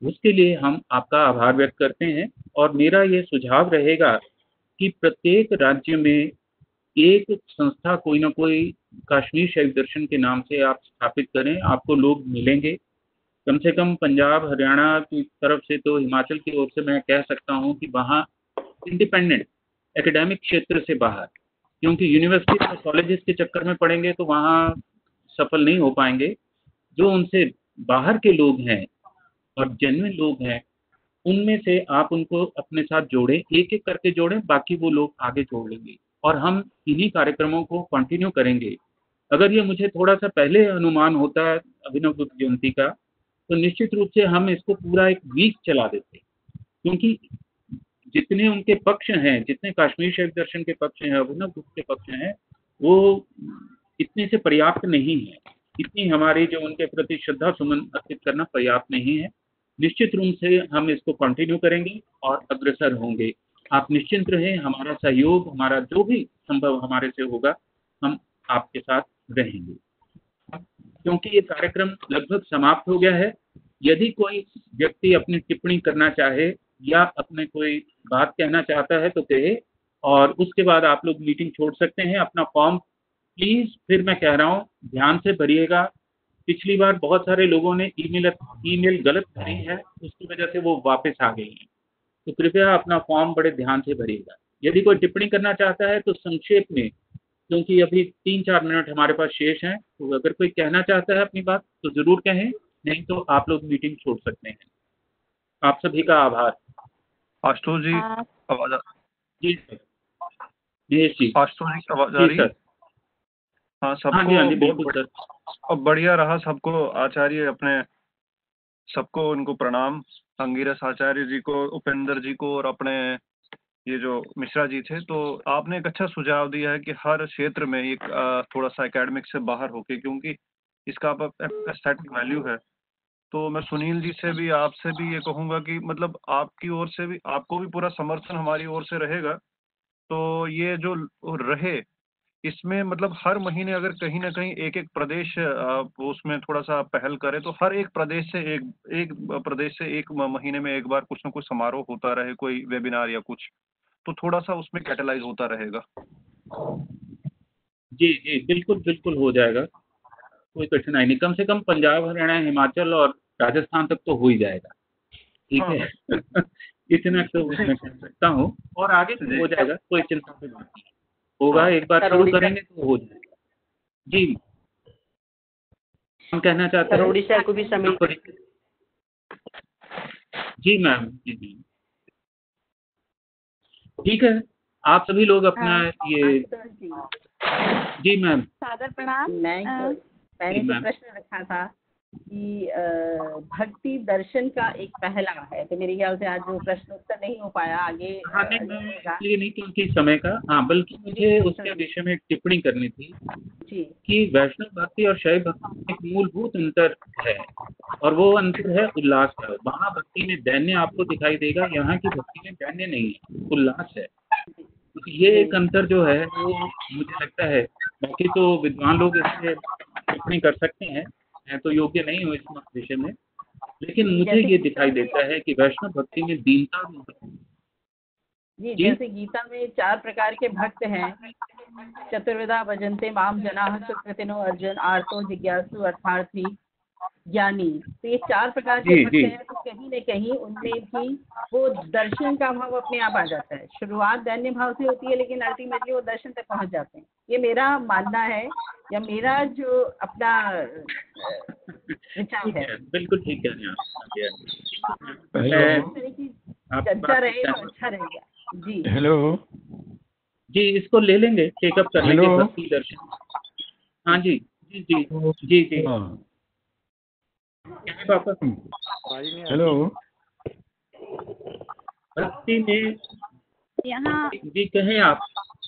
उसके लिए हम आपका आभार व्यक्त करते हैं। और मेरा ये सुझाव रहेगा कि प्रत्येक राज्य में एक संस्था कोई ना कोई कश्मीर शैव दर्शन के नाम से आप स्थापित करें, आपको लोग मिलेंगे। कम से कम पंजाब हरियाणा की तरफ से तो हिमाचल की ओर से मैं कह सकता हूँ कि वहाँ इंडिपेंडेंट एकेडमिक क्षेत्र से बाहर, क्योंकि यूनिवर्सिटी और कॉलेजेस के चक्कर में पड़ेंगे तो वहाँ सफल नहीं हो पाएंगे। जो उनसे बाहर के लोग हैं और जेन्युइन लोग हैं, उनमें से आप उनको अपने साथ जोड़ें, एक एक करके जोड़ें, बाकी वो लोग आगे जोड़ लेंगे और हम इन्हीं कार्यक्रमों को कंटिन्यू करेंगे। अगर ये मुझे थोड़ा सा पहले अनुमान होता है अभिनव गुप्त जयंती का, तो निश्चित रूप से हम इसको पूरा एक वीक चला देते, क्योंकि जितने उनके पक्ष हैं, जितने कश्मीर शैव दर्शन के पक्ष हैं, अभिनव गुप्त के पक्ष हैं, वो इतने से पर्याप्त नहीं है। इतनी हमारी जो उनके प्रति श्रद्धा सुमन अर्पित करना पर्याप्त नहीं है। निश्चित रूप से हम इसको कंटिन्यू करेंगे और अग्रसर होंगे। आप निश्चिंत रहें, हमारा सहयोग, हमारा जो भी संभव हमारे से होगा, हम आपके साथ रहेंगे। क्योंकि ये कार्यक्रम लगभग समाप्त हो गया है। यदि कोई व्यक्ति अपनी टिप्पणी करना चाहे या अपने कोई बात कहना चाहता है तो कहे, और उसके बाद आप लोग मीटिंग छोड़ सकते हैं। अपना फॉर्म प्लीज, फिर मैं कह रहा हूँ, ध्यान से भरिएगा। पिछली बार बहुत सारे लोगों ने ईमेल ईमेल गलत भरी है, उसकी वजह से वो वापस आ गई हैं। तो कृपया अपना फॉर्म बड़े ध्यान से भरिएगा। यदि कोई टिप्पणी करना चाहता है तो संक्षेप में, क्योंकि अभी तीन चार मिनट हमारे पास शेष हैं, तो अगर कोई कहना चाहता है अपनी बात तो जरूर कहें, नहीं तो आप लोग मीटिंग छोड़ सकते हैं। आप सभी का आभार। आशुतोष जी आवाज जी सर। महेश जी। आशुतोष जी आवाज आ रही है? हाँ, सबको हाँ जी, हाँ जी, बिल्कुल सर। अब बढ़िया रहा। सबको आचार्य अपने सबको उनको प्रणाम, अंगिरस आचार्य जी को, उपेंद्र जी को, और अपने ये जो मिश्रा जी थे। तो आपने एक अच्छा सुझाव दिया है कि हर क्षेत्र में एक थोड़ा सा एकेडमिक से बाहर होके, क्योंकि इसका एस्थेटिक वैल्यू है। तो मैं सुनील जी से भी, आपसे भी ये कहूँगा कि मतलब आपकी ओर से भी, आपको भी पूरा समर्थन हमारी ओर से रहेगा। तो ये जो रहे, इसमें मतलब हर महीने अगर कहीं ना कहीं एक एक प्रदेश उसमें थोड़ा सा पहल करे, तो हर एक प्रदेश से एक एक प्रदेश से एक महीने में एक बार कुछ ना कुछ समारोह होता रहे, कोई वेबिनार या कुछ, तो थोड़ा सा उसमें कैटलाइज होता रहेगा। जी जी, बिल्कुल बिल्कुल हो जाएगा, कोई कठिनाई नहीं। कम से कम पंजाब, हरियाणा, हिमाचल और राजस्थान तक तो हो ही जाएगा, ठीक है। इतना तो मैं कह सकता हूँ, और आगे तो हो जाएगा, कोई चिंता की बात नहीं होगा। एक बार शुरू करेंगे तो हो जाएगा। जी, हम कहना चाहते हैं उड़ीसा को भी शामिल। जी मैम, जी जी, ठीक है। आप सभी लोग अपना ये, जी मैम। सादर प्रणाम। मैं मैंने जो प्रश्न रखा था कि भक्ति दर्शन का एक पहला है, तो मेरे ख्याल से आज वो प्रश्न उत्तर नहीं हो पाया। आगे हाँ नहीं, मैं इसलिए नहीं क्योंकि समय का, हाँ, बल्कि मुझे उसके विषय में टिप्पणी करनी थी जी कि वैष्णव भक्ति और शैव भक्ति में एक मूलभूत अंतर है, और वो अंतर है उल्लास का। वहाँ भक्ति में दैन्य आपको दिखाई देगा, यहाँ की भक्ति में दैन्य नहीं है, उल्लास है। तो ये एक अंतर जो है वो मुझे लगता है, बाकी तो विद्वान लोग इससे टिप्पणी कर सकते हैं, मैं तो योग्य नहीं हूँ इस विषय में, लेकिन मुझे ये दिखाई देता है कि वैष्णव भक्ति में दीनता जी, जैसे गीता में चार प्रकार के भक्त हैं, चतुर्विधा भजन्ते माम जनाः सुकृतिनो अर्जुन, आर्तो, जिज्ञासु, अर्थार्थी, ज्ञानी। तो ये चार प्रकार के भक्त हैं, तो कहीं न कहीं उनमें भी वो दर्शन का भाव अपने आप आ जाता है। शुरुआत दैन्य भाव से होती है, लेकिन अल्टीमेटली वो दर्शन तक पहुंच जाते हैं। ये मेरा मानना है, या मेरा जो अपना विचार है। बिल्कुल ठीक है। चर्चा रहे तो अच्छा रहेगा। जी हेलो जी, इसको ले लेंगे, टेकअप कर लेंगे भक्ति दर्शन। हाँ जी जी जी जी जी, पापा। हेलो, भक्ति में यहाँ जी कहें आप।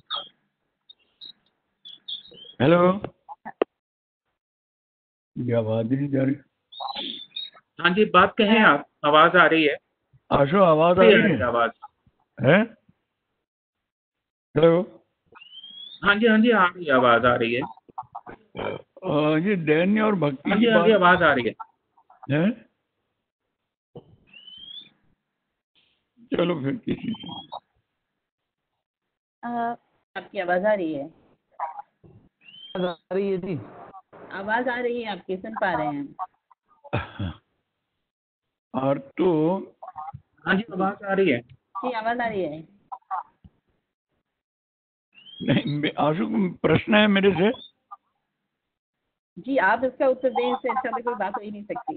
हेलो, ये आवाज नहीं जा रही। हाँ जी, बात कहें आप, आवाज आ रही है। आशो, आवाज आ रही है? आवाज है? हेलो, हाँ जी हाँ जी, आ रही है, आवाज आ रही है। आ, ये दैन्य और भक्ति हाँ जी हाँ जी, आवाज आ रही है। है? चलो फिर किसी से। अ, आपकी आवाज आ रही है? आवाज आ रही है जी? आवाज आ रही है, आपकी सुन पा रहे हैं? और तो हाँ जी, आवाज आ रही है जी, आवाज आ रही है। नहीं, आशु प्रश्न है मेरे से। जी, आप इसका उत्तर दें, इससे अच्छा तो कोई बात हो ही नहीं सकती।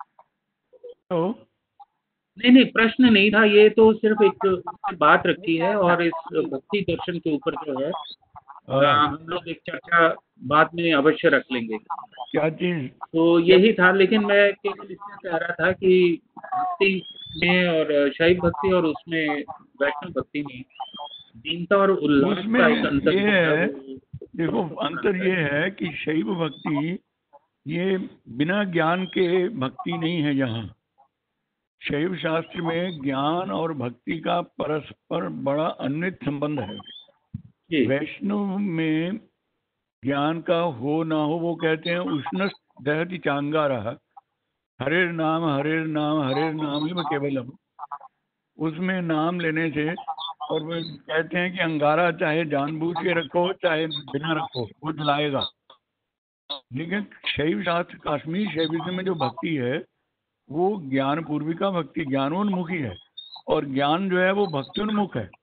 तो नहीं नहीं, प्रश्न नहीं था, ये तो सिर्फ एक बात रखी है और इस भक्ति दर्शन के ऊपर जो है आ, हम लोग एक चर्चा बाद में अवश्य रख लेंगे। क्या चीज? तो यही था, लेकिन मैं केवल इसमें कह रहा था कि भक्ति में और शैव भक्ति और उसमें वैष्णव भक्ति में दीनता और उल्लास उसमें का एक अंतर ये है, वो- देखो अंतर ये है कि शैव भक्ति ये बिना ज्ञान के भक्ति नहीं है। यहाँ शैव शास्त्र में ज्ञान और भक्ति का परस्पर बड़ा अन्वित संबंध है। जी वैष्णव में ज्ञान का हो ना हो, वो कहते हैं उष्ण दहति चांगारा, हरे नाम हरे नाम हरे नाम ही केवलम। उसमें नाम लेने से, और वो कहते हैं कि अंगारा चाहे जानबूझ के रखो चाहे बिना रखो वो जलाएगा। लेकिन शैव शास्त्र काश्मीर शैविज्म में जो भक्ति है वो ज्ञान पूर्विका भक्ति, ज्ञानोन्मुखी है, और ज्ञान जो है वो भक्त्योन्मुख है।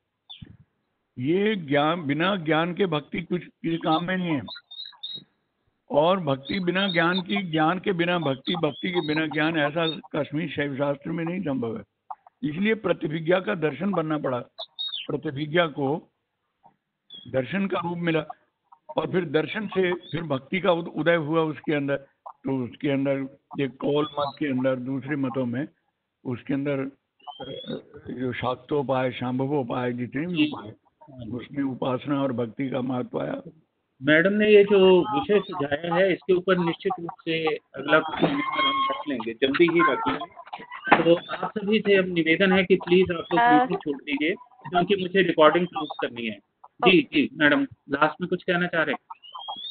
ये ज्ञान बिना ज्ञान के भक्ति कुछ किसी काम में नहीं है, और भक्ति बिना ज्ञान की, ज्ञान के बिना भक्ति, भक्ति के बिना ज्ञान, ऐसा कश्मीर शैव शास्त्र में नहीं संभव है। इसलिए प्रतिभिज्ञा का दर्शन बनना पड़ा। प्रतिभिज्ञा को दर्शन का रूप मिला, और फिर दर्शन से फिर भक्ति का उदय हुआ उसके अंदर। तो उसके अंदर ये कौल मत के अंदर, दूसरे मतों में उसके अंदर जो शाक्तोपाय, शांभवोपाय, जितने भी उपाय, उसमें उपासना और भक्ति का महत्व आया। मैडम ने ये जो विषय सुझाया है इसके ऊपर निश्चित रूप से अगला कुछ सेमिनार हम रख लेंगे, जल्दी ही रख लेंगे। तो आप सभी से अब निवेदन है कि प्लीज आप लोग मीटिंग छोड़ दीजिए, क्योंकि मुझे रिकॉर्डिंग क्लोज करनी है। जी जी मैडम, लास्ट में कुछ कहना चाह रहे हैं?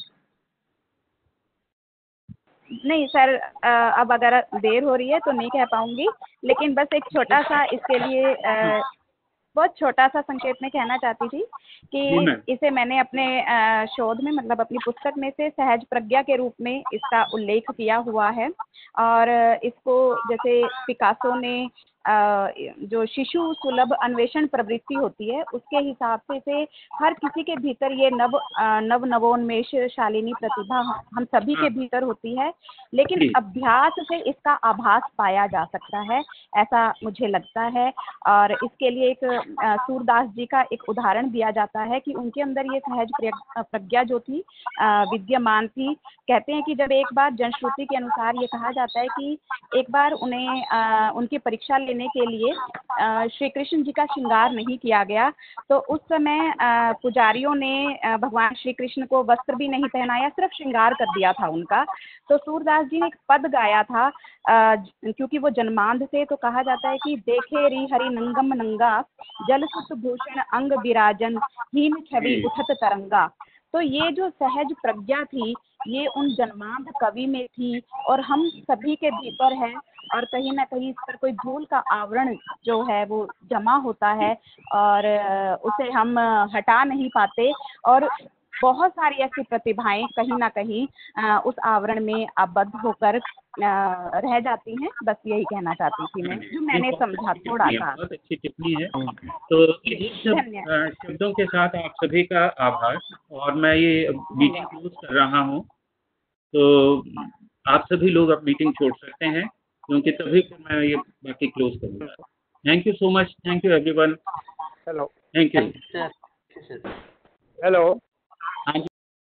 नहीं सर, अब अगर देर हो रही है तो नहीं कह पाऊंगी, लेकिन बस एक छोटा सा इसके लिए अ, बहुत छोटा सा संक्षेप में कहना चाहती थी कि इसे मैंने अपने शोध में, मतलब अपनी पुस्तक में से सहज प्रज्ञा के रूप में इसका उल्लेख किया हुआ है। और इसको जैसे पिकासो ने जो शिशु सुलभ अन्वेषण प्रवृत्ति होती है उसके हिसाब से इसे हर किसी के भीतर ये नव नव नवोन्मेष शालिनी प्रतिभा हम सभी के भीतर होती है, लेकिन अभ्यास से इसका आभास पाया जा सकता है, ऐसा मुझे लगता है। और इसके लिए एक सूरदास जी का एक उदाहरण दिया जाता है कि उनके अंदर ये सहज प्रज्ञा जो थी विद्यमान थी। कहते हैं कि जब एक बार जनश्रुति के अनुसार ये कहा जाता है कि एक बार उन्हें आ, उनकी परीक्षा लेने के लिए श्री कृष्ण जी का श्रृंगार नहीं किया गया, तो उस समय पुजारियों ने भगवान श्री कृष्ण को वस्त्र भी नहीं पहनाया, सिर्फ श्रृंगार कर दिया था उनका। तो सूरदास जी ने एक पद गाया था, आ, क्योंकि वो जन्मांध थे, तो कहा जाता है कि देखे री हरि नंगम नंगा, जल सुत भूषण अंग विराजन, हीन छवि उठत तरंगा। तो ये जो सहज प्रज्ञा थी ये उन जन्मांध कवि में थी और हम सभी के भीतर है, और कहीं ना कहीं इस पर कोई धूल का आवरण जो है वो जमा होता है और उसे हम हटा नहीं पाते, और बहुत सारी ऐसी प्रतिभाएं कहीं ना कहीं उस आवरण में आबद्ध होकर रह जाती हैं। बस यही कहना चाहती थी मैं, जो मैंने समझा थोड़ा सा। बहुत अच्छी टिप्पणी है। तो इन्हीं सब शब्दों के साथ आप सभी का आभार, और मैं ये मीटिंग क्लोज कर रहा हूँ। तो आप सभी लोग अब मीटिंग छोड़ सकते हैं, क्योंकि तभी फिर मैं ये बाकी क्लोज करूँगा। Thank you so much, thank you everyone. Hello, thank you. Hello.